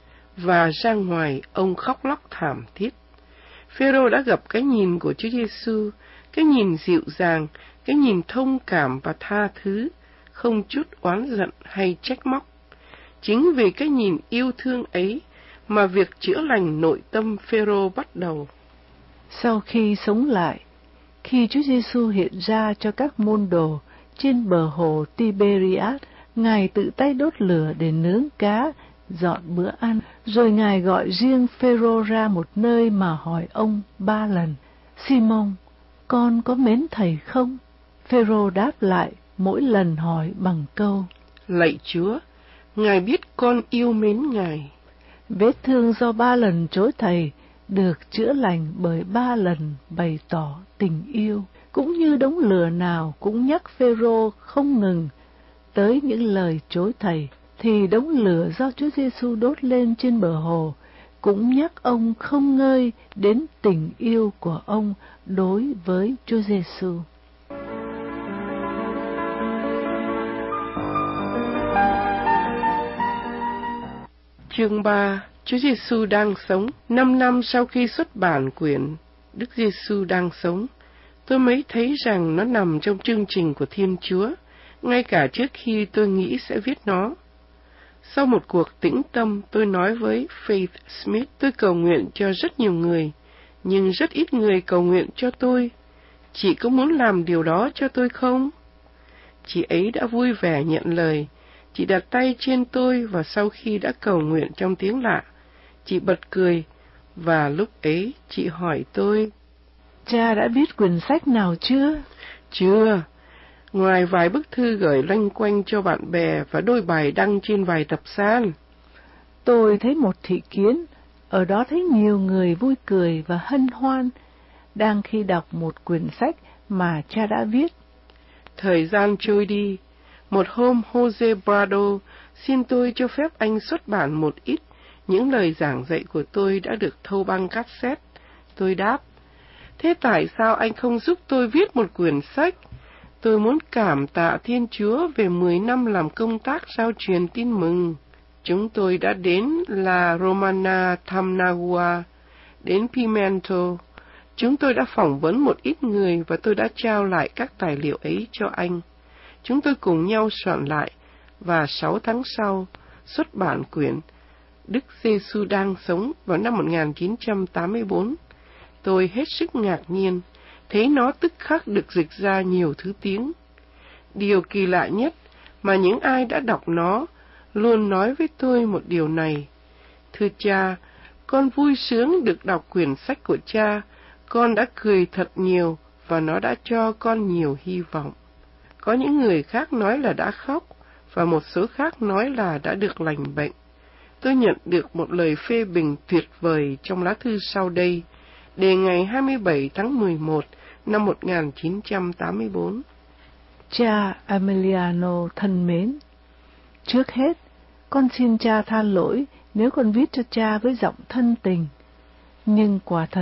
Và ra ngoài, ông khóc lóc thảm thiết. Phêrô đã gặp cái nhìn của Chúa Giêsu, cái nhìn dịu dàng, cái nhìn thông cảm và tha thứ, không chút oán giận hay trách móc. Chính vì cái nhìn yêu thương ấy mà việc chữa lành nội tâm Phêrô bắt đầu. Sau khi sống lại, khi Chúa Giêsu hiện ra cho các môn đồ trên bờ hồ Tiberias, Ngài tự tay đốt lửa để nướng cá, dọn bữa ăn, rồi Ngài gọi riêng Phêrô ra một nơi mà hỏi ông ba lần: Simon, con có mến thầy không? Phêrô đáp lại mỗi lần hỏi bằng câu: Lạy Chúa, Ngài biết con yêu mến Ngài. Vết thương do ba lần chối thầy được chữa lành bởi ba lần bày tỏ tình yêu, cũng như đống lửa nào cũng nhắc Phêrô không ngừng tới những lời chối thầy, thì đống lửa do Chúa Giêsu đốt lên trên bờ hồ cũng nhắc ông không ngơi đến tình yêu của ông đối với Chúa Giêsu. Chương ba. Chúa Giêsu đang sống. Năm năm sau khi xuất bản quyển Đức Giêsu đang sống, tôi mới thấy rằng nó nằm trong chương trình của Thiên Chúa, ngay cả trước khi tôi nghĩ sẽ viết nó. Sau một cuộc tĩnh tâm, tôi nói với Faith Smith: Tôi cầu nguyện cho rất nhiều người, nhưng rất ít người cầu nguyện cho tôi. Chị có muốn làm điều đó cho tôi không? Chị ấy đã vui vẻ nhận lời. Chị đặt tay trên tôi, và sau khi đã cầu nguyện trong tiếng lạ, chị bật cười, và lúc ấy chị hỏi tôi: Cha đã viết quyển sách nào chưa? Chưa, ngoài vài bức thư gửi loanh quanh cho bạn bè và đôi bài đăng trên vài tập san. Tôi thấy một thị kiến, ở đó thấy nhiều người vui cười và hân hoan, đang khi đọc một quyển sách mà cha đã viết. Thời gian trôi đi. Một hôm, Jose Prado xin tôi cho phép anh xuất bản một ít những lời giảng dạy của tôi đã được thâu băng cassette. Tôi đáp: Thế tại sao anh không giúp tôi viết một quyển sách? Tôi muốn cảm tạ Thiên Chúa về mười năm làm công tác rao truyền tin mừng. Chúng tôi đã đến La Romana, Tamnagua, đến Pimento. Chúng tôi đã phỏng vấn một ít người và tôi đã trao lại các tài liệu ấy cho anh. Chúng tôi cùng nhau soạn lại, và sáu tháng sau, xuất bản quyển Đức Giêsu đang sống vào năm một nghìn chín trăm tám mươi bốn. Tôi hết sức ngạc nhiên, thấy nó tức khắc được dịch ra nhiều thứ tiếng. Điều kỳ lạ nhất mà những ai đã đọc nó luôn nói với tôi một điều này: Thưa cha, con vui sướng được đọc quyển sách của cha, con đã cười thật nhiều và nó đã cho con nhiều hy vọng. Có những người khác nói là đã khóc, và một số khác nói là đã được lành bệnh. Tôi nhận được một lời phê bình tuyệt vời trong lá thư sau đây, đề ngày hai mươi bảy tháng mười một năm một nghìn chín trăm tám mươi bốn. Cha Emiliano thân mến, trước hết, con xin cha tha lỗi nếu con viết cho cha với giọng thân tình. Nhưng quả thật,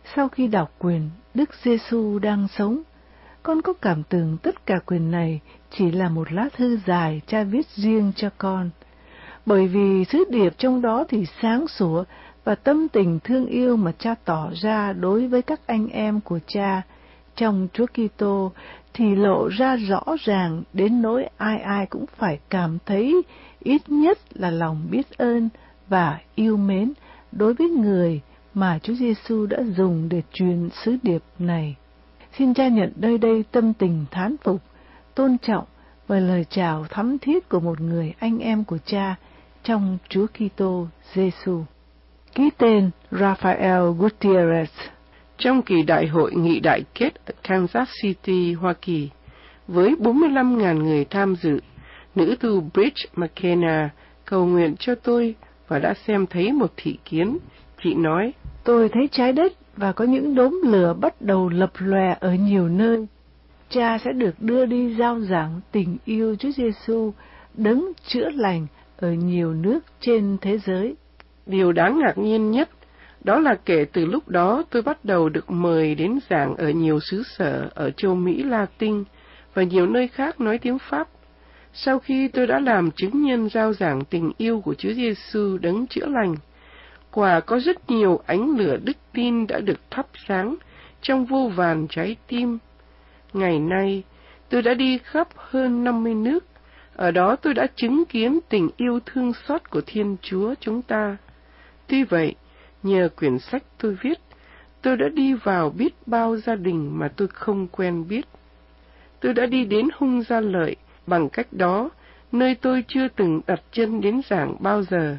Sau khi đọc quyển Đức Giêsu đang sống, con có cảm tưởng tất cả quyển này chỉ là một lá thư dài cha viết riêng cho con. Bởi vì sứ điệp trong đó thì sáng sủa và tâm tình thương yêu mà cha tỏ ra đối với các anh em của cha trong Chúa Kitô thì lộ ra rõ ràng đến nỗi ai ai cũng phải cảm thấy ít nhất là lòng biết ơn và yêu mến đối với người mà Chúa Giêsu đã dùng để truyền sứ điệp này. Xin cha nhận nơi đây tâm tình thán phục, tôn trọng và lời chào thắm thiết của một người anh em của cha trong Chúa Kitô Giêsu. Ký tên Rafael Gutierrez. Trong kỳ đại hội nghị đại kết ở Kansas City, Hoa Kỳ, với bốn mươi lăm nghìn người tham dự, nữ tu Bridge McKenna cầu nguyện cho tôi và đã xem thấy một thị kiến. Chị nói, tôi thấy trái đất và có những đốm lửa bắt đầu lập lòe ở nhiều nơi. Cha sẽ được đưa đi rao giảng tình yêu Chúa Giêsu đấng chữa lành ở nhiều nước trên thế giới. Điều đáng ngạc nhiên nhất đó là kể từ lúc đó tôi bắt đầu được mời đến giảng ở nhiều xứ sở ở châu Mỹ Latin và nhiều nơi khác nói tiếng Pháp. Sau khi tôi đã làm chứng nhân rao giảng tình yêu của Chúa Giêsu đấng chữa lành, quả có rất nhiều ánh lửa đức tin đã được thắp sáng trong vô vàn trái tim. Ngày nay, tôi đã đi khắp hơn năm mươi nước. Ở đó tôi đã chứng kiến tình yêu thương xót của Thiên Chúa chúng ta. Tuy vậy, nhờ quyển sách tôi viết, tôi đã đi vào biết bao gia đình mà tôi không quen biết. Tôi đã đi đến Hung Gia Lợi bằng cách đó, nơi tôi chưa từng đặt chân đến giảng bao giờ.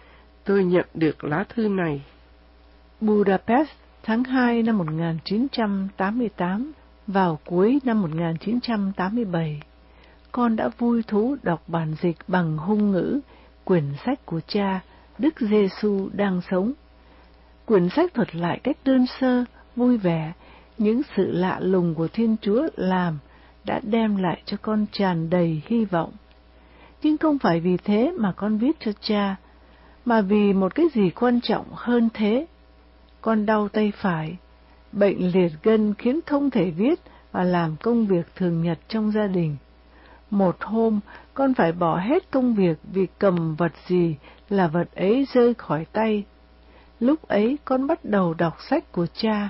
Tôi nhận được lá thư này. Budapest, tháng hai năm một nghìn chín trăm tám mươi tám, vào cuối năm một nghìn chín trăm tám mươi bảy, con đã vui thú đọc bản dịch bằng Hung ngữ, quyển sách của cha, Đức Giêsu đang sống. Quyển sách thuật lại cách đơn sơ, vui vẻ, những sự lạ lùng của Thiên Chúa làm đã đem lại cho con tràn đầy hy vọng. Nhưng không phải vì thế mà con viết cho cha, mà vì một cái gì quan trọng hơn thế. Con đau tay phải, bệnh liệt gân khiến không thể viết và làm công việc thường nhật trong gia đình. Một hôm, con phải bỏ hết công việc vì cầm vật gì là vật ấy rơi khỏi tay. Lúc ấy con bắt đầu đọc sách của cha.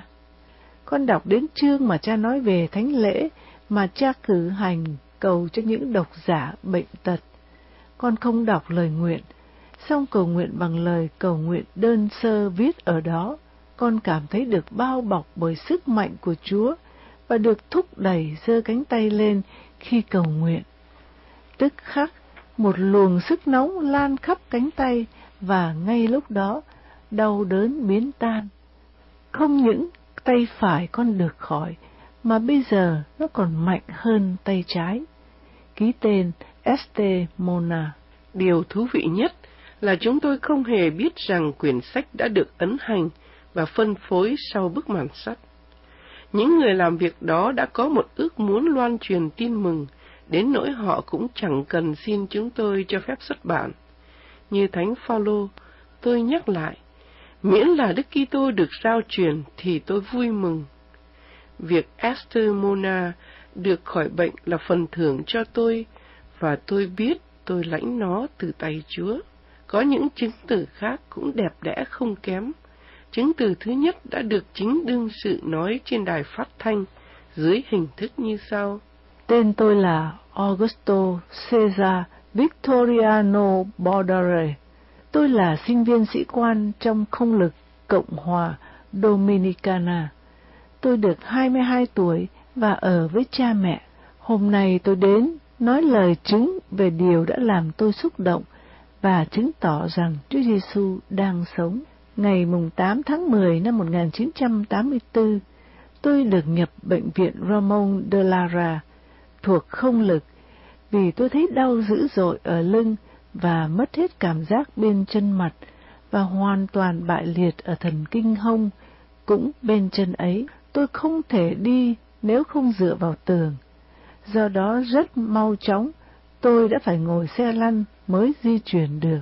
Con đọc đến chương mà cha nói về thánh lễ mà cha cử hành cầu cho những độc giả bệnh tật. Con không đọc lời nguyện, song cầu nguyện bằng lời cầu nguyện đơn sơ viết ở đó. Con cảm thấy được bao bọc bởi sức mạnh của Chúa và được thúc đẩy giơ cánh tay lên khi cầu nguyện. Tức khắc, một luồng sức nóng lan khắp cánh tay và ngay lúc đó, đau đớn biến tan. Không những tay phải con được khỏi, mà bây giờ nó còn mạnh hơn tay trái. Ký tên Esther Mona. Điều thú vị nhất là chúng tôi không hề biết rằng quyển sách đã được ấn hành và phân phối sau bức màn sắt. Những người làm việc đó đã có một ước muốn loan truyền tin mừng, đến nỗi họ cũng chẳng cần xin chúng tôi cho phép xuất bản. Như Thánh Phaolô, tôi nhắc lại, miễn là Đức Kitô được rao truyền thì tôi vui mừng. Việc Esther Mona được khỏi bệnh là phần thưởng cho tôi, và tôi biết tôi lãnh nó từ tay Chúa. Có những chứng từ khác cũng đẹp đẽ không kém. Chứng từ thứ nhất đã được chính đương sự nói trên đài phát thanh dưới hình thức như sau. Tên tôi là Augusto Cesar Victoriano Bordare. Tôi là sinh viên sĩ quan trong không lực Cộng hòa Dominicana. Tôi được hai mươi hai tuổi và ở với cha mẹ. Hôm nay tôi đến nói lời chứng về điều đã làm tôi xúc động và chứng tỏ rằng Chúa Giêsu đang sống. Ngày mùng tám tháng mười năm một nghìn chín trăm tám mươi tư, tôi được nhập bệnh viện Ramon de Lara thuộc không lực vì tôi thấy đau dữ dội ở lưng và mất hết cảm giác bên chân mặt và hoàn toàn bại liệt ở thần kinh hông, cũng bên chân ấy. Tôi không thể đi nếu không dựa vào tường. Do đó rất mau chóng, tôi đã phải ngồi xe lăn mới di chuyển được.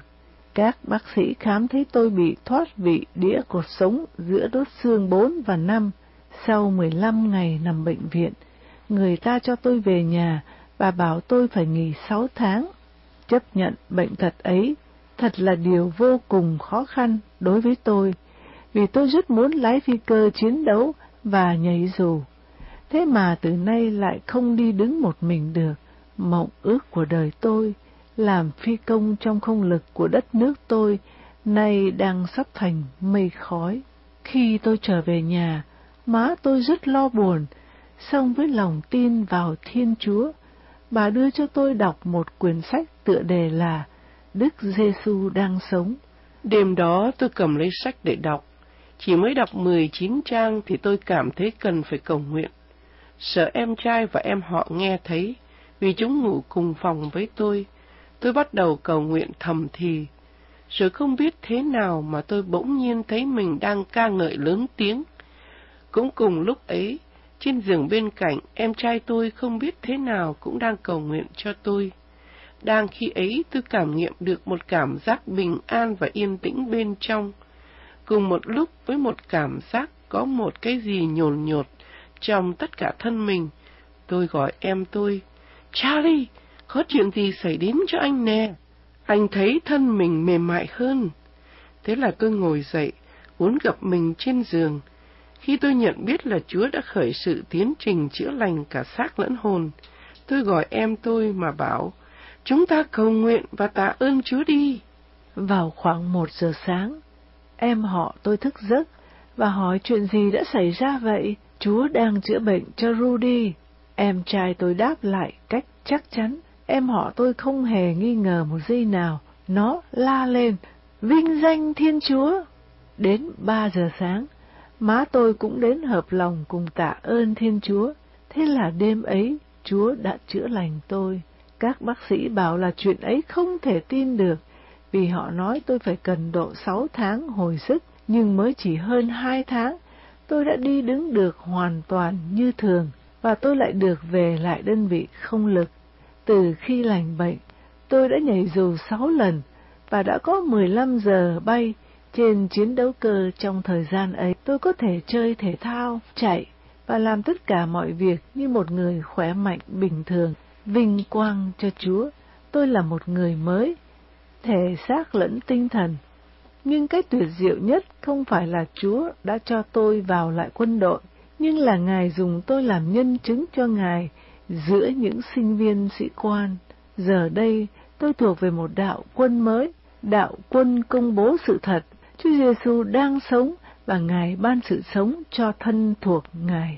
Các bác sĩ khám thấy tôi bị thoát vị đĩa cột sống giữa đốt xương bốn và năm. Sau mười lăm ngày nằm bệnh viện, người ta cho tôi về nhà và bảo tôi phải nghỉ sáu tháng. Chấp nhận bệnh tật ấy thật là điều vô cùng khó khăn đối với tôi, vì tôi rất muốn lái phi cơ chiến đấu và nhảy dù. Thế mà từ nay lại không đi đứng một mình được. Mộng ước của đời tôi, làm phi công trong không lực của đất nước tôi, nay đang sắp thành mây khói. Khi tôi trở về nhà, má tôi rất lo buồn, song với lòng tin vào Thiên Chúa, bà đưa cho tôi đọc một quyển sách tựa đề là Đức Giêsu đang sống. Đêm đó tôi cầm lấy sách để đọc. Chỉ mới đọc mười chín trang thì tôi cảm thấy cần phải cầu nguyện. Sợ em trai và em họ nghe thấy, vì chúng ngủ cùng phòng với tôi. Tôi bắt đầu cầu nguyện thầm thì. Rồi không biết thế nào mà tôi bỗng nhiên thấy mình đang ca ngợi lớn tiếng. Cũng cùng lúc ấy, trên giường bên cạnh, em trai tôi không biết thế nào cũng đang cầu nguyện cho tôi. Đang khi ấy tôi cảm nghiệm được một cảm giác bình an và yên tĩnh bên trong. Cùng một lúc với một cảm giác có một cái gì nhồn nhột trong tất cả thân mình, tôi gọi em tôi, Charlie, có chuyện gì xảy đến cho anh nè? Anh thấy thân mình mềm mại hơn. Thế là tôi ngồi dậy, uốn gập mình trên giường. Khi tôi nhận biết là Chúa đã khởi sự tiến trình chữa lành cả xác lẫn hồn, tôi gọi em tôi mà bảo, chúng ta cầu nguyện và tạ ơn Chúa đi. Vào khoảng một giờ sáng, em họ tôi thức giấc và hỏi chuyện gì đã xảy ra vậy. Chúa đang chữa bệnh cho Rudy. Em trai tôi đáp lại cách chắc chắn. Em họ tôi không hề nghi ngờ một giây nào. Nó la lên, vinh danh Thiên Chúa. Đến ba giờ sáng, má tôi cũng đến hợp lòng cùng tạ ơn Thiên Chúa. Thế là đêm ấy, Chúa đã chữa lành tôi. Các bác sĩ bảo là chuyện ấy không thể tin được, vì họ nói tôi phải cần độ sáu tháng hồi sức, nhưng mới chỉ hơn hai tháng, tôi đã đi đứng được hoàn toàn như thường, và tôi lại được về lại đơn vị không lực. Từ khi lành bệnh, tôi đã nhảy dù sáu lần, và đã có mười lăm giờ bay trên chiến đấu cơ. Trong thời gian ấy, tôi có thể chơi thể thao, chạy, và làm tất cả mọi việc như một người khỏe mạnh bình thường. Vinh quang cho Chúa, tôi là một người mới, thể xác lẫn tinh thần. Nhưng cái tuyệt diệu nhất không phải là Chúa đã cho tôi vào lại quân đội, nhưng là Ngài dùng tôi làm nhân chứng cho Ngài giữa những sinh viên sĩ quan. Giờ đây, tôi thuộc về một đạo quân mới, đạo quân công bố sự thật. Chúa Giêsu đang sống và Ngài ban sự sống cho thân thuộc Ngài.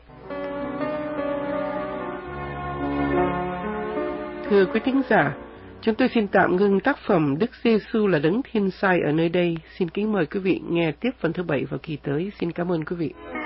Thưa quý thính giả, chúng tôi xin tạm ngưng tác phẩm Đức Giêsu là Đấng Thiên Sai ở nơi đây. Xin kính mời quý vị nghe tiếp phần thứ bảy vào kỳ tới. Xin cảm ơn quý vị.